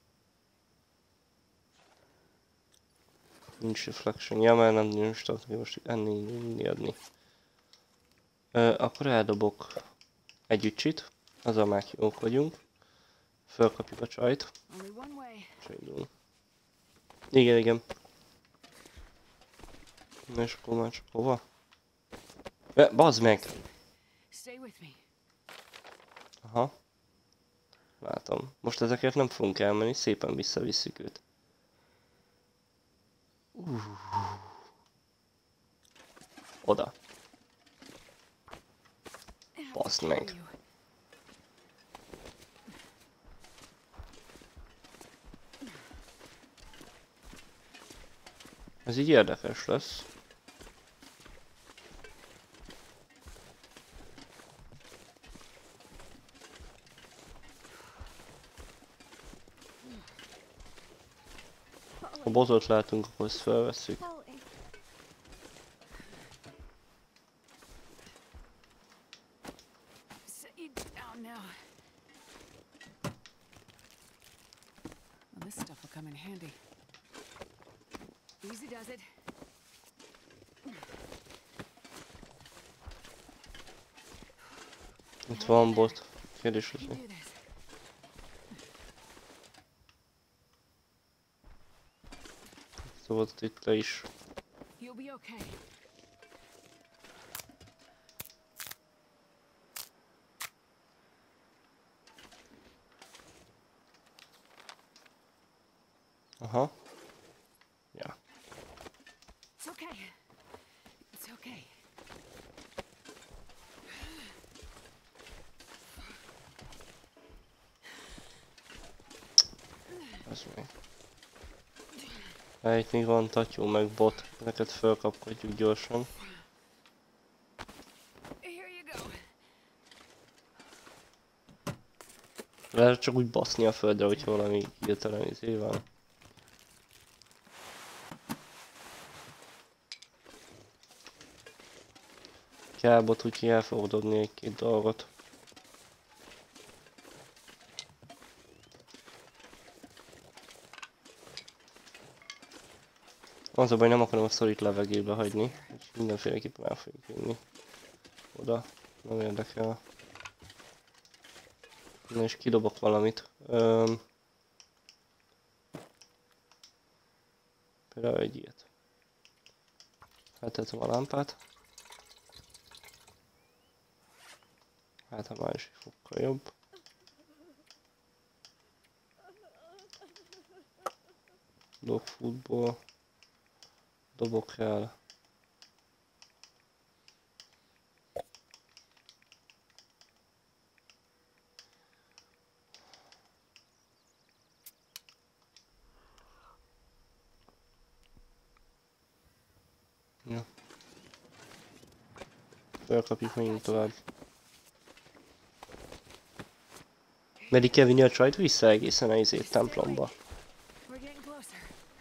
Nincs reflection. Ja, mert nem is tudok most enni adni. Akkor eldobok egy ücsit. Azzal már jók vagyunk. Fölkapjuk a csajt. És indulunk. Igen. Na és akkor már csak hova? Bazd meg! Aha. Látom. Most ezekért nem fogunk elmenni, szépen visszavisszük őt. Oda. Baszd meg. Ez így érdekes lesz. Ha botot látunk, akkor ezt felvesszük. This stuff will come in handy. Easy does it. Itt van bot. Kérdés az mi? Szóval itt le is. You'll be okay. Aha. Ja. It's okay. It's okay. Az meg. Itt még van tatyó meg bot, ezeket felkapkodjuk gyorsan. Here you go. Lehet csak úgy baszni a földre, hogyha valami hirtelen izé van. Kell bot, úgyhogy el fogok dobni egy-két dolgot. Az a baj, nem akarom a sztorit levegőbe hagyni, úgyhogy mindenféleképpen el fogjuk vinni oda, nem érdekel. Na és kidobok valamit. Például egy ilyet. Feltettem a lámpát. Hát ha már is egy fokkal jobb. Dogfoodból dobok el. Ja. Felkapjuk megint tovább. Meddig kell vinni a csajt vissza egészen a izét templomba? We're getting closer.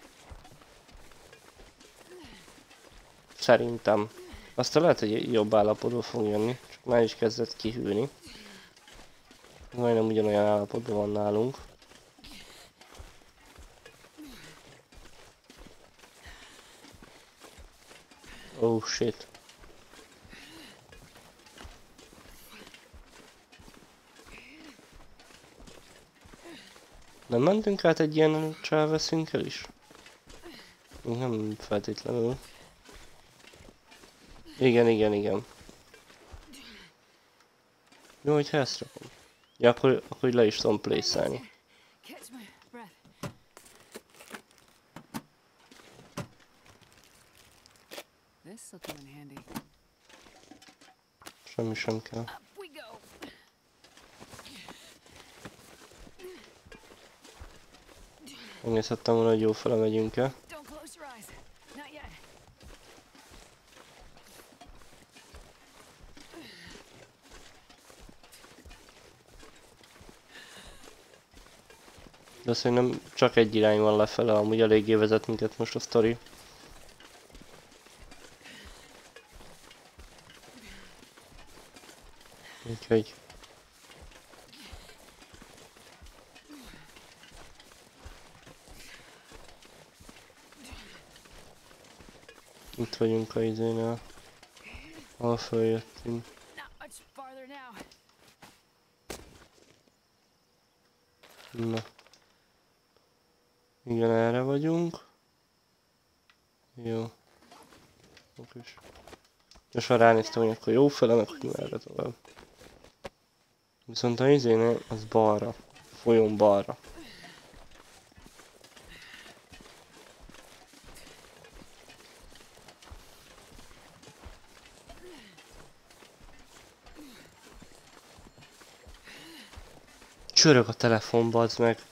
Szerintem. Aztán lehet, hogy jobb állapotban fog jönni, csak már is kezdett kihűlni. Majdnem ugyanolyan állapotban van nálunk. Oh shit. Nem mentünk át egy ilyen Traversinkkel is? Még nem feltétlenül. Igen. Jó, hogyha ezt rakom. Ja, akkor le is tudom place-elni. Catch my breath. This'll come in handy. Semmi sem kell. Up we go. Megnézhettem volna, hogy jó fele megyünk el. Don't close your eyes. Not yet. De szerintem csak egy irány van lefele, amúgy eléggé vezet minket most a sztori. Úgyhogy... Itt vagyunk a izénél, ahol följöttünk. Not much farther now. Na. Igen, erre vagyunk. Jó. Okés. Most már ránéztem, hogy akkor jó fele, meg hogy merre tovább. Viszont a izénél az balra. Folyón balra. Csörög a telefon, bazd meg.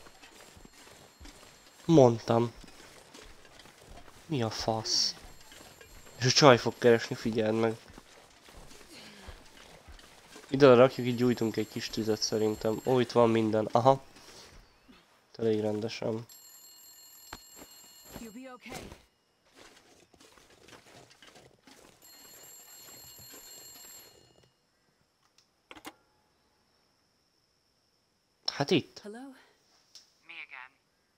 Mondtam. Mi a fasz? És a csaj fog keresni, figyeld meg. Ide rakjuk, így gyújtunk egy kis tüzet szerintem. Ó, itt van minden. Aha. Elég rendesen. You'll be okay. Hát itt. Hello? Me again.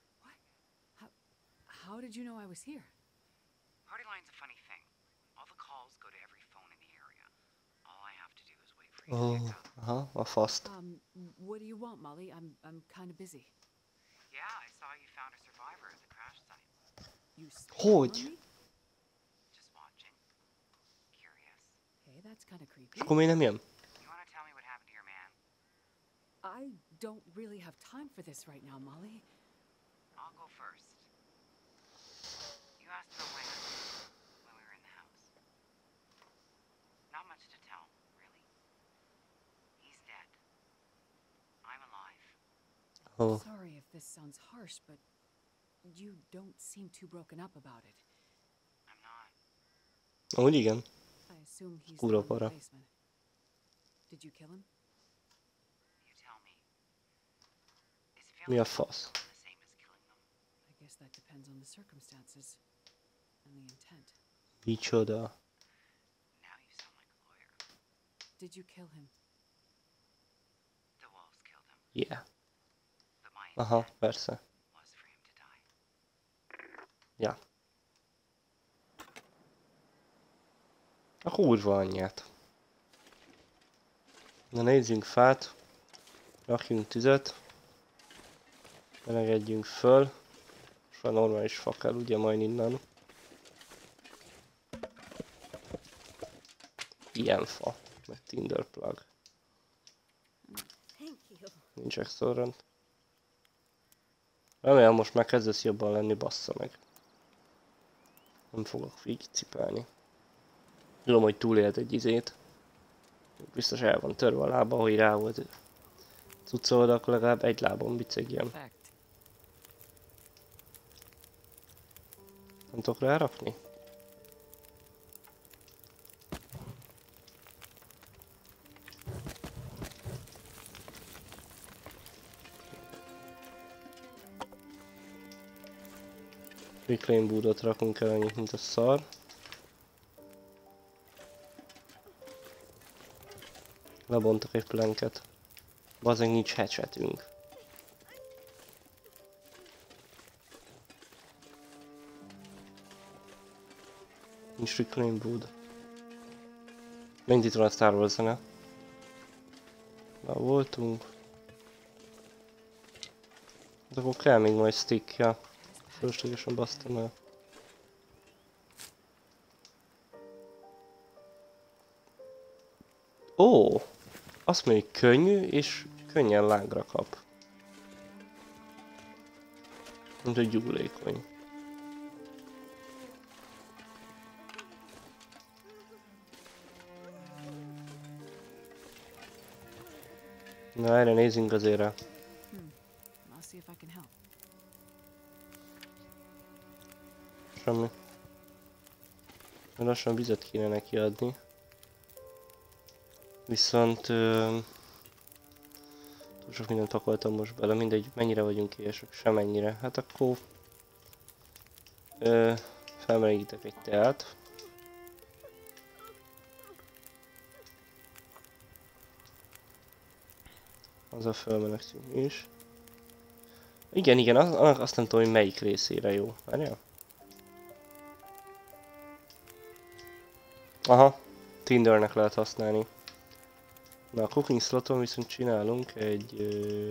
How did you know I was here? Party line's a funny thing. All the calls go to every phone in the area. All I have to do is wait for you to pick up. Aha, a faszt. What do you want, Molly? I'm kind of busy. Yeah, I saw you found a survivor at the crash site. You Hogy? on me? Just watching. Curious. Hey, that's kind of creepy. És akkor miért nem jön? You want to tell me what happened to your man? I don't really have time for this right now, Molly. I'll go first. You asked about my husband when we were in the house. Not much to tell, really. He's dead. I'm alive. Ó, Sorry if this sounds harsh, but you don't seem too broken up about it. I'm not. Úgy igen. I assume he's the Kurva one in the para. basement. Did you kill him? You tell me. Is Mi a feeling fasz? the same as killing them? I guess that depends on the circumstances and the intent. Micsoda. Now you sound like a lawyer. Did you kill him? The wolves killed him, Yeah. but my Aha, intent persze. was for him to die. Ja. A kurva anyját. Na nézzünk fát. Rakjunk tüzet. Melegedjünk föl. És a normális fa kell, ugye majd innen. Ilyen fa. Meg Tinder plug. Thank you. Nincs exorrend. Remélem most már kezdesz jobban lenni, bassza meg. Nem fogok így cipelni. Tudom, hogy túlélt egy izét. Biztos el van törve a lába, hogy rá volt cuccolod, akkor legalább egy lábon bicegjen. Fact. Nem tudok rárakni? Reclaim boodot rakunk el annyit, mint a szar. Lebontok egy planket. Bazdmeg nincs hatchetünk. Nincs reclaim bood. Mennyit itt van a Star Wars zene? Na voltunk. De akkor kell még majd stick, ja. Fölöslegesen basztam el. Ó! Azt mondja, hogy könnyű és könnyen lágra kap. Mint egy gyúlékony. Na erre nézzünk azért rá. I'll see if I can help. Semmi. Lassan vizet kéne neki adni. Viszont túl sok mindent pakoltam most bele, mindegy, mennyire vagyunk éhesek, semennyire. Hát akkor felmelegítek egy teát. Azzal felmelegszünk mi is. Igen, azt nem tudom, hogy melyik részére jó. Várjál? Aha, Tindernek lehet használni. Na a cooking sloton viszont csinálunk egy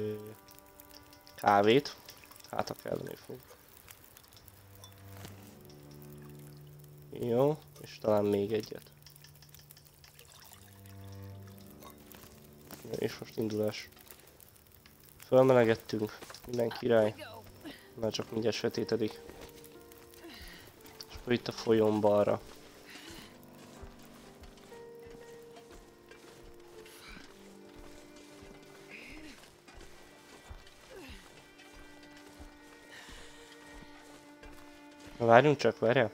kávét. Hát ha kellene fog. Jó, és talán még egyet. Ja, és most indulás. Fölmelegettünk, minden király. Már csak mindjárt sötétedik. És akkor itt a folyón balra. Na várjunk csak, várjál.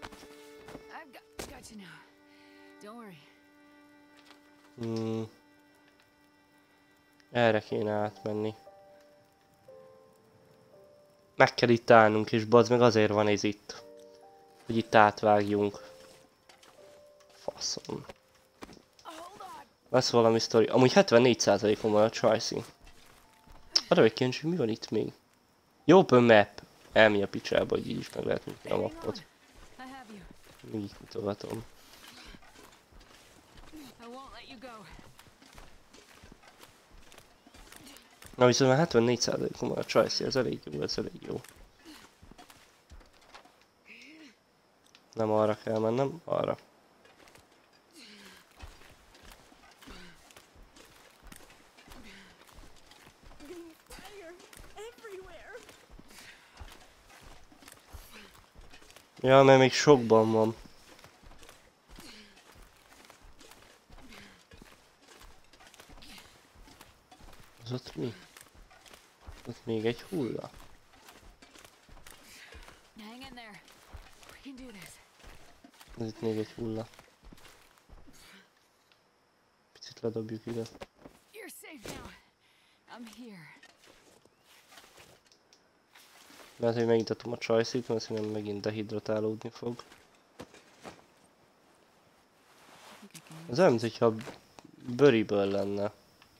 Got you now. Don't worry. Erre kéne átmenni. Meg kell itt állnunk, és bazd meg azért van ez itt. Hogy itt átvágjunk. Faszom. Lesz valami sztori. Amúgy 74%-on van a Tricing. Arra egy kíváncsi, mi van itt még? Jó, open map. Elmegy a picsába, hogy így is meg lehet nyitni a mappot. I have you. Még mutogatom. I won't let you go. Na viszont már 74%-on van a Tricing, ez elég jó, ez elég jó. Nem arra kell mennem, arra. Ja, mert még sokban van. Az ott mi? Ott még egy hulla. Hang in there. We can do this. Ez itt még egy hulla. Picit ledobjuk ide. You're safe now. I'm here. Lehet, hogy megnyitatom a csajszit, mert szerintem megint dehidratálódni fog. Ez olyan, mintha bőriből lenne.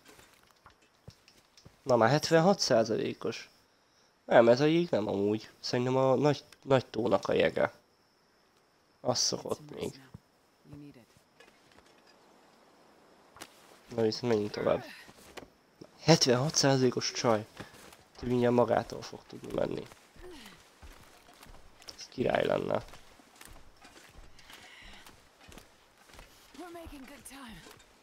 Na már 76%-os. Nem, ez a jég nem amúgy. Szerintem a nagy tónak a jege. Az szokott még. You need it. Na viszont menjünk tovább. 76%-os csaj. Te mindjárt magától fog tudni menni. Ez király lenne. We're making good time.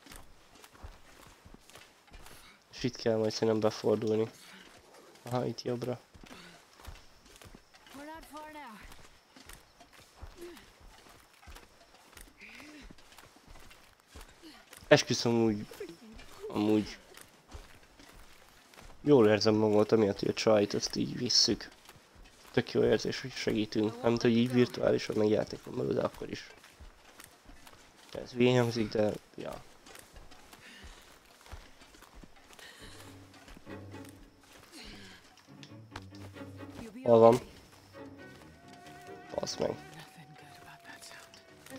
És itt kell majd szerintem befordulni. Aha, itt jobbra. We're not far now. Esküszöm amúgy jól érzem magamat, amiatt, hogy a csajt ezt így visszük. Tök jó érzés, hogy segítünk. Nem hogy így virtuálisan, meg játékon belül, de akkor is. Ez hülyén hangzik, de ja. You'll be Hol van? okay. Basz meg. Nothing good about that sound.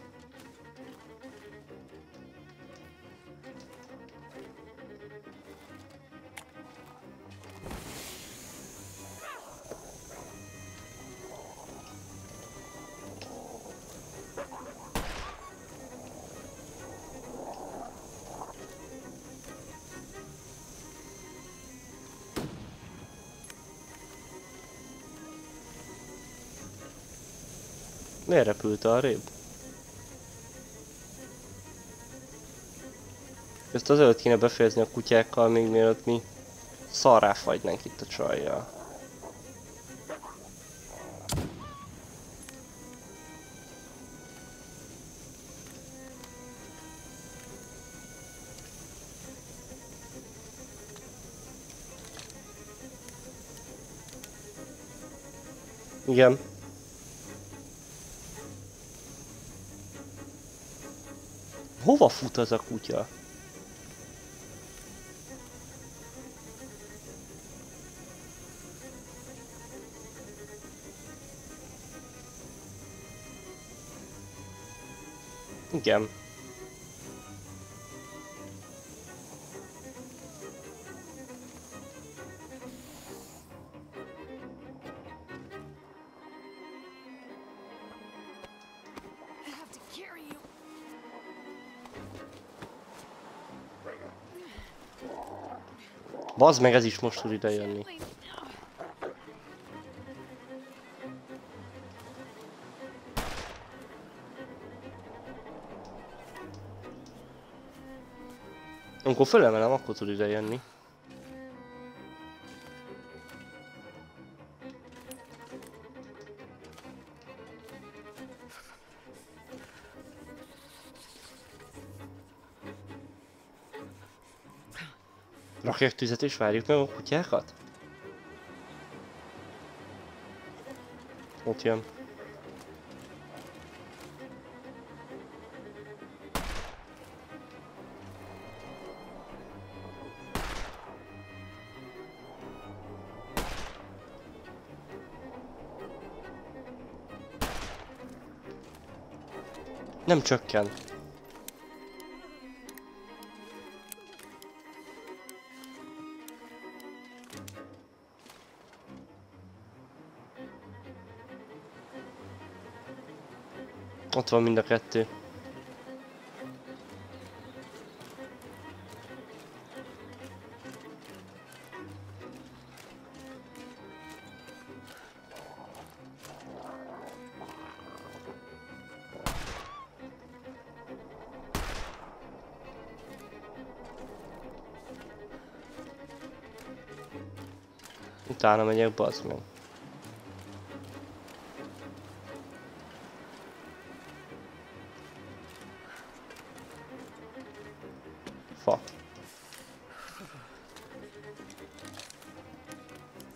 Miért repült arrébb? Ezt azelőtt kéne befejezni a kutyákkal, még mielőtt mi szarrá fagynánk itt a csajjal. Igen. Hova fut az a kutya? Igen. I have to carry you. Bazd meg, ez is most tud ide jönni. Gently. Amikor fölemelem, akkor tud ide jönni. Rakjak tüzet és várjuk meg a kutyákat? Ott jön. Nem csökken. Ott van mind a kettő. Utána megyek, bazd meg. Fa.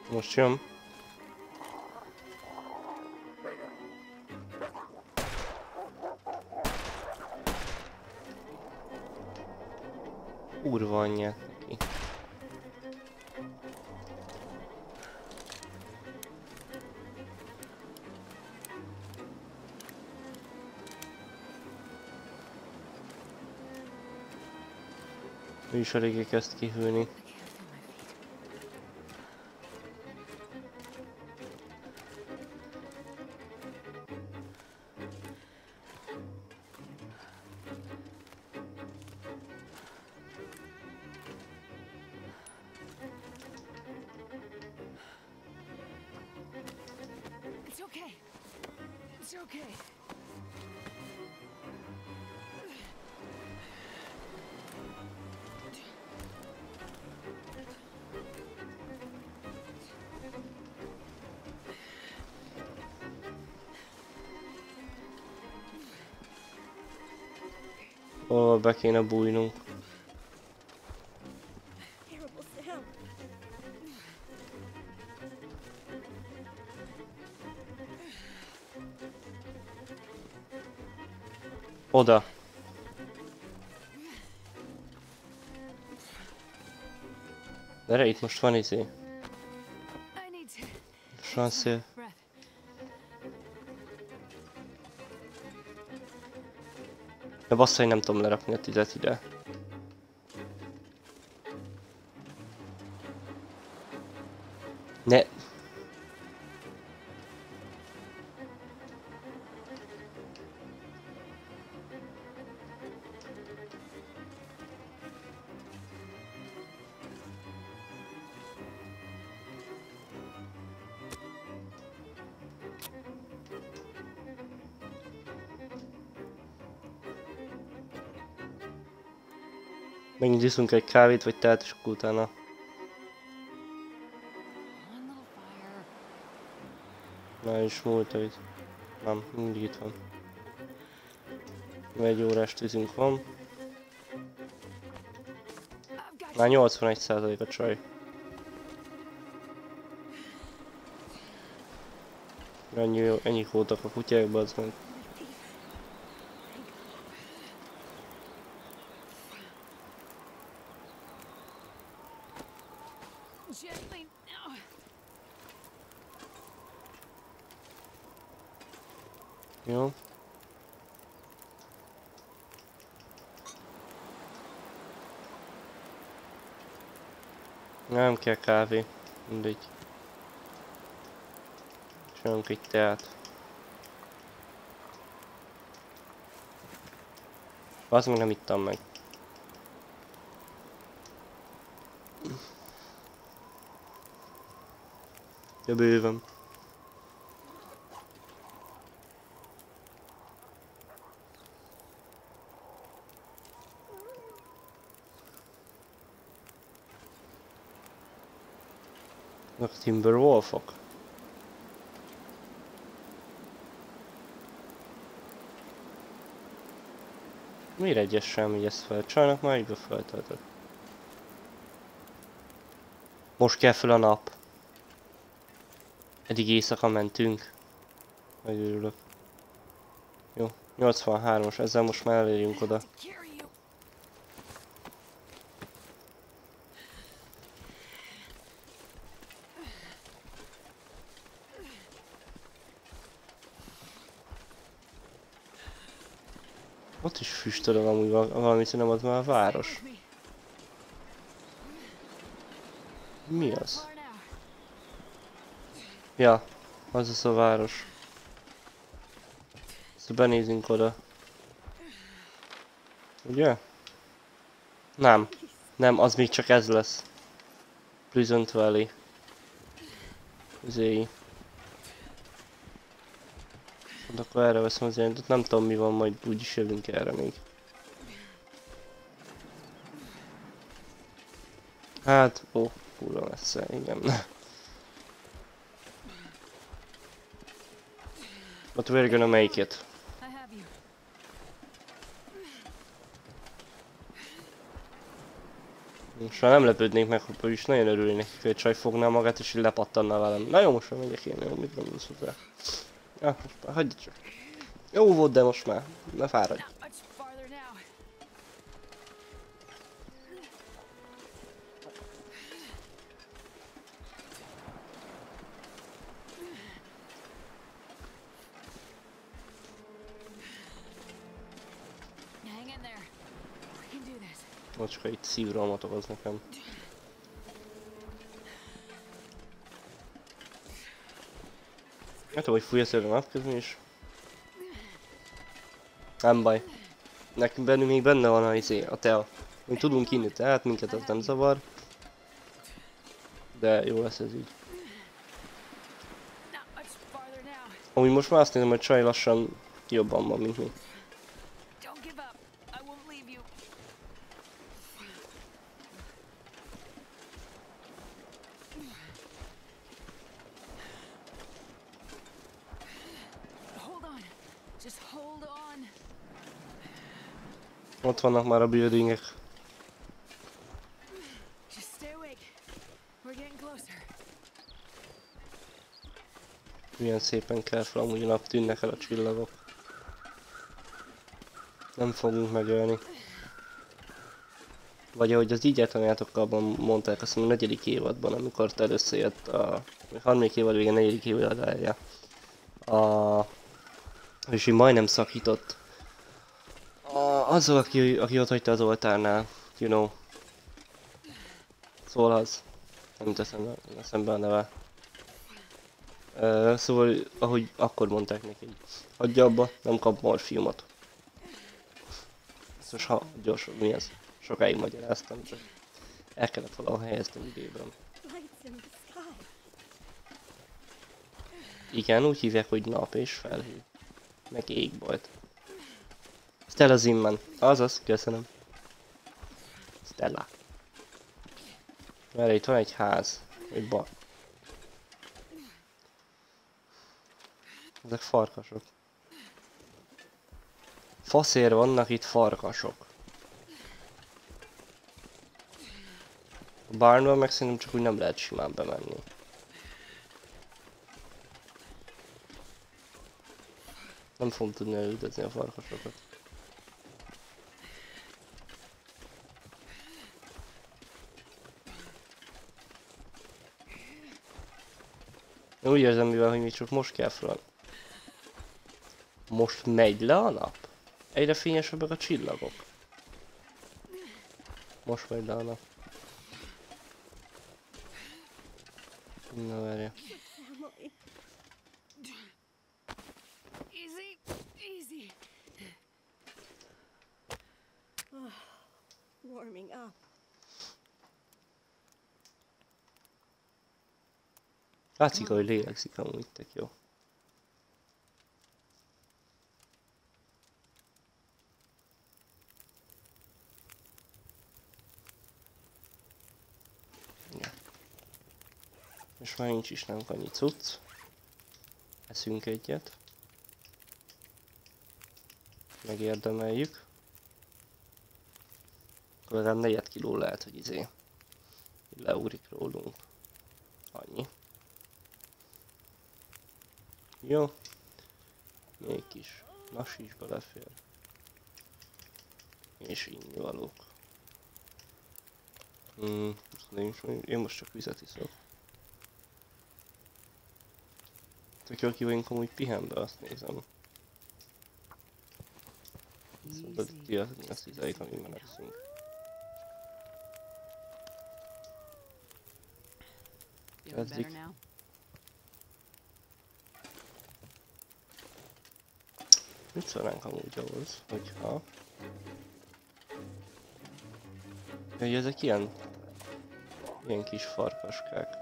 Most jön. Kurva anyját neki. Ő is eléggé kezd kihűlni. It's okay. It's okay. Ó, be kéne bújnunk. Terrible sound. Oda. Gyere, itt most van izé. I need to Van szél. breath. De bassza, hogy nem tudom lerakni a tüzet ide. Ne. Megint iszunk egy kávét vagy teát, és akkor utána. One little fire. Na is múlt itt. Nem, mindig itt van. Egy órás tűzünk van. I've got Már 81% a csaj. Ennyi voltak a kutyákba, az meg. gently now. Jó. Nem kell kávé. Mindegy. Csinálunk egy teát. Az meg nem ittam meg. Ja, bőven. A Timberwolfok. Miért egyes sem így ezt fel? Csajnak már egybe feltöltött. Most kell fel a nap. Eddig éjszaka mentünk. Nagyon örülök. Jó, 83-os, ezzel most már elérjünk oda. Carry you. Ott is füstölöm amúgy valami, szerintem az már a város. Help me. Mi az? Far now. Ja, az a város. Szóval benézünk oda. Ugye? Nem. Nem, az még csak ez lesz. Pleasant Valley. Zéi. Akkor erre veszem az jelentet, nem tudom mi van, majd úgyis jövünk erre még. Hát, ó, kurva messze, igen. But we're gonna make it. I have you. Most már nem lepődnék meg, hogy is nagyon örülnék neki, hogy egy csaj fogná magát és így lepattanna velem. Na jó, most már megyek én, jó, mit gondolsz hozzá? Ja, most már hagyj csak. Jó volt, de most már, ne fáradj. Not much farther now. Hang in there. We can do this. Macska itt szívrohamot okoz nekem. Hát, hogy fúj a szőre napközben is. Nem baj. Nekünk bennünk még benne van a tea. Mi tudunk inni teát, minket az nem zavar. De jó lesz ez így. Not much farther now. Amúgy most már azt nézem, hogy csaj lassan jobban van, mint mi. Don't give up. I won't leave you. Hold on. Just hold on. Ott vannak már a buildingek. Just stay awake. We're getting closer. Milyen szépen kell fel, amúgy a nap tűnnek el a csillagok. Nem fogunk megölni. Vagy ahogy az így eltanuljátok, mondták, azt mondom, a 4. évadban, amikor először jött a 3. évad végén, 4. évad elején. És így majdnem szakított. Azzal, aki ott hagyta az oltárnál, you know. Szóval az. Nem jut eszembe a neve. Szóval, ahogy akkor mondták neki, hagyja abba, nem kap morfiumot. Most ha gyorsan, mi ez? Sokáig magyaráztam, csak el kellett valahol helyeztem időben. Igen, úgy hívják, hogy nap és felhő. Meg égbolt. Stella Zimman. Azaz, köszönöm. Stella. Mert itt van egy ház. Egy bar. Ezek farkasok. Faszér vannak itt farkasok. A barnban meg szerintem csak úgy nem lehet simán bemenni. Nem fogom tudni elültetni a farkasokat. Én úgy érzem, mivel hogy még csak most kell fel. Most megy le a nap? Egyre fényesebbek a csillagok. Most megy le a nap. Na várja. Easy, easy. Warming up. Látszik, hogy lélegzik amúgy, tök jó. Ja. És már nincs is nem annyi cucc. Eszünk egyet. Megérdemeljük. Akkor legalább 4 kiló lehet, hogy izé leúrik rólunk. Annyi. Jó. Még kis nas is belefér. És innivalók. Én most csak vizet iszok. Tök jól ki vagyunk amúgy pihenbe, azt nézem. Azt mondod, ti azt izeljük, amiben leszünk. Feeling better now? Mit szólnánk amúgy ahhoz, hogyha... Hogy ezek ilyen kis farkaskák.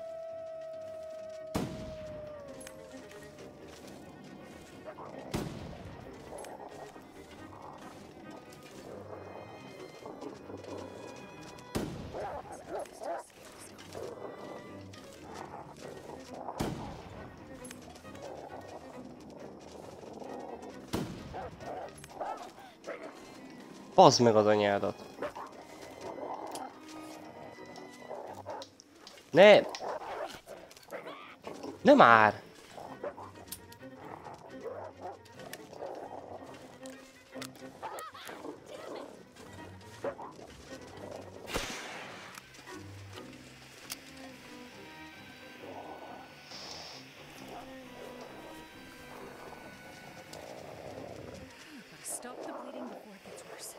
Bazd meg az anyádat! Ne! Ne már! Gotta stop the bleeding before it gets worse.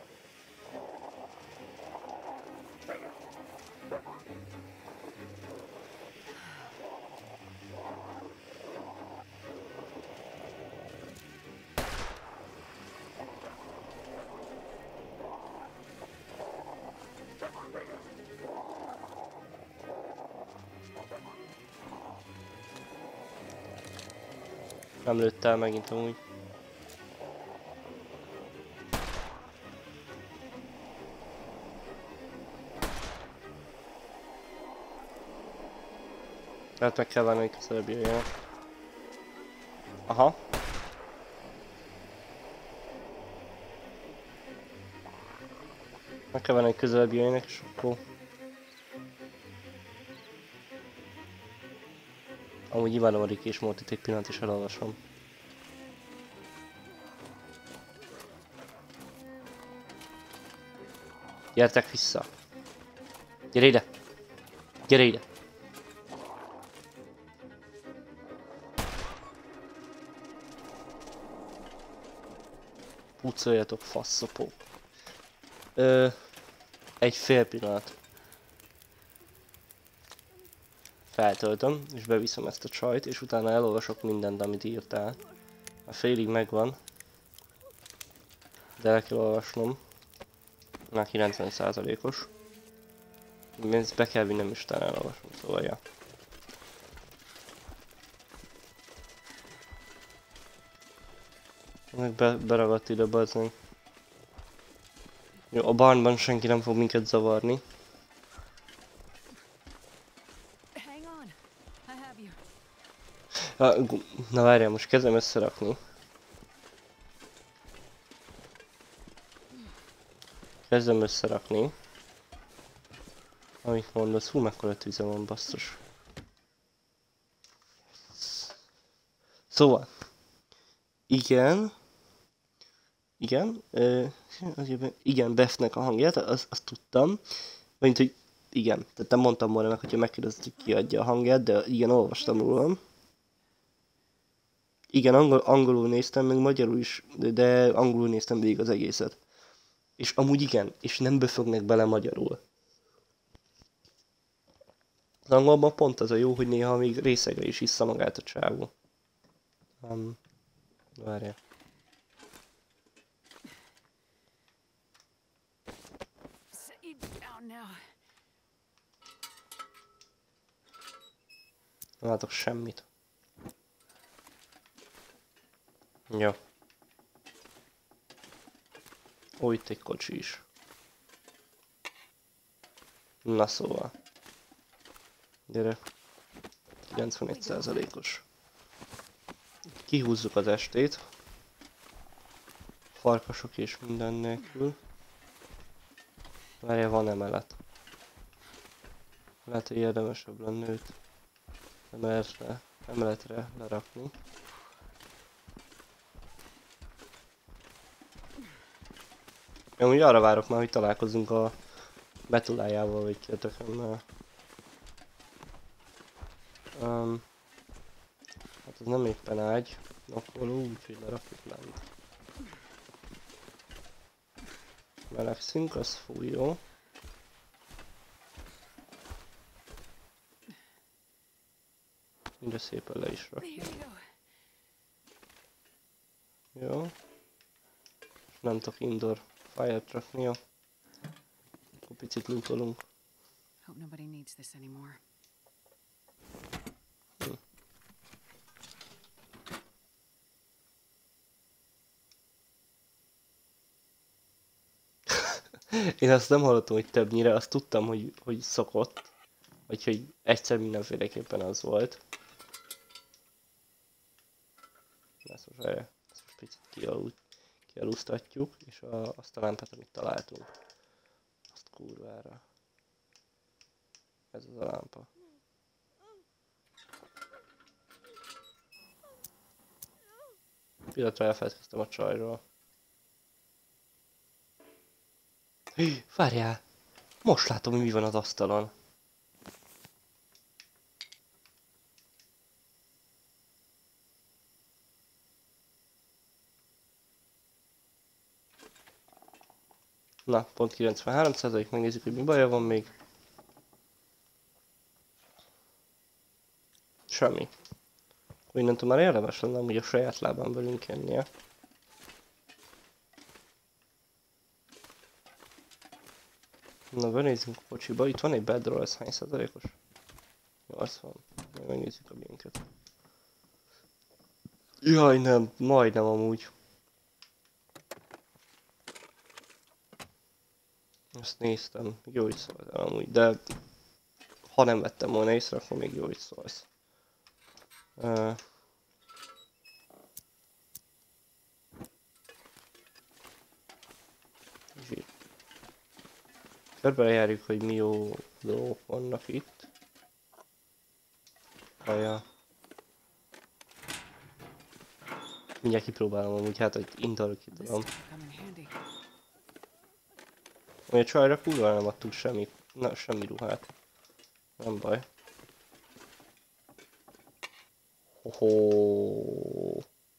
Nem lőtt el megint amúgy. Tehát meg kell várni, hogy közelebb jöjjenek. Aha. Meg kell várni, hogy közelebb jöjjenek, és akkor... Amúgy imádom a Rick és Morty-t, egy pillanat is elolvasom. Gyertek vissza! Gyere ide! Gyere ide! Pucoljatok, faszopók! Egy fél pillanat. Feltöltöm, és beviszem ezt a csajt, és utána elolvasok mindent, amit írtál. A félig megvan. De el kell olvasnom. Már 90%-os. Ezt be kell vinnem, és utána elolvasom, szóval ja. Meg beragadt ide, bazdmeg. Jó, a barnban senki nem fog minket zavarni. Hang on. I have you. Na várjál, most kezdem összerakni. Kezdem összerakni. Amit mondasz, hú, mekkora tüze van, basszus. Szóval. Igen. Igen. Igen, Bethnek a hangját, azt tudtam. Mint hogy igen, tehát nem mondtam volna meg, hogyha megkérdezett, hogy ki adja a hangját, de igen, olvastam róla. Igen, angolul néztem, meg magyarul is, de angolul néztem végig az egészet. És amúgy igen, és nem böfögnek bele magyarul. Az angolban pont az a jó, hogy néha még részegre is issza magát a csávó. Várjál. Sit you down now. Nem látok semmit. Jó. Ó, itt egy kocsi is. Na szóval. Gyere. 91%-os. Kihúzzuk az estét. Farkasok és minden nélkül. Várjál, van emelet. Lehet, hogy érdemesebb lenne őt emeletre lerakni. Én úgy arra várok már, hogy találkozunk a betulájával, vagy kérdökömmel. Hát ez nem éppen ágy, nakoló, úgyhogy lerakjuk lent. Melegszünk, az fújó. Mindre szépen le is rakjuk. Jó. És nem tudok indoor fire-t rakni, jó. Akkor picit lootolunk. Hope nobody needs this anymore. Én azt nem hallottam, hogy többnyire, azt tudtam, hogy szokott. Vagy hogy egyszer mindenféleképpen az volt. Ezt most picit kialusztatjuk, és azt a lámpát, amit találtunk. Azt kurvára. Ez az a lámpa. Pillanatra elfelejtkeztem a csajról. Várjál! Most látom, hogy mi van az asztalon. Na, pont 93%, megnézzük, hogy mi baja van még. Semmi. Innentől már érdemes lenne amúgy a saját lábán belünk jönnie. Na, benézzünk a kocsiba. Itt van egy bedroll, ez hány százalékos? 80. Megnézzük a blinket. Jaj, nem, majdnem amúgy. Ezt néztem, jó, hogy szóltál amúgy, de ha nem vettem volna észre, akkor még jó, hogy szólsz. Körbejárjuk, hogy mi jó dolgok vannak itt. Haja. Mindjárt kipróbálom amúgy, hát hogy indalok ki tudom. Hogy a csajra kurva nem adtunk semmi, semmi ruhát. Nem baj. Hoho.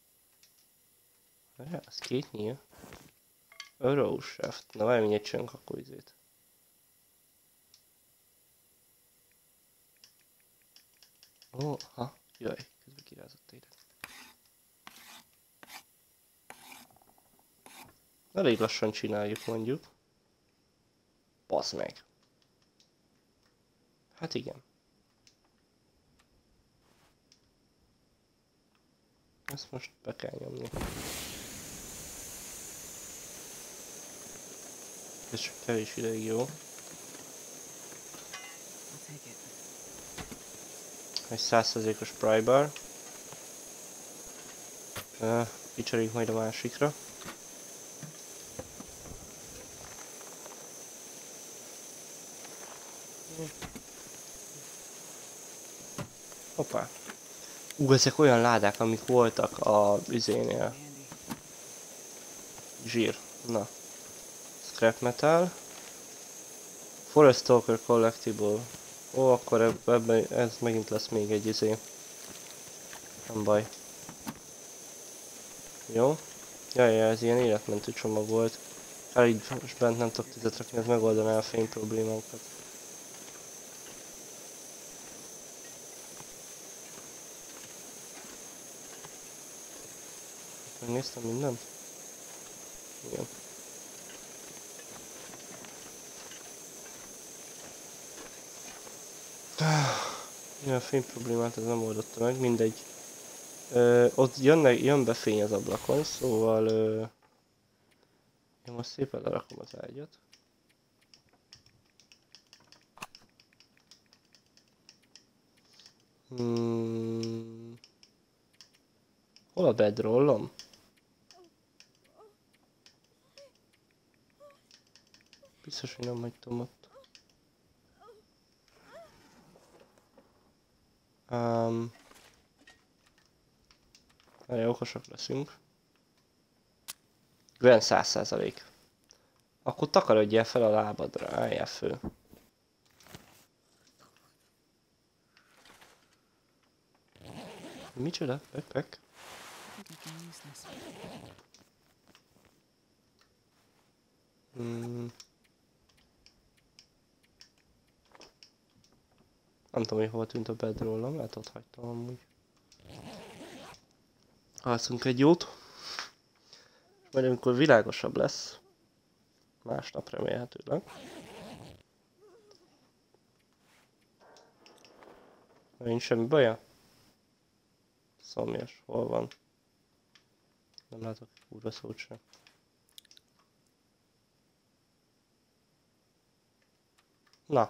Ez két nyíl. Arrow shaft. Na várj, mindjárt csinálunk akkor izét. Ó, ha, jaj, közben kirázott ide. Elég lassan csináljuk mondjuk. Basz meg. Hát igen. Ezt most be kell nyomni. Ez csak kevés ideig jó. Egy 100%-os prybar. Kicseréljük majd a másikra. Hoppá. Ezek olyan ládák, amik voltak a üzénél. Zsír. Na. Scrap metal. Forest Stalker Collectible. Ó, akkor ebben ez megint lesz még egy izé. Nem baj. Jó. Jaj, ez ilyen életmentő csomag volt. Hát így most bent nem tudok tüzet rakni, ez megoldaná a fény problémákat. Megnéztem mindent? Igen. Ja, a fény problémát ez nem oldotta meg, mindegy. Ott jön be fény az ablakon, szóval... én most szépen lerakom az ágyat. Hol a bedrollom? Biztos, hogy nem hagytam ott. Nagyon okosak leszünk. Olyan 100%. Akkor takarodjál fel a lábadra, álljál föl. Micsoda? Backpack? Nem tudom, hogy hol tűnt a bedrollam, lehet ott hagytam amúgy. Alszunk egy jót. Majd amikor világosabb lesz, másnap remélhetőleg. Nincs semmi baja? Szomjas, hol van? Nem látok kurva szót sem. Na.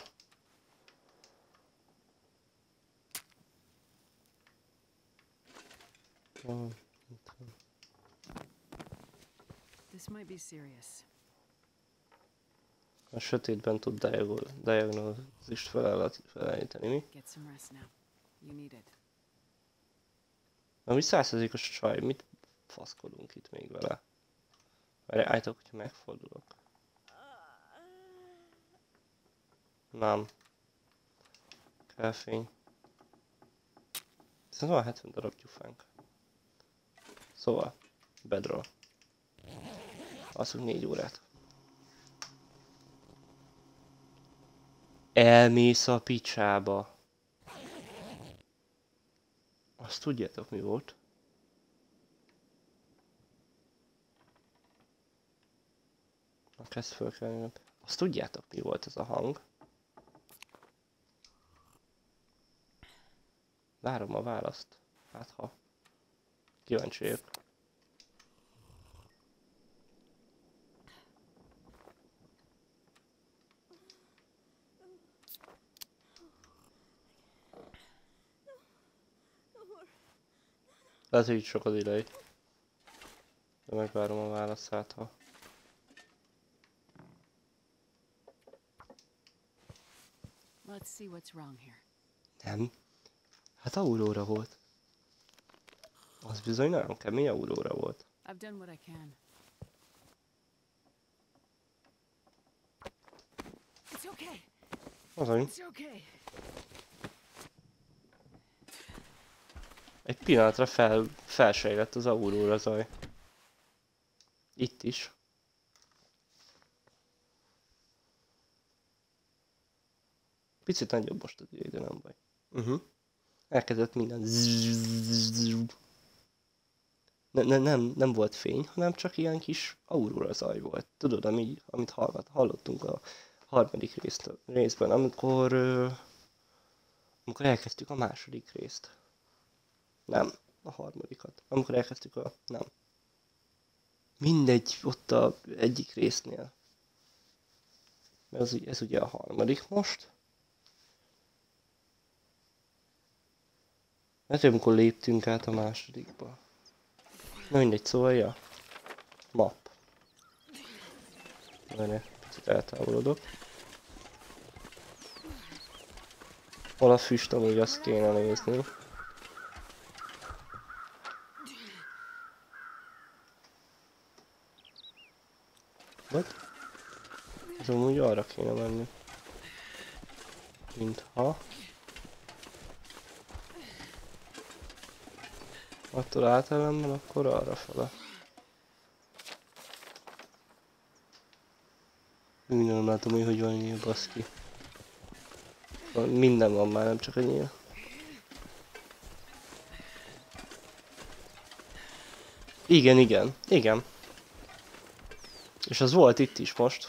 This might be serious. A sötétben tud diagnózist felállítani, mi? Get some rest now. You need it. Ami 100%-os csaj, mit faszkodunk itt még vele. Állítok, hogyha megfordulok. Nem. Kell fény. Viszont van 70 darab gyufánk. Szóval, bedroll. Alszunk 4 órát. Elmész a picsába. Azt tudjátok mi volt? Na kezd fölkelni. Azt tudjátok mi volt ez a hang? Várom a választ. Hát ha. Kíváncsi vagyok. Lehet, hogy így sok az idei. De megvárom a válaszát, ha... Let's see what's wrong here. Nem. Hát Aurora volt. Az bizony nagyon kemény Aurora volt. I've done what I can. It's okay. Azony. It's okay. Egy pillanatra felsejlett az Aurora zaj. Itt is. Picit nagyobb most az idő, de nem baj. Elkezdett minden. Nem volt fény, hanem csak ilyen kis Aurora zaj volt. Tudod, amit hallottunk a harmadik részben, amikor elkezdtük a második részt. Nem, a harmadikat. Amikor elkezdtük a... Nem. Mindegy, ott a egyik résznél. Mert ez ugye a harmadik most. Mert amikor léptünk át a másodikba. Na mindegy, szóval ja. Map. Várjál, picit eltávolodok. Hol a füst, amúgy azt kéne nézni. What? Ez amúgy arra kéne menni. Mintha. Attól általában, akkor arra fele. Nem látom, hogy van nyíl, baszki. Minden van már, nem csak a nyíl. Igen. És az volt itt is most.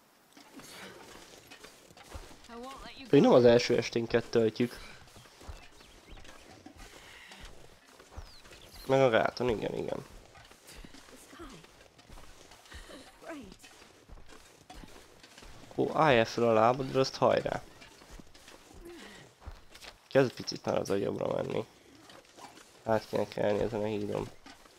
Még nem az első esténket töltjük. Meg a gáton, igen. Ó, álljál fel a lábadra, azt hajrá. Kezd picit már az agyabbra menni. Át kéne kelni ezen a hídon.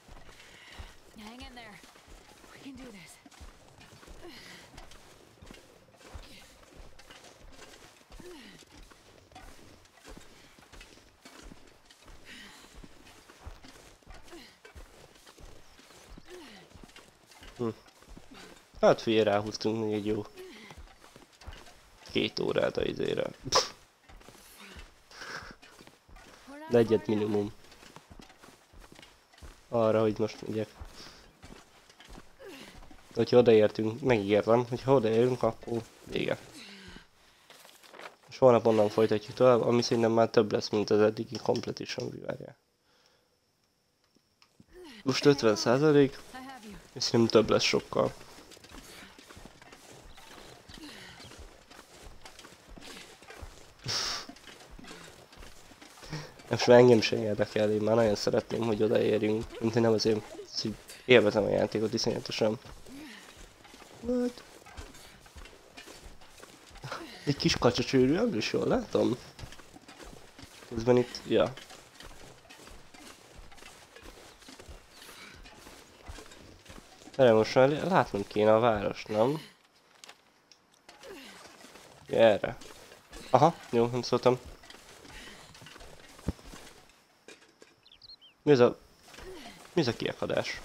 Hát figyelj, ráhúztunk még egy jó 2 órát a izére. De egyet minimum. Arra, hogy most megyek. Hogyha odaértünk, megígértem, hogyha odaérünk, akkor vége. És holnap onnan folytatjuk tovább, ami szerintem már több lesz, mint az eddigi Completion várjál. Most 50%, és szerintem több lesz sokkal. Most már engem sem érdekel, én már nagyon szeretném, hogy odaérjünk, mint nem azért, hogy élvezem a játékot iszonyatosan. What? Egy kis kacsacsőrű is jól látom. Közben itt, ja. De most már látnunk kéne a város, nem? Ja, erre. Aha, jó, nem szóltam. Mi ez a... Mi ez a kiakadás?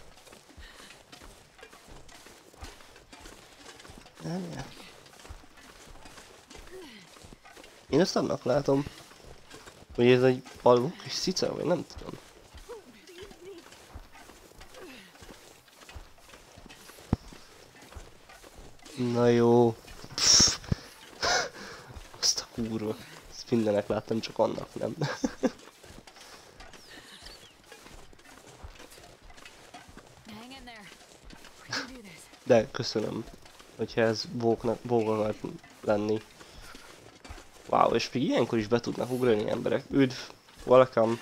Én ezt annak látom, hogy ez egy alvó kis cica, vagy nem tudom. Na jó. Pff. Azt a kurva. Ezt mindenek láttam, csak annak nem. De köszönöm, hogyha ez bóg akart lenni. Wow, és még ilyenkor is be tudnak ugrani emberek. Üdv, welcome.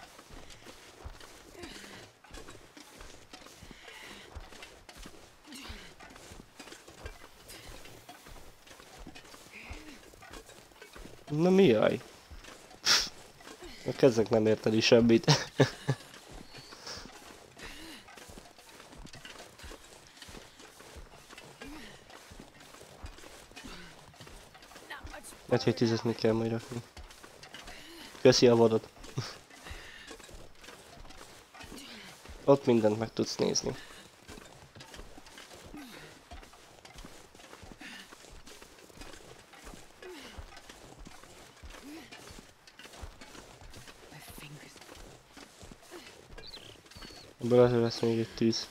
Na mi jaj? A kezek nem érteni semmit. Lehet, hogy 10-et még kell majd rakni. Köszi a vadot. Ott mindent meg tudsz nézni. Ebből azért lesz még egy tűz.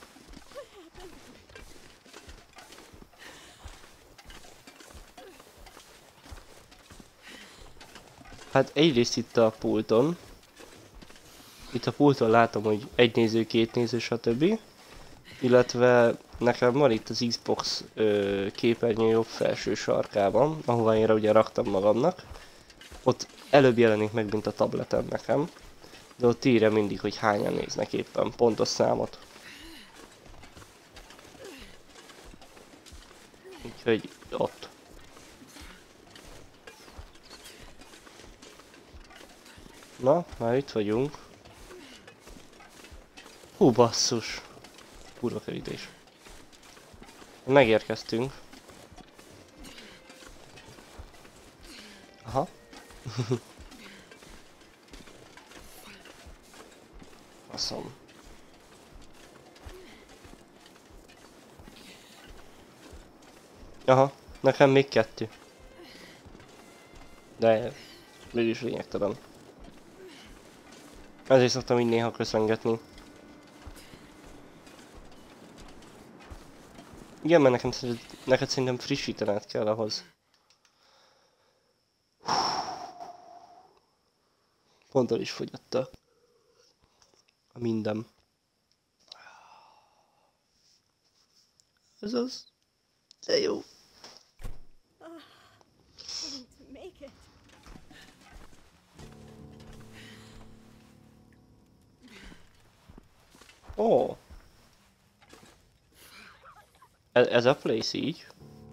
Hát egyrészt itt a pulton. Itt a pulton látom, hogy egy néző, két néző, stb. Illetve nekem van itt az Xbox képernyő jobb felső sarkában, ahova én ugye raktam magamnak. Ott előbb jelenik meg, mint a tableten nekem. De ott írja mindig, hogy hányan néznek éppen, pontos számot. Úgyhogy ott. Na, már itt vagyunk. Hú, basszus. Kurva kerítés. Megérkeztünk. Aha. Faszom. Aha, nekem még 2. De mégis lényegtelen. Ezért szoktam így néha köszöngetni. Igen, mert neked szerintem frissítened kell ahhoz. Pont el is fogyott a minden. Ez az. De jó. Ó. Oh. Ez a place így?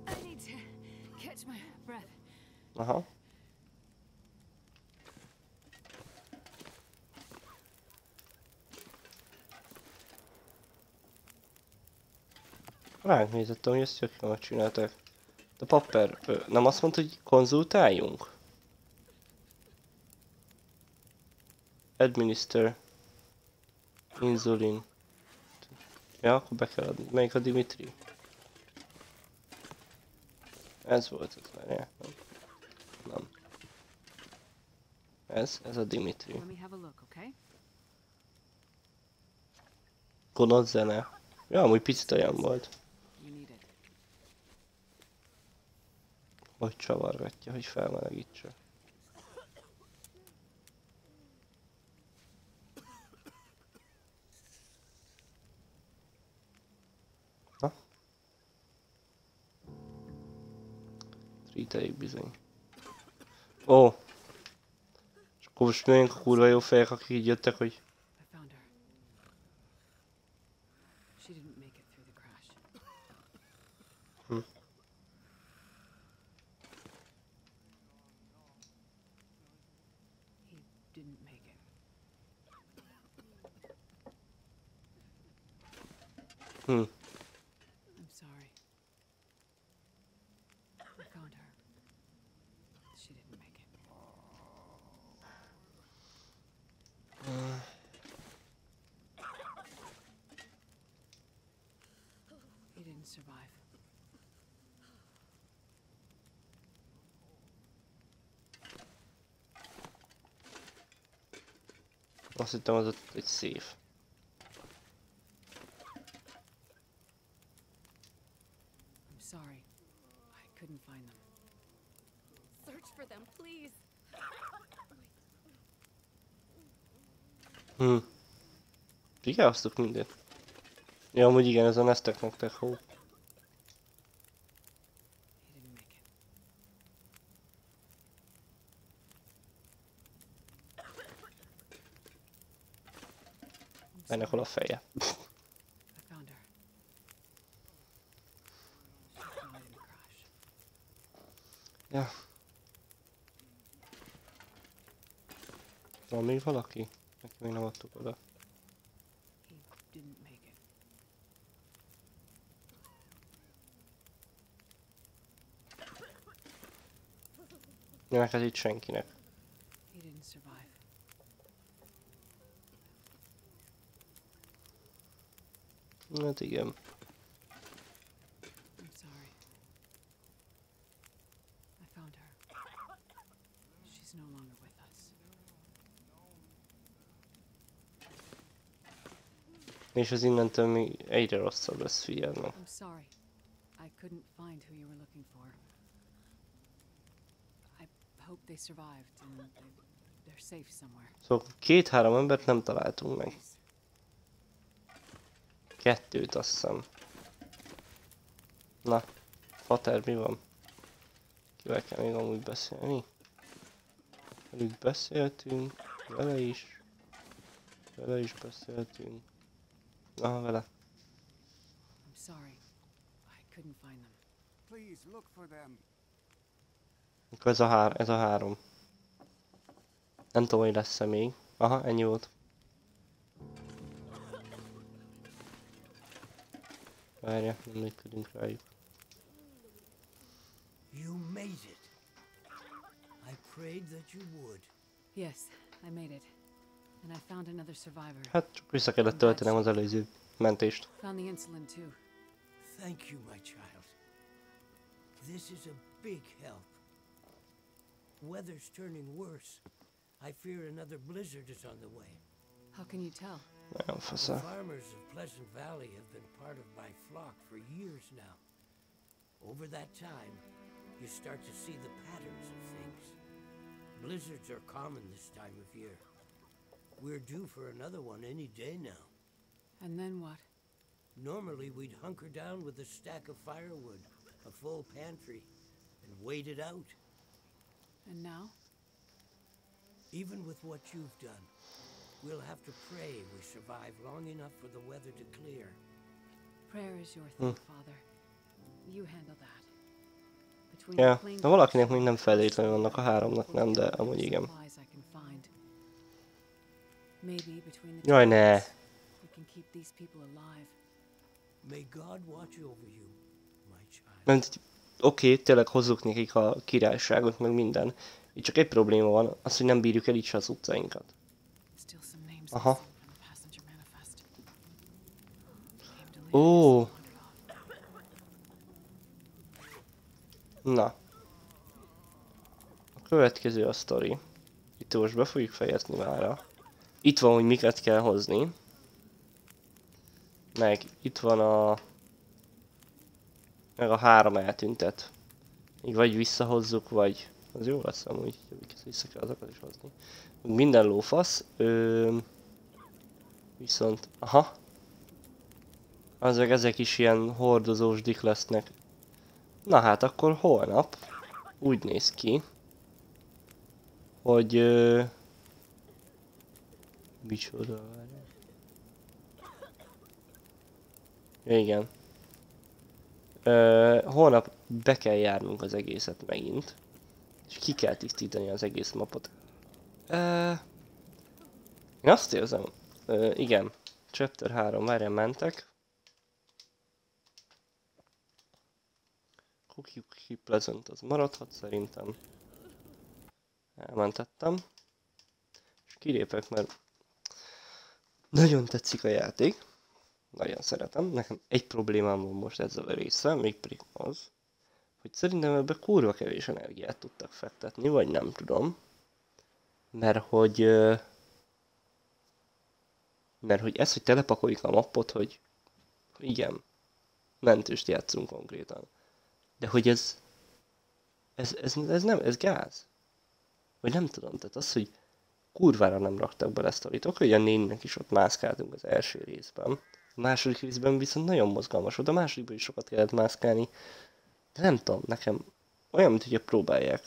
Aha. Ránk nézettem, hogy ezt tök jól csinálták. De Papper, nem azt mondta, hogy konzultáljunk? Administer. Insulin. Ja, akkor be kell adni. Melyik a Dimitri? Ez volt az, várjál. Nem. Ez a Dimitri. Gonosz zene. Ja, amúgy picit olyan volt. Hogy csavargatja, hogy felmelegítse. Na? Tríteljük bizony. Ó! És akkor most milyen kurva jó fejek, akik így jöttek, hogy... I'm sorry. I found her. She didn't make it. didn't survive. Azt hittem, az ott egy széf. I'm sorry. I couldn't find them. Search for them, please. Kiháztuk mindent. Ja, amúgy igen, ez a Nesteknek tech hó. He didn't make it. Ennek hol a feje. I found her. She died in a crash. Ja. Van még valaki? Neki még nem adtuk oda. He didn't make it. Ja, neked itt senkinek. He didn't survive. Hát igen. I'm sorry. I found her. She's no longer with us. És az innentől még egyre rosszabb lesz, figyelme. I'm sorry. I couldn't find who you were looking for. I hope they survived and they're safe somewhere. Szóval 2-3 embert nem találtunk meg. 2-t azt hiszem. Na, Pater, mi van? Kivel kell még amúgy beszélni? Velük beszéltünk, vele is beszéltünk. Aha, vele. I'm sorry. I couldn't find them. Please look for them. Akkor ez a 3. Nem tudom, hogy lesz-e még. Aha, ennyi volt. Várja, nem működünk rájuk. You made it. I prayed that you would. Yes, I made it. And I found another survivor. Hát csak vissza kellett töltenem az előző mentést. Found the insulin too. Thank you, my child. This is a big help. Weather's turning worse. I fear another blizzard is on the way. How can you tell? Nagyon The fasza. farmers of Pleasant Valley have been part of my flock for years now. Over that time, you start to see the patterns of things. Blizzards are common this time of year. We're due for another one any day now. And then what? Normally, we'd hunker down with a stack of firewood, a full pantry, and wait it out. And now? Even with what you've done, we'll have to pray we survive long enough for the weather to clear. Prayer is your thing, Father. You handle that. Between Ja, the plain de valakinek még nem feltétlenül vannak, a 3-nak nem, de amúgy igen. supplies I can find. Maybe between the Jaj, two ne! of us, we can keep these people alive. May God watch over you, my child. Mert oké, tényleg hozzuk nekik a királyságot, meg minden. Itt csak egy probléma van, az, hogy nem bírjuk el így se az utcáinkat. Still some names Aha. missing from the passenger manifest. Came to leave Ó, us, wandered off. na. A következő a sztori. Itt most be fogjuk fejezni mára. Itt van, hogy miket kell hozni. Meg itt van meg a 3 eltüntet. Így vagy visszahozzuk, vagy... Az jó lesz amúgy, amiket vissza kell, azokat is hozni. Minden lófasz. Viszont... Aha. Ezek is ilyen hordozós dik lesznek. Na hát akkor holnap úgy néz ki, hogy... Micsoda? Ja, igen. Holnap be kell járnunk az egészet megint. És ki kell tisztítani az egész mapot. Én azt érzem, igen. Chapter 3, várjál, mentek. Cookie Pleasant az maradhat szerintem. Elmentettem. És kilépek, mert nagyon tetszik a játék. nagyon szeretem. Nekem egy problémám van most ezzel a résszel, mégpedig az, hogy szerintem ebbe kurva kevés energiát tudtak fektetni, vagy nem tudom. Mert hogy ez, hogy telepakoljuk a mappot, hogy igen, mentőst játszunk konkrétan. De hogy ez nem, ez gáz. Vagy nem tudom, tehát az, hogy kurvára nem raktak bele sztorit. Oké, hogy a néninek is ott mászkáltunk az első részben. A második részben viszont nagyon mozgalmas volt. A másodikban is sokat kellett mászkálni. De nem tudom, nekem olyan, mint hogyha próbálják.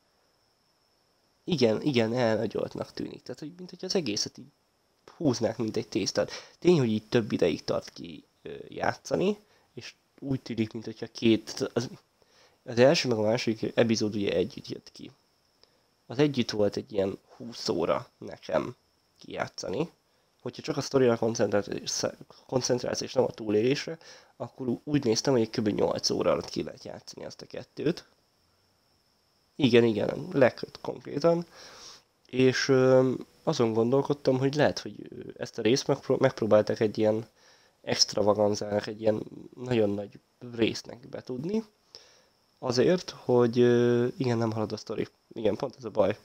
Igen, elnagyoltnak tűnik. Tehát, hogy mint hogy az egészet így húznák, mint egy tésztát. Tény, hogy így több ideig tart ki játszani, és úgy tűnik, mint hogyha az első meg a második epizód ugye együtt jött ki. Az együtt volt egy ilyen 20 óra nekem kijátszani. Hogyha csak a sztorira koncentrálsz és nem a túlélésre, akkor úgy néztem, hogy kb. 8 óra alatt ki lehet játszani azt a kettőt. Igen, leköt konkrétan. És azon gondolkodtam, hogy lehet, hogy ezt a részt megpróbáltak egy ilyen extravaganzának, egy ilyen nagyon nagy résznek betudni. Azért, hogy igen, nem halad a sztori. Igen, pont ez a baj.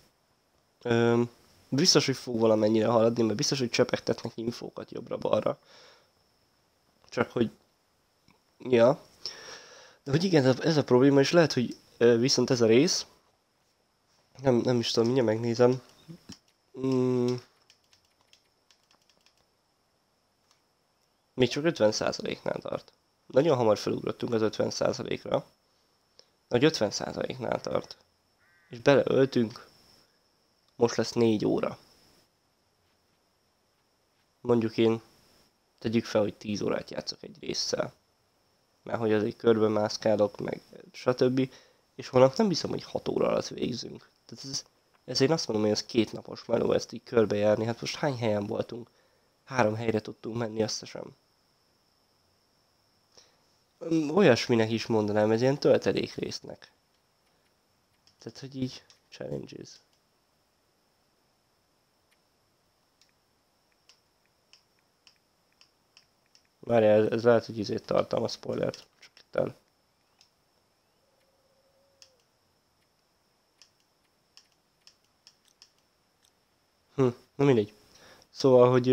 Biztos, hogy fog valamennyire haladni, mert biztos, hogy csepegtetnek infókat jobbra-balra. Csak hogy... Ja. De hogy igen, ez a probléma, és lehet, hogy viszont ez a rész... Nem is tudom, mindjárt megnézem. Még csak 50%-nál tart. Nagyon hamar felugrottunk az 50%-ra. Nagy 50%-nál tart. És beleöltünk. Most lesz 4 óra. Mondjuk én tegyük fel, hogy 10 órát játszok egy résszel. Mert hogy azért körbe mászkálok, meg stb. És holnap nem hiszem, hogy 6 óra alatt végzünk. Tehát ezért azt mondom, hogy ez 2 napos meló ezt így körbejárni. Hát most hány helyen voltunk? 3 helyre tudtunk menni összesen. Olyasminek is mondanám, ez ilyen töltelék résznek. Tehát, hogy így challenges. Várjál, ez lehet, hogy izét tartalmaz spoilert. Csak itt el. Na mindegy. Szóval, hogy...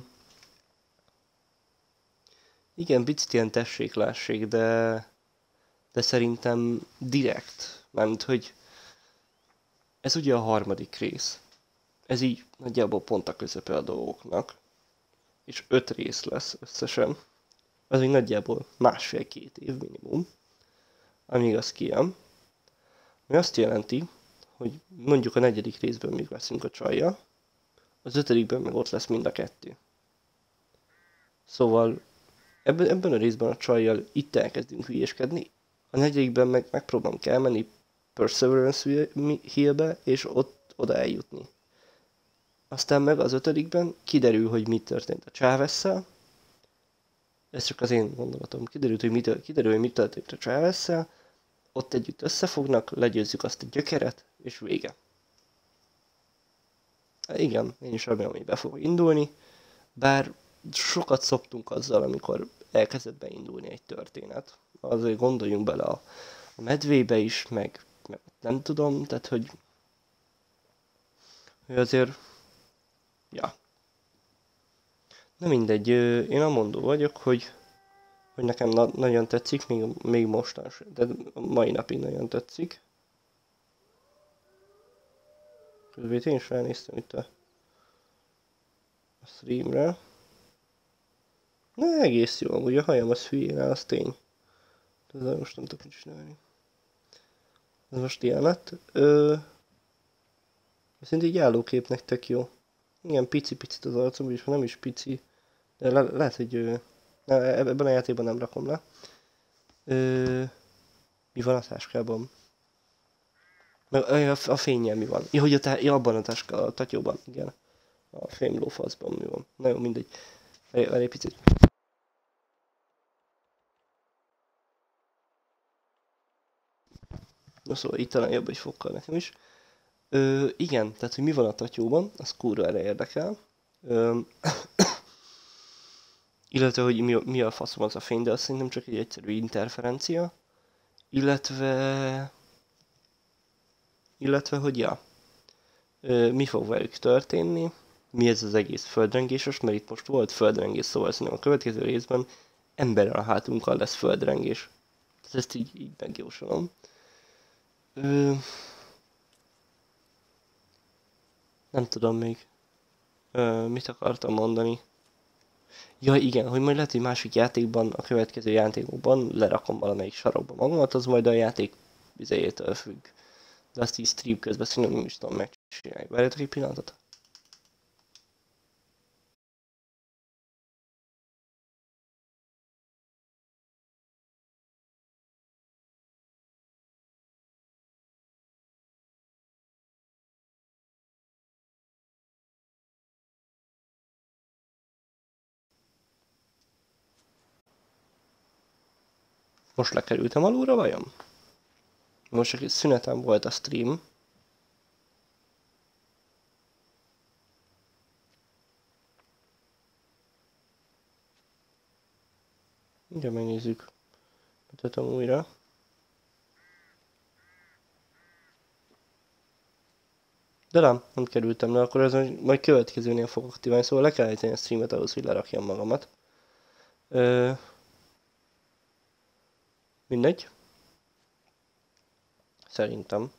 igen, picit ilyen tessék-lássék, de szerintem direkt. Mármint, hogy ez ugye a harmadik rész. Ez így nagyjából pont a közepe a dolgoknak. És 5 rész lesz összesen. Az még nagyjából 1,5-2 év minimum. Amíg az kijön. Ami azt jelenti, hogy mondjuk a 4. részben még leszünk a csajja. Az 5. meg ott lesz mind a 2. Szóval ebben a részben a csajjal itt elkezdünk hülyéskedni. A 4. meg megpróbálom elmenni Perseverance Hillbe, és oda eljutni. Aztán meg az 5. kiderül, hogy mi történt a Chavez-szel. Ez csak az én gondolatom. Kiderül, hogy mi történt a Chavez-szel. Ott együtt összefognak, legyőzzük azt a gyökeret, és vége. Igen, én is remélem, hogy be fog indulni. Bár sokat szoptunk azzal, amikor elkezdett beindulni egy történet. Azért gondoljunk bele a medvébe is, meg nem tudom, tehát hogy azért, ja. Na mindegy, én amondó vagyok, hogy nekem nagyon tetszik, még mostan sem, de mai napig nagyon tetszik. Közben én is felnéztem itt a streamre. Na, egész jó, amúgy a hajam az hülyén, az tény. De most nem tudok mit csinálni. Ez most ilyen lett. Szerintem így állóképnek tök jó. Igen, pici-picit az arcom, és nem is pici. De lehet, hogy ebben a játékban nem rakom le. Mi van a táskában? A fényjel mi van? Ja, hogy abban a a tatyóban, igen. A fémlófaszban mi van. Na jó, mindegy. Várj egy picit. Na szóval itt talán jobb egy fokkal nekem is. Igen, tehát hogy mi van a tatyóban, az kurva erre érdekel. illetve hogy mi a faszom az a fény, de azt szerintem csak egy egyszerű interferencia, illetve hogy ja, mi fog velük történni, mi ez az egész földrengéses, mert itt most volt földrengés, szóval szerintem a következő részben emberrel a hátunkkal lesz földrengés. Ezt így megjósolom. Nem tudom még, mit akartam mondani. Ja igen, hogy majd lehet, hogy másik játékban, a következő játékokban lerakom valamelyik sarokba magamat, az majd a játék vizéjétől függ. De azt így stream közben szerintem nem is tudom megcsinálni. Várjátok egy pillanatot. Most lekerültem alulra vajon? Most csak egy szünetem volt a stream. Ugye megnézzük. Mutatom újra. De nem kerültem le, akkor ez majd következőnél fog aktiválni, szóval le kell állítani a streamet ahhoz, hogy lerakjam magamat. Mindegy. Szerintem.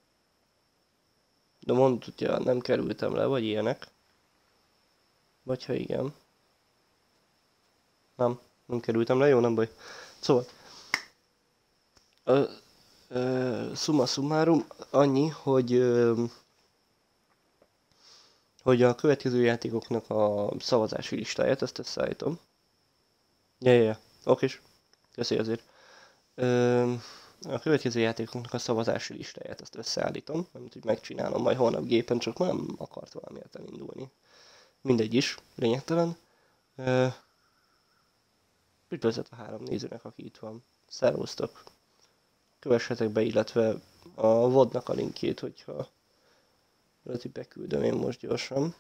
De mondd, hogyha nem kerültem le, vagy ilyenek. Vagy ha igen. Nem kerültem le, jó, nem baj. Szóval. Summa summarum, annyi, hogy a következő játékoknak a szavazási listáját, ezt összeállítom. Ja, okés. Köszi azért. A következő játékoknak a szavazási listáját, ezt összeállítom, amit úgy megcsinálom majd holnap gépen, csak nem akart valamiért elindulni. Mindegy is, lényegtelen. Üdvözlet a 3 nézőnek, aki itt van. Szervusztok! Kövessetek be, illetve a VOD-nak a linkjét, hogyha lehet, hogy beküldöm én most gyorsan.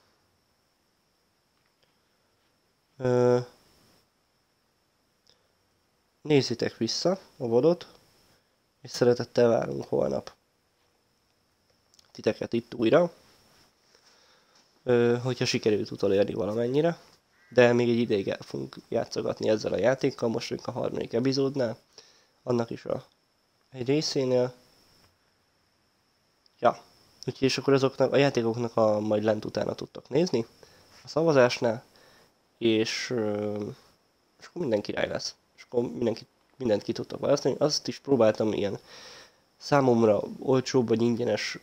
Nézzétek vissza a VOD-ot, és szeretettel várunk holnap titeket itt újra, hogyha sikerült utolérni valamennyire. De még egy ideig el fogunk játszogatni ezzel a játékkal, most vagyunk a 3. epizódnál, annak is egy részénél. Ja, úgyhogy és akkor azoknak a játékoknak majd lent utána tudtok nézni a szavazásnál, és akkor minden király lesz. És akkor mindent ki tudtok választani. Azt is próbáltam ilyen számomra olcsóbb vagy ingyenes,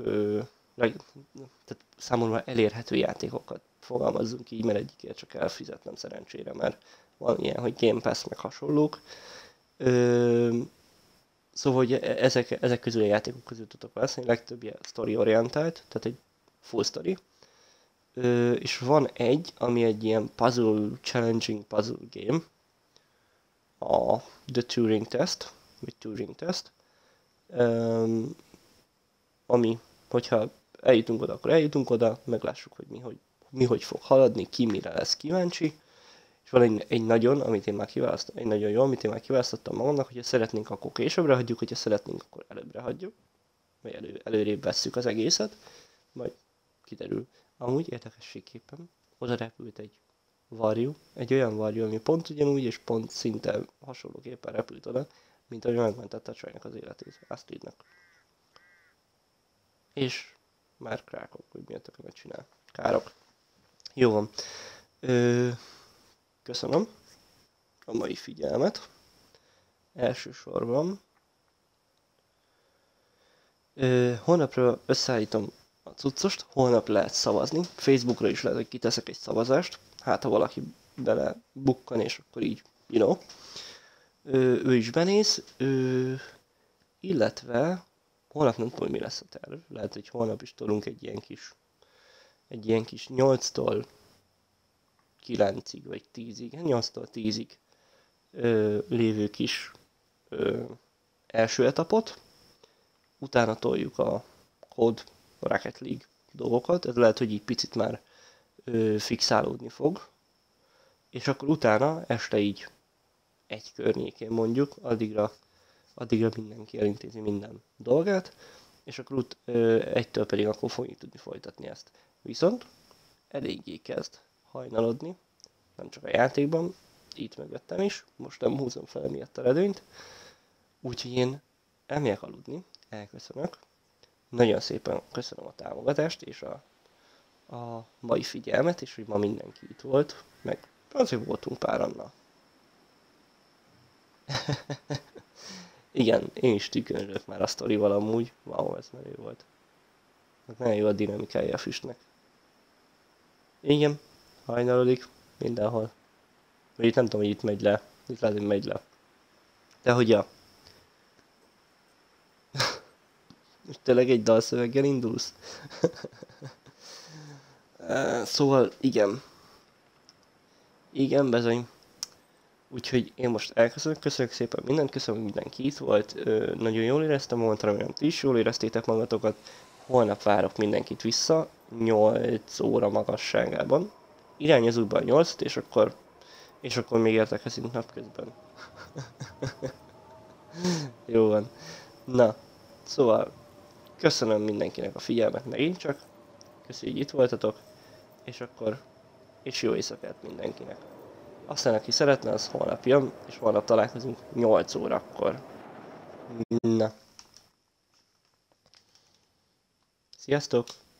tehát számomra elérhető játékokat fogalmazzunk így, mert egyikért csak elfizetnem szerencsére, mert van ilyen, hogy Game Pass meg hasonlók. Szóval, hogy ezek közül a játékok közül tudok választani, legtöbb ilyen story-orientált, tehát egy full story. És van egy, ami egy ilyen challenging puzzle game, a The Turing Test, vagy Turing Test, ami, hogyha eljutunk oda, akkor eljutunk oda, meglássuk, hogy mi hogy fog haladni, ki mire lesz kíváncsi. És van egy nagyon, amit én már kiválasztottam, egy nagyon jó, amit én már kiválasztottam magamnak, hogyha szeretnénk, akkor későbbre hagyjuk, hogyha szeretnénk, akkor előbbre hagyjuk. Vagy előrébb vesszük az egészet, majd kiderül. Amúgy érdekességképpen oda repült egy varjú, egy olyan varjú, ami pont ugyanúgy, és pont szinte hasonlóképpen repült oda, mint ahogy megmentette a csajnak az életét, Astridnak. És már krákok, hogy miért akarat csinál. Károk. Jó van. Köszönöm a mai figyelmet. Elsősorban. Holnapra összeállítom a cuccost, holnap lehet szavazni. Facebookra is lehet, hogy kiteszek egy szavazást. Hát, ha valaki bele bukkan, és akkor így, ő is benéz. Illetve holnap nem tudom, mi lesz a terv. Lehet, hogy holnap is tolunk egy ilyen kis 8-tól 9-ig, vagy 10-ig, 8-tól 10-ig lévő kis első etapot. Utána toljuk a Code Rocket League dolgokat. Ez lehet, hogy így picit már fixálódni fog. és akkor utána este így egy környékén mondjuk, addigra mindenki elintézi minden dolgát, és akkor egytől pedig akkor fogjuk tudni folytatni ezt. Viszont eléggé kezd hajnalodni, nem csak a játékban, itt mögöttem is, most nem húzom fel miatt a redőnyt, úgyhogy én elmegyek aludni, elköszönök. Nagyon szépen köszönöm a támogatást és a mai figyelmet, és hogy ma mindenki itt volt, meg azért voltunk párannal. Igen, én is tükönrök már a sztorival amúgy. Wow, ez menő volt. Nagyon jó a dinamikája a füstnek. Igen, hajnalodik mindenhol. Vagy itt nem tudom, hogy itt megy le. Itt lehet, hogy megy le. De hogy ja. Most tényleg egy dalszöveggel indulsz? Szóval igen. Igen, bezony. Úgyhogy én most elköszönök, köszönök szépen mindent, köszönöm, hogy mindenki itt volt. Nagyon jól éreztem magam, remélem ti is jól éreztétek magatokat. Holnap várok mindenkit vissza, 8 óra magasságában. Irányozunk be a 8-t, és akkor még értekezünk napközben. Jó van. Na, szóval köszönöm mindenkinek a figyelmet megint csak. Köszönjük, hogy itt voltatok. És jó éjszakát mindenkinek. Aztán aki szeretne, az holnap jön, és holnap találkozunk 8 órakor. Na. Sziasztok!